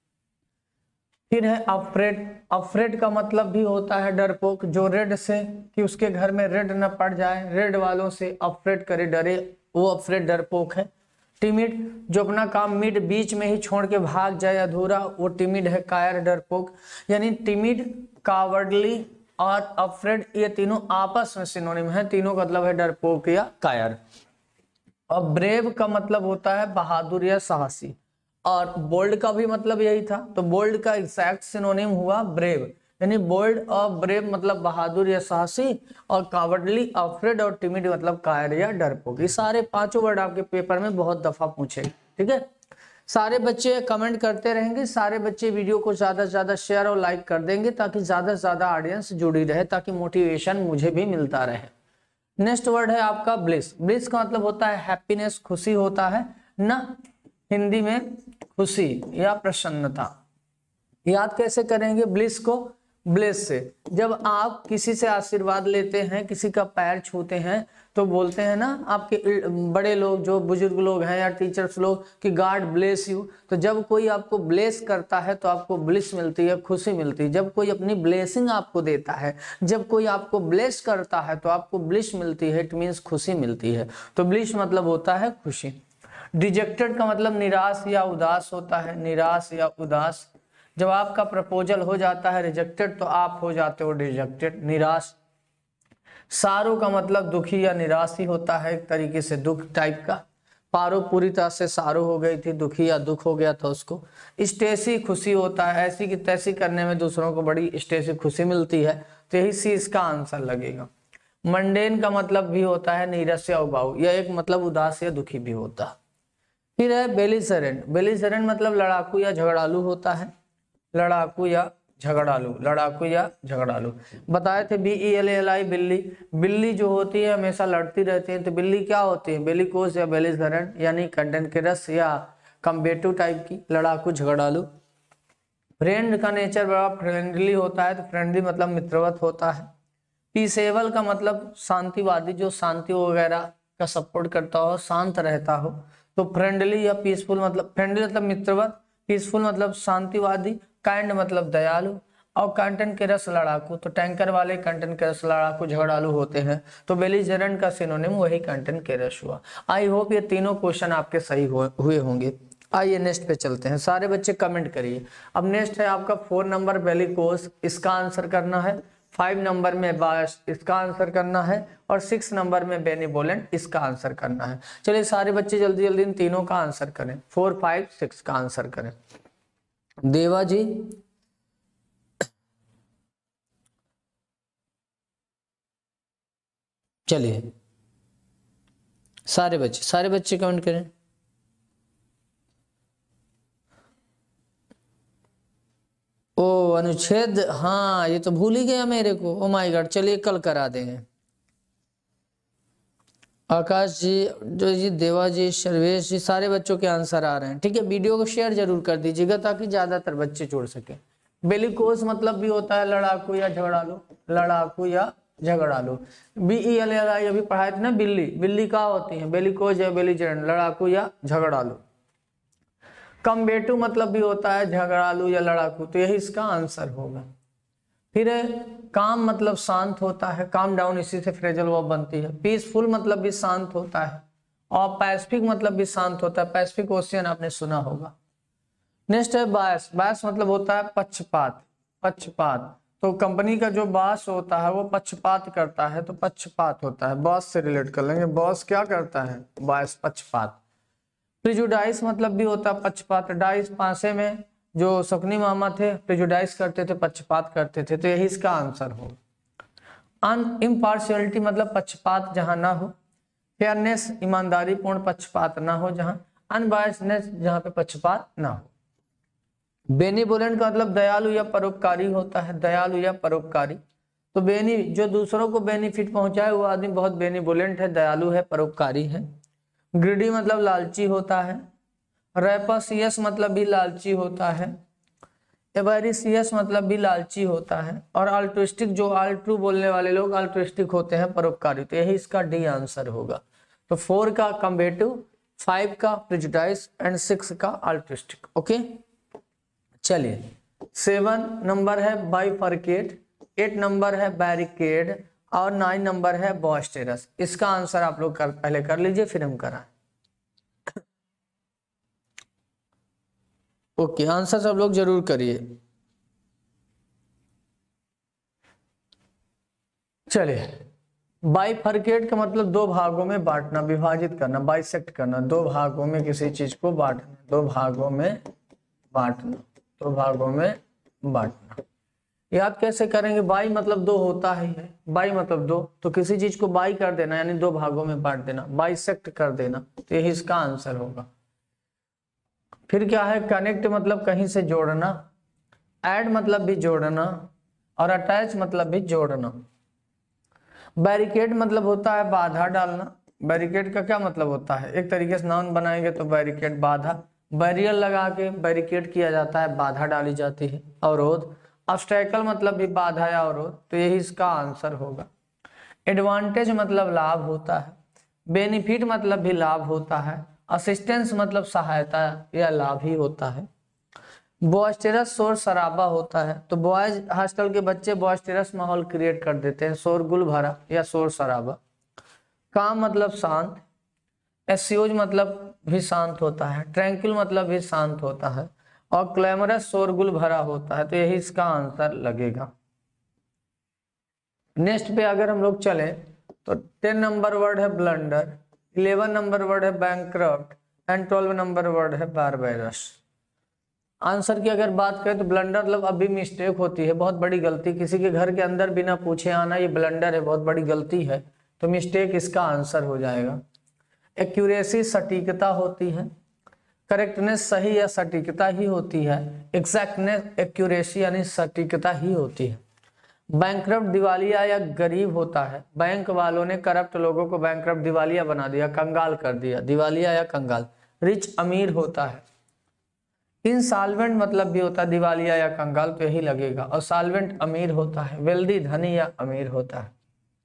फिर है अफ्रेड। अफ्रेड का मतलब भी होता है डरपोक, जो रेड से, कि उसके घर में रेड न पड़ जाए, रेड वालों से अफ्रेड करे, डरे, वो अफ्रेड डरपोक है। टिमिड, जो अपना काम मिड बीच में ही छोड़ के भाग जाए अधूरा, वो टिमिड है, कायर, डरपोक। यानी टिमिड, कावर्डली और अफ्रेड ये तीनों आपस में सिनोनिम है, तीनों का मतलब है डरपोक या कायर। और ब्रेव का मतलब होता है बहादुर या साहसी, और बोल्ड का भी मतलब यही था। तो बोल्ड का एग्जैक्ट सिनोनिम हुआ ब्रेव, यानी बोल्ड और ब्रेव मतलब बहादुर या साहसी, और कावर्डली, अफ्रेड और टिमिड मतलब कायर या डरपोक। ये सारे 5 वर्ड आपके पेपर में बहुत दफा पूछे, ठीक है। सारे बच्चे कमेंट करते रहेंगे, सारे बच्चे वीडियो को ज्यादा से ज्यादा शेयर और लाइक कर देंगे ताकि ज्यादा से ज्यादा ऑडियंस जुड़ी रहे, ताकि मोटिवेशन मुझे भी मिलता रहे। नेक्स्ट वर्ड है आपका ब्लिस। ब्लिस का मतलब होता है हैप्पीनेस, खुशी होता है ना, हिंदी में खुशी या प्रसन्नता। याद कैसे करेंगे ब्लिस को? ब्लेस से। जब आप किसी से आशीर्वाद लेते हैं, किसी का पैर छूते हैं, तो बोलते हैं ना आपके बड़े लोग, जो बुजुर्ग लोग हैं या टीचर्स लोग, कि गॉड ब्लेस यू। तो जब कोई आपको ब्लेस करता है तो आपको ब्लिस मिलती है, खुशी मिलती है। जब कोई अपनी ब्लेसिंग आपको देता है, जब कोई आपको ब्लेस करता है तो आपको ब्लिस मिलती है, इट मीन्स खुशी मिलती है। तो ब्लिस मतलब होता है खुशी। डिजेक्टेड का मतलब निराश या उदास होता है, निराश या उदास। जब आपका प्रपोजल हो जाता है रिजेक्टेड तो आप हो जाते हो डिजेक्टेड, निराश। सारो का मतलब दुखी या निराश ही होता है, एक तरीके से दुख टाइप का। पारो पूरी तरह से सारो हो गई थी, दुखी या दुख हो गया था उसको। स्टेसी खुशी होता है, ऐसी की तैसी करने में दूसरों को बड़ी स्टेसी खुशी मिलती है, तो यही सी इसका आंसर लगेगा। मंडेन का मतलब भी होता है नीरस या उबाऊ, यह एक मतलब उदास या दुखी भी होता है। फिर है बेलिसरेंट। बेलिसरेंट मतलब लड़ाकू या झगड़ालू होता है, लड़ाकू या झगड़ालू, लड़ाकू या झगड़ालू। बताए थे BELLI, बिल्ली। बिल्ली जो होती है हमेशा लड़ती रहती है, तो बिल्ली क्या होती है? बेलिकोस या बेलिसरेंट, यानी कंटेंकेरस या कम्बेटिव टाइप की, लड़ाकू, झगड़ालू। फ्रेंड का नेचर बड़ा फ्रेंडली होता है, तो फ्रेंडली मतलब मित्रवत होता है। पीसेबल का मतलब शांतिवादी, जो शांति वगैरह का सपोर्ट करता हो, शांत रहता हो। तो फ्रेंडली या पीसफुल मतलब, फ्रेंडली मतलब मित्रवत, पीसफुल मतलब शांतिवादी, काइंड मतलब दयालु, और कंटेंट के रस लड़ाकू। तो टैंकर वाले कंटेंट के रस लड़ाकू झगड़ालू होते हैं, तो बेलिजरेंट का सिनोनिम वही कंटेंट के रस हुआ। आई होप ये तीनों क्वेश्चन आपके सही हुए होंगे। आइए नेक्स्ट पे चलते हैं, सारे बच्चे कमेंट करिए। अब नेक्स्ट है आपका 4 नंबर बेलिकोस, इसका आंसर करना है। 5 नंबर में बायस, इसका आंसर करना है। और 6 नंबर में बेनिवोलेंट, इसका आंसर करना है। चलिए सारे बच्चे जल्दी जल्दी इन तीनों का आंसर करें, 4, 5, 6 का आंसर करें। देवा जी, चलिए सारे बच्चे कमेंट करें। ओ अनुच्छेद, हाँ ये तो भूल ही गया मेरे को, ओ माय गॉड, चलिए कल करा देंगे। आकाश जी, जो जी, देवा जी, सर्वेश जी, सारे बच्चों के आंसर आ रहे हैं। ठीक है, वीडियो को शेयर जरूर कर दीजिएगा ताकि ज्यादातर बच्चे जुड़ सके। बेलिकोस मतलब भी होता है लड़ाकू या झगड़ालू, लड़ाकू या झगड़ालू। BELLI अभी पढ़ाए थे ना, बिल्ली क्या होती है, बेलिकोस या बेलिजेरेंट, लड़ाकू या झगड़ालू। कम्बेटू मतलब भी होता है झगड़ालू या लड़ाकू, तो यही इसका आंसर होगा। फिर काम मतलब शांत होता है, काम डाउन, इसी से फ्रेजल वर्ब बनती है। पीसफुल मतलब भी शांत होता है, और पैसिफिक मतलब भी शांत होता है, पैसिफिक ओशियन आपने सुना होगा। नेक्स्ट है बायस, बायस मतलब होता है पक्षपात, पक्षपात। तो कंपनी का जो बॉस होता है वो पक्षपात करता है, तो पक्षपात होता है, बॉस से रिलेट कर लेंगे, बॉस क्या करता है, बायस, पक्षपात। प्रिजुडाइस मतलब भी होता है पक्षपात, डाइस पासे में जो शकुनी मामा थे प्रिजुडाइस करते थे, पक्षपात करते थे, तो यही इसका आंसर हो। इम्पार्शियलिटी मतलब पक्षपात जहां ना हो, फेयरनेस ईमानदारी पूर्ण पक्षपात ना हो जहां, अनबायसनेस जहां पे पक्षपात ना हो। बेनिवोलेंट का मतलब दयालु या परोपकारी होता है, दयालु या परोपकारी। तो जो दूसरों को बेनिफिट पहुंचाए वो आदमी बहुत बेनिवोलेंट है, दयालु है, परोपकारी है। ग्रीडी मतलब लालची होता है। रैपसियस मतलब भी लालची होता है। एवरिसियस मतलब भी लालची होता है। और अल्ट्रुइस्टिक, जो अल्ट्रू बोलने वाले लोग अल्ट्रुइस्टिक होते हैं, परोपकारी, तो यही इसका डी आंसर होगा। तो 4 का कम्बेटिव, 5 का प्रिजुडाइस एंड 6 का अल्ट्रुइस्टिक। ओके, चलिए 7 नंबर है बाइफरकेट, 8 नंबर है बैरिकेड, और 9 नंबर है बॉयस्टेरस। इसका आंसर आप लोग पहले कर लीजिए, फिर हम कराएं। ओके, आंसर सब लोग जरूर करिए। चलिए, बाइफरकेट का मतलब दो भागों में बांटना, विभाजित करना, बाइसेक्ट करना, दो भागों में किसी चीज को बांटना, दो भागों में बांटना, दो भागों में बांटना। याद कैसे करेंगे, बाई मतलब दो होता ही है, बाई मतलब दो, तो किसी चीज को बाई कर देना यानी दो भागों में बांट देना, बाइसेक्ट कर देना, तो यही इसका आंसर होगा। फिर क्या है, कनेक्ट मतलब कहीं से जोड़ना, ऐड मतलब भी जोड़ना, और अटैच मतलब भी जोड़ना। बैरिकेड मतलब होता है बाधा डालना। बैरिकेड का क्या मतलब होता है, एक तरीके से नाउन बनाएंगे तो बैरिकेड बाधा, बैरियर लगा के बैरिकेड किया जाता है, बाधा डाली जाती है, अवरोध। ऑब्स्टेकल मतलब भी बाधा या अवरोध, तो यही इसका आंसर होगा। एडवांटेज मतलब लाभ होता है, बेनिफिट मतलब भी लाभ होता है, असिस्टेंस मतलब सहायता या लाभ ही होता है। बॉयस्टेरस शोर शराबा होता है, तो बॉयज हॉस्टल के बच्चे बॉयस्टेरस माहौल क्रिएट कर देते हैं, शोरगुल भरा या शोर शराबा। काम मतलब शांत, एस्यूज मतलब भी शांत होता है, ट्रैंक्विल मतलब भी शांत होता है, और क्लैमरस शोरगुल भरा होता है, तो यही इसका आंसर लगेगा। नेक्स्ट पे अगर हम लोग चले तो 10 नंबर वर्ड है ब्लंडर, 11 नंबर वर्ड है बैंकक्रप्ट, एंड 12 नंबर वर्ड है बारबेरस। आंसर की अगर बात करें तो ब्लंडर मतलब अभी मिस्टेक होती है, बहुत बड़ी गलती, किसी के घर के अंदर बिना पूछे आना, ये ब्लंडर है, बहुत बड़ी गलती है, तो मिस्टेक इसका आंसर हो जाएगा। एक्यूरेसी सटीकता होती है, करेक्टनेस सही या सटीकता ही होती है, एग्जैक्टनेस एक्यूरेसी यानी सटीकता ही होती है। बैंकक्रप्ट दिवालिया या गरीब होता है, बैंक वालों ने करप्ट लोगों को बैंकक्रप्ट दिवालिया बना दिया, कंगाल कर दिया, दिवालिया या कंगाल। रिच अमीर होता है। इनसॉल्वेंट मतलब भी होता है दिवालिया या कंगाल, तो यही लगेगा, और सॉल्वेंट अमीर होता है, वेल्दी धनी या अमीर होता है।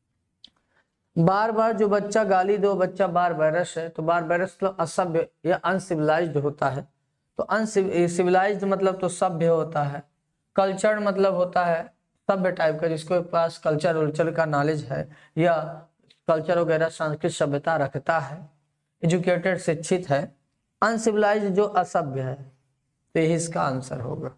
बार बार जो बच्चा गाली दो, बच्चा बारबेरस है, तो बारबेरस मतलब असभ्य या अनसिविलाइज्ड होता है, तो अनसिविलाइज्ड मतलब तो सभ्य होता है। कल्चर्ड मतलब होता है सभ्य टाइप का, जिसके पास कल्चर वल्चर का नॉलेज है या कल्चर वगैरह सांस्कृतिक सभ्यता रखता है, एजुकेटेड शिक्षित है। अनसिविलाइज्ड जो असभ्य है, तो यही इसका आंसर होगा।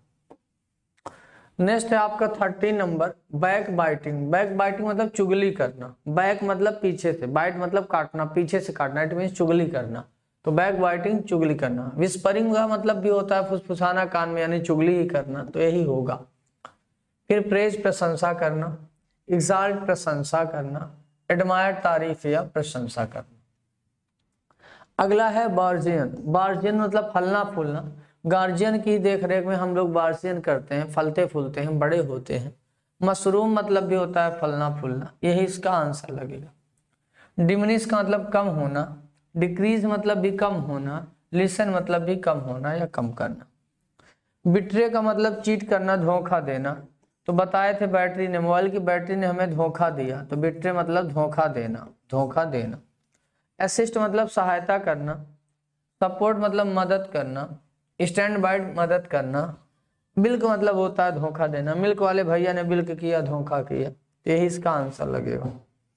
नेक्स्ट है आपका 13 number backbiting. Backbiting मतलब चुगली करना, बैक मतलब पीछे से, बाइट मतलब काटना, पीछे से काटना, इट मींस चुगली करना, तो बैक बाइटिंग चुगली करना। विस्परिंग का मतलब भी होता है फुसफुसाना कान में, यानी चुगली ही करना, तो यही होगा। फिर प्रेज प्रशंसा करना, एग्जाल्ट प्रशंसा करना, एडमायर तारीफ या प्रशंसा करना। अगला है बार्जियन। बार्जियन मतलब फलना फूलना। गार्जियन की देखरेख में हम लोग बार्जियन करते हैं, फलते फूलते हैं, बड़े होते हैं। मशरूम मतलब भी होता है फलना फूलना, यही इसका आंसर लगेगा। डिमिनिश का मतलब कम होना, डिक्रीज मतलब भी कम होना, लिसन मतलब भी कम होना या कम करना। बिट्रे का मतलब चीट करना, धोखा देना। तो बताए थे बैटरी ने, मोबाइल की बैटरी ने हमें धोखा दिया, तो बिट्रे मतलब धोखा देना, धोखा देना। असिस्ट मतलब सहायता करना, सपोर्ट मतलब मदद करना, स्टैंड बाय मदद करना। बिल्क मतलब होता है धोखा देना, मिल्क वाले भैया ने बिल्क किया, धोखा किया, यही इसका आंसर लगेगा।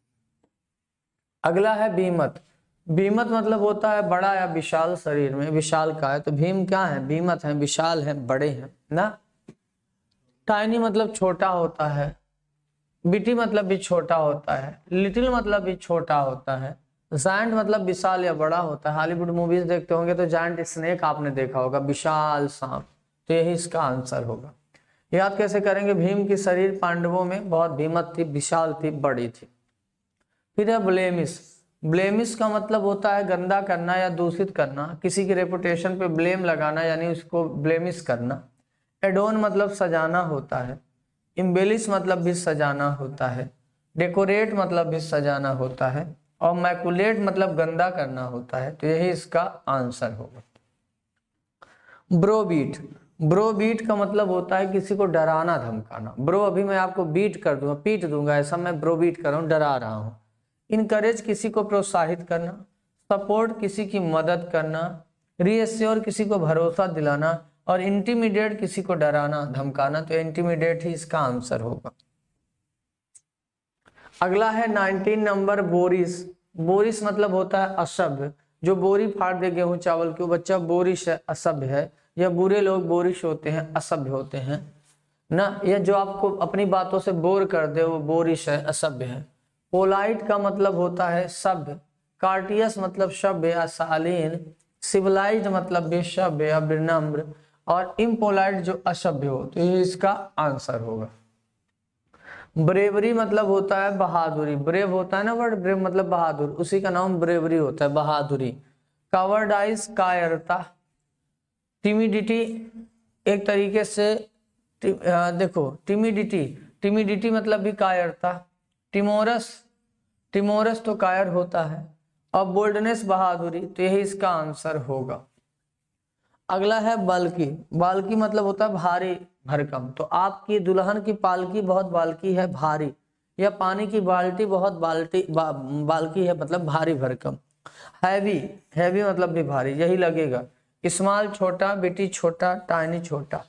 अगला है बीमत। बीमत मतलब होता है बड़ा या विशाल, शरीर में विशाल का है, तो भीम क्या है, बीमत है, विशाल है, बड़े हैं ना। टाइनी मतलब छोटा होता है, बिटी मतलब भी छोटा होता है, लिटिल मतलब भी छोटा होता है, जायंट मतलब विशाल या बड़ा होता है। हॉलीवुड मूवीज देखते होंगे तो जायंट स्नेक आपने देखा होगा, विशाल सांप, तो यही इसका आंसर होगा। याद कैसे करेंगे, भीम की शरीर पांडवों में बहुत भीमत थी, विशाल थी, बड़ी थी। फिर है ब्लेमिश। ब्लेमिश का मतलब होता है गंदा करना या दूषित करना, किसी की रेपुटेशन पे ब्लेम लगाना यानी उसको ब्लेमिश करना। एडोन मतलब सजाना होता है, इम्बेलिश मतलब भी सजाना होता है, डेकोरेट मतलब भी सजाना होता है, और मैकुलेट मतलब गंदा करना होता है, तो यही इसका आंसर होगा। ब्रोबीट। ब्रोबीट का मतलब होता है किसी को डराना धमकाना। ब्रो अभी मैं आपको बीट कर दूंगा, पीट दूंगा, ऐसा मैं ब्रोबीट कर रहा हूँ, डरा रहा हूँ। इनकरेज किसी को प्रोत्साहित करना, सपोर्ट किसी की मदद करना, रीएश्योर किसी को भरोसा दिलाना, और इंटिमिडेट किसी को डराना धमकाना, तो इंटिमिडेट ही इसका आंसर होगा। अगला है 19 नंबर बोरिस। बोरिस मतलब होता है असभ्य, जो बोरी फाड़ दे गेहूं चावल की, वो बच्चा बोरिश है, असभ्य है। या बुरे लोग बोरिश होते हैं, असभ्य होते हैं ना। या जो आपको अपनी बातों से बोर कर दे वो बोरिश है, असभ्य है। पोलाइट का मतलब होता है सभ्य, कार्टियस मतलब सभ्य या शालीन, सिविलाइज्ड मतलब भी सभ्य या विनम्र, और इम्पोलाइट जो असभ्य हो, तो ये इसका आंसर होगा। ब्रेवरी मतलब होता है बहादुरी, ब्रेव होता है ना वर्ड, ब्रेव मतलब बहादुर, उसी का नाम ब्रेवरी होता है, बहादुरी। कावर्डाइज कायरता। टिमिडिटी एक तरीके से देखो, टिमिडिटी, टिमिडिटी मतलब भी कायरता। टिमोरस, टिमोरस तो कायर होता है, और बोल्डनेस बहादुरी, तो यही इसका आंसर होगा। अगला है बाल्की। बाल्की मतलब होता है भारी भरकम, तो आपकी दुल्हन की पालकी बहुत बाल्की है, भारी। या पानी की बाल्टी बहुत बाल्की है, मतलब भारी भरकम। हैवी, हैवी मतलब भी भारी, यही लगेगा। स्मॉल छोटा, बिटी छोटा, टाइनी छोटा।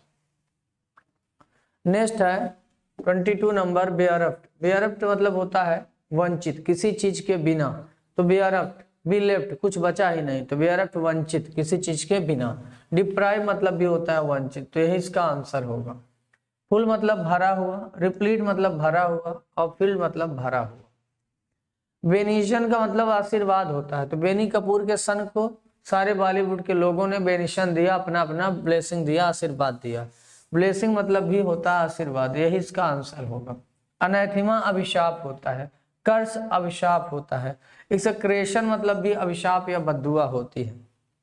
नेक्स्ट है 22 नंबर बेयरफ्ट। बेयरफ्ट मतलब होता है वंचित, किसी चीज के बिना, तो बेयरफ्ट, बी लेफ्ट कुछ बचा ही नहीं, तो बेयरफ्ट वंचित, किसी चीज के बिना। डिप्राइव मतलब भी होता है वंचित, तो यही इसका आंसर होगा। फुल मतलब भरा हुआ, रिप्लीट मतलब भरा हुआ, और फिल मतलब भरा हुआ। बेनिशन का मतलब आशीर्वाद होता है, तो बेनी कपूर के सन को सारे बॉलीवुड के लोगों ने बेनिशन दिया, अपना अपना ब्लेसिंग दिया, आशीर्वाद दिया। ब्लेसिंग मतलब भी होता है आशीर्वाद, यही इसका आंसर होगा। अनैथिमा अभिशाप होता है, कर्स अभिशाप होता है, एक्सक्रेशन मतलब भी अभिशाप या बद्दुआ होती है।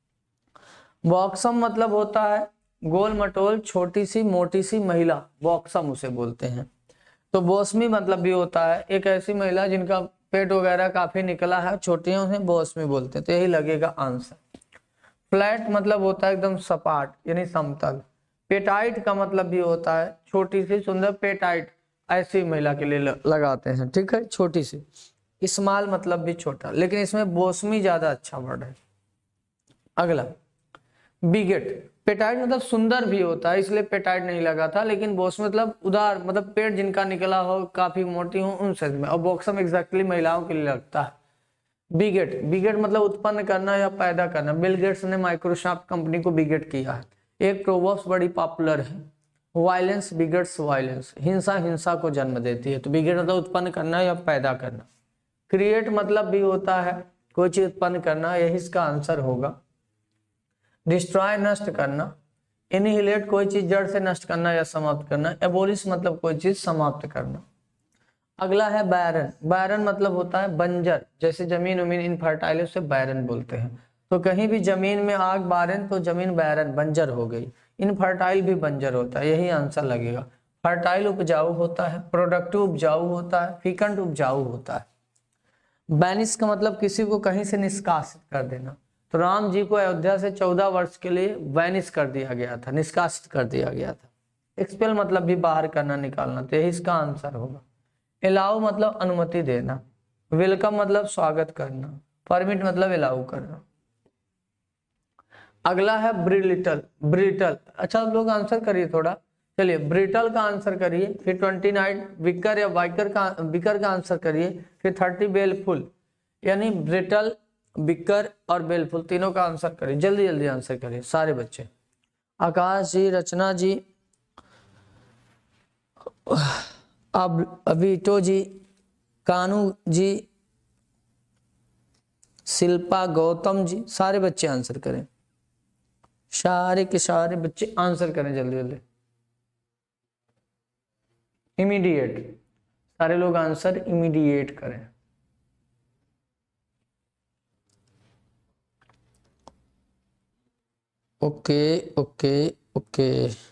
बॉक्सम मतलब होता है गोल मटोल छोटी सी मोटी सी महिला, बॉक्सम उसे बोलते हैं। तो बॉसमी मतलब भी होता है एक ऐसी महिला जिनका पेट वगैरह काफी निकला है, छोटी उन्हें बॉसमी बोलते हैं, तो यही लगेगा आंसर। फ्लैट मतलब होता है एकदम सपाट यानी समतल। पेटाइट का मतलब भी होता है छोटी सी सुंदर, पेटाइट ऐसी महिला के लिए लगाते हैं, ठीक है, छोटी सी। स्मॉल मतलब भी छोटा, लेकिन इसमें बॉसमी ज्यादा अच्छा वर्ड है। अगला बिगेट। पेटाइट मतलब सुंदर भी होता है, इसलिए पेटाइट नहीं लगा था, लेकिन बॉसमी मतलब उदार, मतलब पेट जिनका निकला हो, काफी मोटी हो, उन सेंस में। और बॉक्सम एग्जैक्टली महिलाओं के लिए लगता है। बिगेट, बिगेट मतलब उत्पन्न करना या पैदा करना। बिल गेट्स ने माइक्रोसॉफ्ट कंपनी को बिगेट किया है। एक प्रोवर्ब्स बड़ी पॉपुलर है, वायलेंस बिगेट्स वायलेंस, हिंसा हिंसा को जन्म देती है, तो बिगेट मतलब उत्पन्न करना या पैदा करना। क्रिएट मतलब भी होता है कोई चीज उत्पन्न करना, यही इसका आंसर होगा। डिस्ट्रॉय नष्ट करना, एनिहिलेट कोई चीज जड़ से नष्ट करना या समाप्त करना, एबोलिश मतलब कोई चीज समाप्त करना। अगला है बैरन। बैरन मतलब होता है बंजर, जैसे जमीन उमीन इनफर्टाइल है उसे बैरन बोलते हैं। तो कहीं भी जमीन में आग बारन तो जमीन बैरन बंजर हो गई। इनफर्टाइल भी बंजर होता है, यही आंसर लगेगा। फर्टाइल उपजाऊ होता है, प्रोडक्टिव उपजाऊ होता है, फिकंट उपजाऊ होता है। बैनिश का मतलब किसी को कहीं से निष्कासित कर देना। तो राम जी को अयोध्या से 14 वर्ष के लिए बैनिश कर दिया गया था, निष्कासित कर दिया गया था। एक्सपेल मतलब भी बाहर करना, निकालना, तो यही इसका आंसर होगा। अलाउ मतलब अनुमति देना, वेलकम मतलब स्वागत करना, परमिट मतलब अलाउ करना। अगला है ब्रिटल। ब्रिटल, अच्छा आप लोग आंसर करिए थोड़ा, चलिए ब्रिटल का आंसर करिए, फिर 29 विकर या वाइकर का विकर का आंसर करिए, फिर 30 बेलफुल। यानी ब्रिटल, विकर और बेलफुल तीनों का आंसर करिए, जल्दी जल्दी आंसर करिए सारे बच्चे। आकाश जी, रचना जी, अबीटो जी, कानू जी, शिल्पा, गौतम जी, सारे बच्चे आंसर करें, सारे के सारे बच्चे आंसर करें जल्दी जल्दी। इमीडिएट, सारे लोग आंसर इमीडिएट करें। Okay okay okay,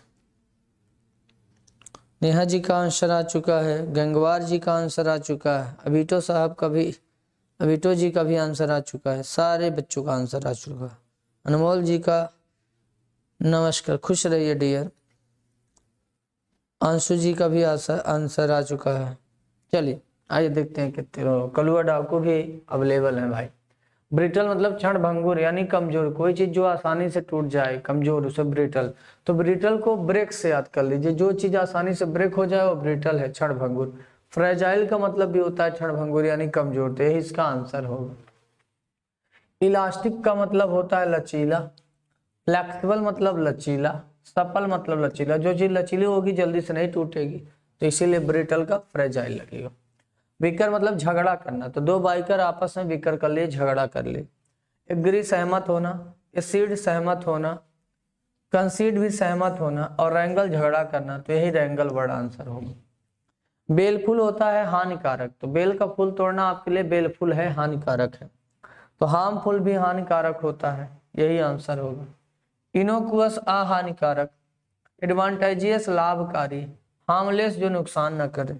Neha ji का आंसर आ चुका है, गंगवार जी का आंसर आ चुका है, अबीटो साहब का भी, अबीटो जी का भी आंसर आ चुका है, सारे बच्चों का आंसर आ चुका है। अनमोल जी का नमस्कार, खुश रहिए डियर। अंशु जी का भी आंसर आ चुका है। चलिए आइए देखते हैं कितने लोग। कलुआ डाकू भी अवेलेबल है भाई। ब्रिटल मतलब क्षण भंगुर यानी कमजोर, कोई चीज जो आसानी से टूट जाए, कमजोर, उसे ब्रिटल। तो ब्रिटल को ब्रेक से याद कर लीजिए, जो चीज आसानी से ब्रेक हो जाए वो ब्रिटल है, क्षण भंगुर। फ्रेजाइल का मतलब भी होता है क्षण भंगुर यानी कमजोर, तो यही इसका आंसर होगा। इलास्टिक का मतलब होता है लचीला, फ्लेक्सिबल मतलब लचीला, सपल मतलब लचीला, जो चीज लचीली होगी जल्दी से नहीं टूटेगी, तो इसीलिए ब्रिटल का फ्रेजाइल लगेगा। विकर मतलब झगड़ा करना, तो दो बाइकर आपस में विकर कर लिए, झगड़ा कर ले। एग्री सहमत होना, एसीड सहमत होना, कंसीड भी सहमत होना, और रैंगल झगड़ा करना, तो यही रैंगल वर्ड आंसर होगा। बेलफुल होता है हानिकारक, तो बेल का फूल तोड़ना आपके लिए बेलफुल है, हानिकारक है। तो हार्मफुल भी हानिकारक होता है, यही आंसर होगा। इनोकुअस अहानिकारक, एडवांटेजियस लाभकारी, हार्मलेस जो नुकसान न करे।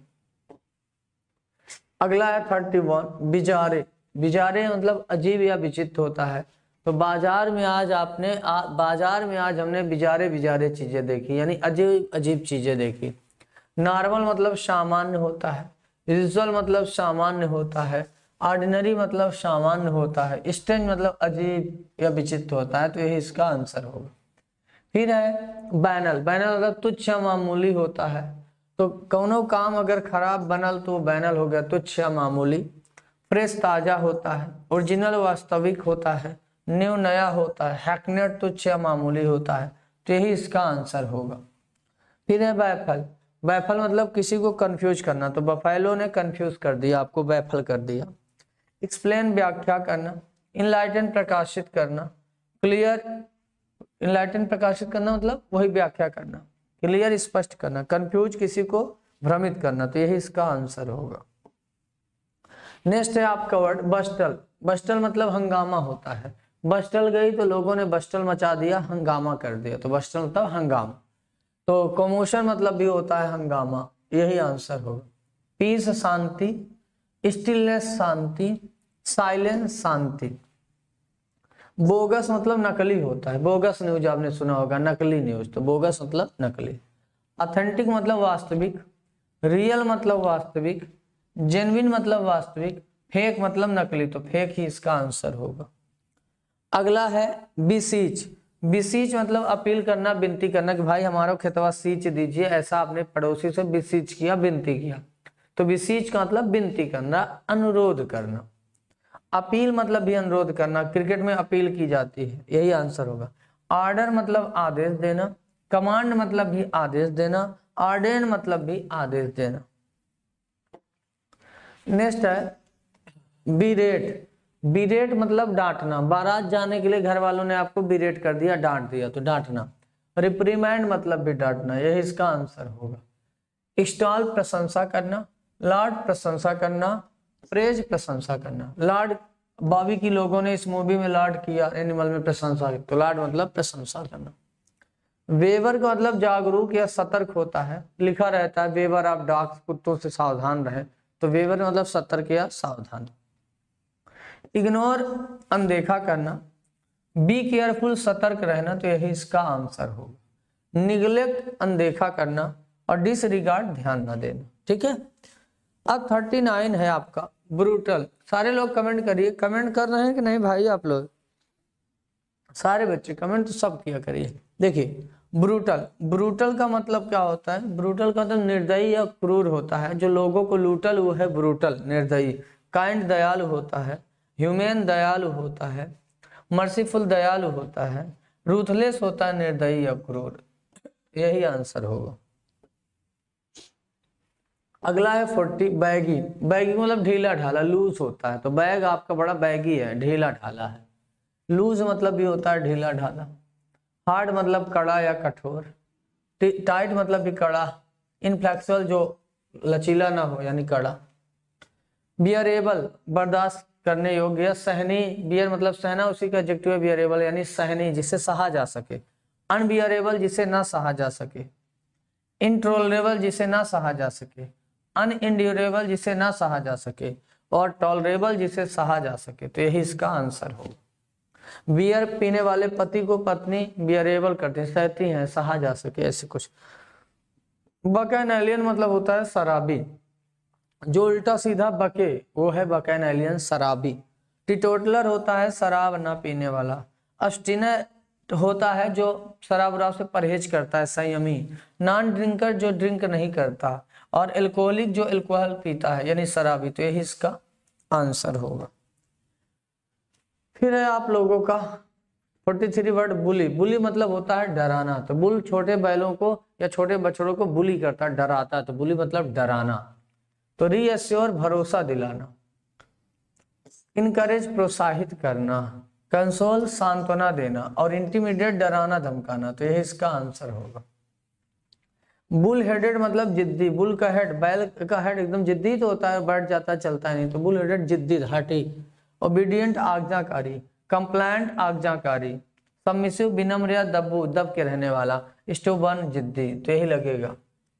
अगला है 31 बिजारे। बिजारे मतलब अजीब या विचित्र होता है। तो बाजार में आज हमने बिजारे बिजारे चीजें देखी, यानी अजीब अजीब चीजें देखी। नॉर्मल मतलब सामान्य होता है, यूजुअल मतलब सामान्य होता है, ऑर्डिनरी मतलब सामान्य होता है, स्ट्रेंज मतलब अजीब या विचित्र होता है, तो यही इसका आंसर होगा। फिर है बैनल। बैनल मतलब तुच्छ या मामूली होता है, तो कौनो काम अगर खराब बनल तो बैनल हो गया तुच्छ या मामूली। फ्रेश ताजा होता है, ओरिजिनल वास्तविक होता है, न्यू नया होता है, हैकनेट तुच्छ या मामूली होता है, तो यही इसका आंसर होगा। फिर है बैफल। बैफल मतलब किसी को कंफ्यूज करना, तो बफेलो ने कंफ्यूज कर दिया, आपको बैफल कर दिया। एक्सप्लेन व्याख्या करना, इनलाइटन प्रकाशित करना, क्लियर, इनलाइटन प्रकाशित करना मतलब वही व्याख्या करना, क्लियर स्पष्ट करना, कंफ्यूज किसी को भ्रमित करना, तो यही इसका आंसर होगा। नेक्स्ट है आपका वर्ड बस्टल। बस्टल मतलब हंगामा होता है, बस्टल गई तो लोगों ने बस्टल मचा दिया, हंगामा कर दिया, तो बस्टल मतलब हंगामा। तो कमोशन मतलब भी होता है हंगामा, यही आंसर होगा। पीस शांति, स्टिलनेस शांति, साइलेंस शांति। बोगस मतलब नकली होता है, बोगस न्यूज आपने सुना होगा, नकली न्यूज, तो बोगस मतलब नकली। ऑथेंटिक मतलब वास्तविक, रियल मतलब वास्तविक, जेन्युइन मतलब वास्तविक, फेक मतलब नकली, तो फेक ही इसका आंसर होगा। अगला है बिसीच। बिसीच मतलब अपील करना, विनती करना कि भाई हमारा खेतवा सींच दीजिए, ऐसा आपने पड़ोसी से बिसीच किया, विनती किया, तो बिसीच का मतलब विनती करना, अनुरोध करना। अपील मतलब भी अनुरोध करना, क्रिकेट में अपील की जाती है, यही आंसर होगा। ऑर्डर मतलब आदेश देना, कमांड मतलब भी आदेश देना, ऑर्डेन मतलब भी आदेश देना। नेक्स्ट है बिरेट। बिरेट मतलब डांटना, बारात जाने के लिए घर वालों ने आपको बिरेट कर दिया, डांट दिया, तो डांटना। रिप्रीमैंड मतलब भी डांटना, यही इसका आंसर होगा। स्टॉल प्रशंसा करना, लाड प्रशंसा करना, प्रेज प्रशंसा करना। लाड बॉबी की लोगों ने इस मूवी में लाड किया, एनिमल में प्रशंसा की, तो लाड मतलब प्रशंसा करना। वेवर का मतलब जागरूक या सतर्क होता है, लिखा रहता है वेवर ऑफ डॉग्स, कुत्तों से सावधान रहे, तो वेवर मतलब सतर्क या सावधान। इग्नोर अनदेखा करना, बी केयरफुल सतर्क रहना, तो यही इसका आंसर होगा। निग्लेक्ट अनदेखा करना और डिसरिगार्ड ध्यान न देना। ठीक है, अब 39 है आपका ब्रूटल। सारे लोग कमेंट करिए, कमेंट कर रहे हैं कि नहीं भाई आप लोग? सारे बच्चे कमेंट तो सब किया करिए। देखिए ब्रूटल, ब्रूटल का मतलब क्या होता है? ब्रूटल का मतलब निर्दयी या क्रूर होता है, जो लोगों को लूटल वो है ब्रूटल, निर्दयी। काइंड दयालु होता है, ह्यूमन दयालु होता है, मर्सीफुल दयालु होता है, रूथलेस होता है निर्दयी या क्रूर। यही आंसर होगा। अगला है 40 बैगी। बैगी मतलब ढीला ढाला, लूज होता है, तो बैग आपका बड़ा बैगी है, ढीला ढाला है। लूज मतलब भी होता है ढीला ढाला। हार्ड मतलब कड़ा या कठोर। टाइट मतलब भी कड़ा। इनफ्लेक्सिबल जो लचीला ना हो यानी कड़ा। बियरेबल बर्दाश्त करने योग्य। सहनी, बियर मतलब सहना, उसी का एडजेक्टिव है बियरेबल यानी सहनी, जिसे सहा जा सके। अनबियरेबल जिसे ना सहा जा सके। इंट्रोलरेबल जिसे ना सहा जा सके। अनइंड्यूरेबल जिसे ना सहा जा सके, और टॉलरेबल जिसे सहा जा सके, तो यही इसका आंसर होगा। बियर पीने वाले पति को पत्नी बियरेबल करती, सहती हैं, सहा जा सके, ऐसे कुछ। बकैनैलियन मतलब होता है शराबी, जो उल्टा सीधा बके वो है बकैनैलियन, शराबी। टीटोटलर होता है शराब ना पीने वाला। अब्स्टिनेंट होता है जो शराब वराब से परहेज करता है, संयमी। नॉन ड्रिंकर जो ड्रिंक नहीं करता, और एल्कोहलिक जो एल्कोहल पीता है यानी शराबी, तो यही इसका आंसर होगा। फिर है आप लोगों का 43 वर्ड बुली। बुली मतलब होता है डराना, तो बुल छोटे बैलों को या छोटे बछड़ों को बुली करता है, डराता है, तो बुली मतलब डराना। तो रीअश्योर भरोसा दिलाना। इनकरेज प्रोत्साहित करना। कंसोल सांत्वना देना, और इंटिमिडेट डराना धमकाना, तो यही इसका आंसर होगा। बुल हेडेड मतलब जिद्दी। बुल का हेड, बैल का हेड एकदम जिद्दी तो होता है, बैठ जाता चलता नहीं, तो बुल हेडेड जिद्दी धाटी। ओबीडियंट आज्ञाकारी। कंप्लायंट आज्ञाकारी। सबमिसिव विनम्र या दब्बू, दब के रहने वाला। स्टोबन जिद्दी, तो यही लगेगा।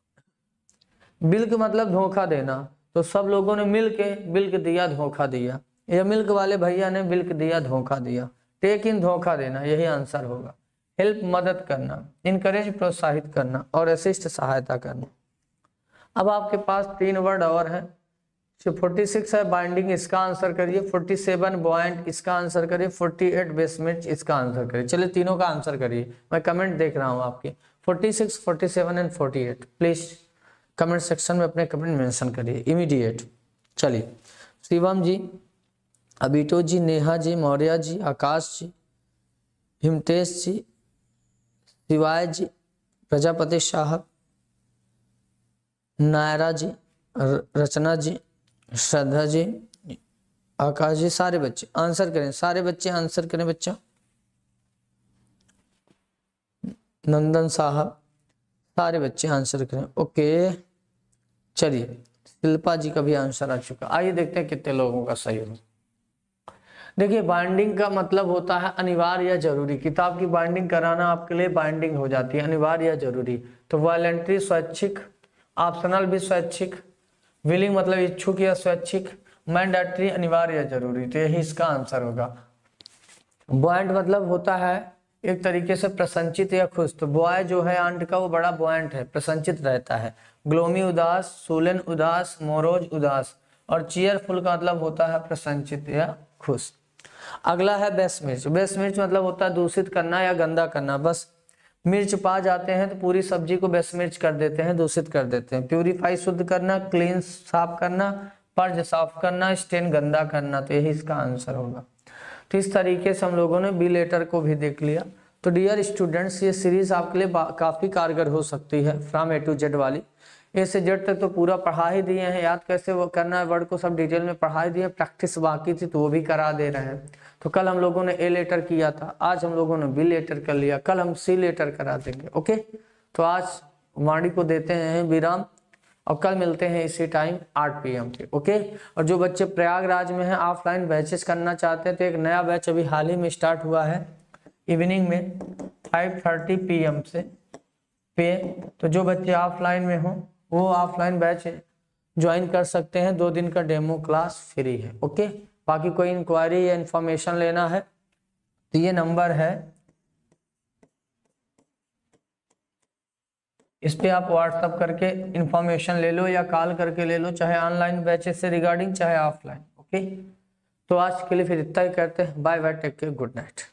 बिल्क मतलब धोखा देना, तो सब लोगों ने मिलके बिल्क दिया, धोखा दिया, या मिल्क वाले भैया ने बिल्क दिया, धोखा दिया। टेक इन धोखा देना, यही आंसर होगा। हेल्प मदद करना। इनकरेज प्रोत्साहित करना, और असिस्ट सहायता करना। अब आपके पास 3 वर्ड और हैं। 46 है बाइंडिंग, इसका आंसर करिए। 47 बॉइंट, इसका आंसर करिए। 48 बेसमेंट, इसका आंसर करिए। चलिए तीनों का आंसर करिए, मैं कमेंट देख रहा हूँ आपके। 46, 47 एंड 48 प्लीज कमेंट सेक्शन में अपने कमेंट मेंशन करिए इमीडिएट। चलिए शिवम जी, अबीटो जी, नेहा जी, मौर्य जी, आकाश जी, हिमतेश जी, शिवाय जी, प्रजापति साहब, नायरा जी, रचना जी, श्रद्धा जी, आकाश जी, सारे बच्चे आंसर करें, सारे बच्चे आंसर करें बच्चा। नंदन साहब, सारे बच्चे आंसर करें। ओके चलिए शिल्पा जी का भी आंसर आ चुका। आइए देखते हैं कितने लोगों का सही हो। देखिए बाइंडिंग का मतलब होता है अनिवार्य या जरूरी। किताब की बाइंडिंग कराना आपके लिए बाइंडिंग हो जाती है, अनिवार्य या जरूरी। तो वॉलंटरी स्वैच्छिक, ऑप्शनल भी स्वैच्छिक, विलिंग मतलब इच्छुक या स्वैच्छिक, मैंडेटरी अनिवार्य या जरूरी, तो यही इसका आंसर होगा। बॉयंट मतलब होता है एक तरीके से प्रसन्नचित या खुश, तो बॉय जो है आंट का वो बड़ा बॉयंट है, प्रसन्नचित रहता है। ग्लोमी उदास, सोलन उदास, मोरोज उदास, और चीयरफुल का मतलब होता है प्रसन्नचित या खुश। अगला है बेसमिर्च। बेसमिर्च मतलब होता है दूषित करना या गंदा करना। बस मिर्च पा जाते हैं तो पूरी सब्जी को बेसमिर्च कर देते हैं, दूषित कर देते हैं। प्यूरिफाई शुद्ध करना, क्लीन साफ करना, पर्ज साफ करना, स्टेन गंदा करना, तो यही इसका आंसर होगा। तो इस तरीके से हम लोगों ने बी लेटर को भी देख लिया। तो डियर स्टूडेंट्स, ये सीरीज आपके लिए काफी कारगर हो सकती है, फ्रॉम ए टू जेड वाली। ए से जेड तक तो पूरा पढ़ा ही दिए हैं, याद कैसे वो करना है वर्ड को सब डिटेल में पढ़ा ही दिए। प्रैक्टिस बाकी थी तो वो भी करा दे रहे हैं। तो कल हम लोगों ने ए लेटर किया था, आज हम लोगों ने बी लेटर कर लिया, कल हम सी लेटर करा देंगे। ओके, तो आज वाणी को देते हैं विराम। और कल मिलते हैं इसी टाइम 8 PM पे। ओके, और जो बच्चे प्रयागराज में हैं ऑफलाइन बैचेस करना चाहते हैं तो एक नया बैच अभी हाल ही में स्टार्ट हुआ है इवनिंग में 5:30 PM से पे। तो जो बच्चे ऑफलाइन में हों वो ऑफलाइन बैच ज्वाइन कर सकते हैं, 2 दिन का डेमो क्लास फ्री है। ओके, बाकी कोई इंक्वायरी या इंफॉर्मेशन लेना है तो ये नंबर है, इस पे आप व्हाट्सअप करके इंफॉर्मेशन ले लो या कॉल करके ले लो, चाहे ऑनलाइन बैचेस से रिगार्डिंग चाहे ऑफलाइन। ओके, तो आज के लिए फिर इतना ही करते हैं। Bye bye, take care, good night.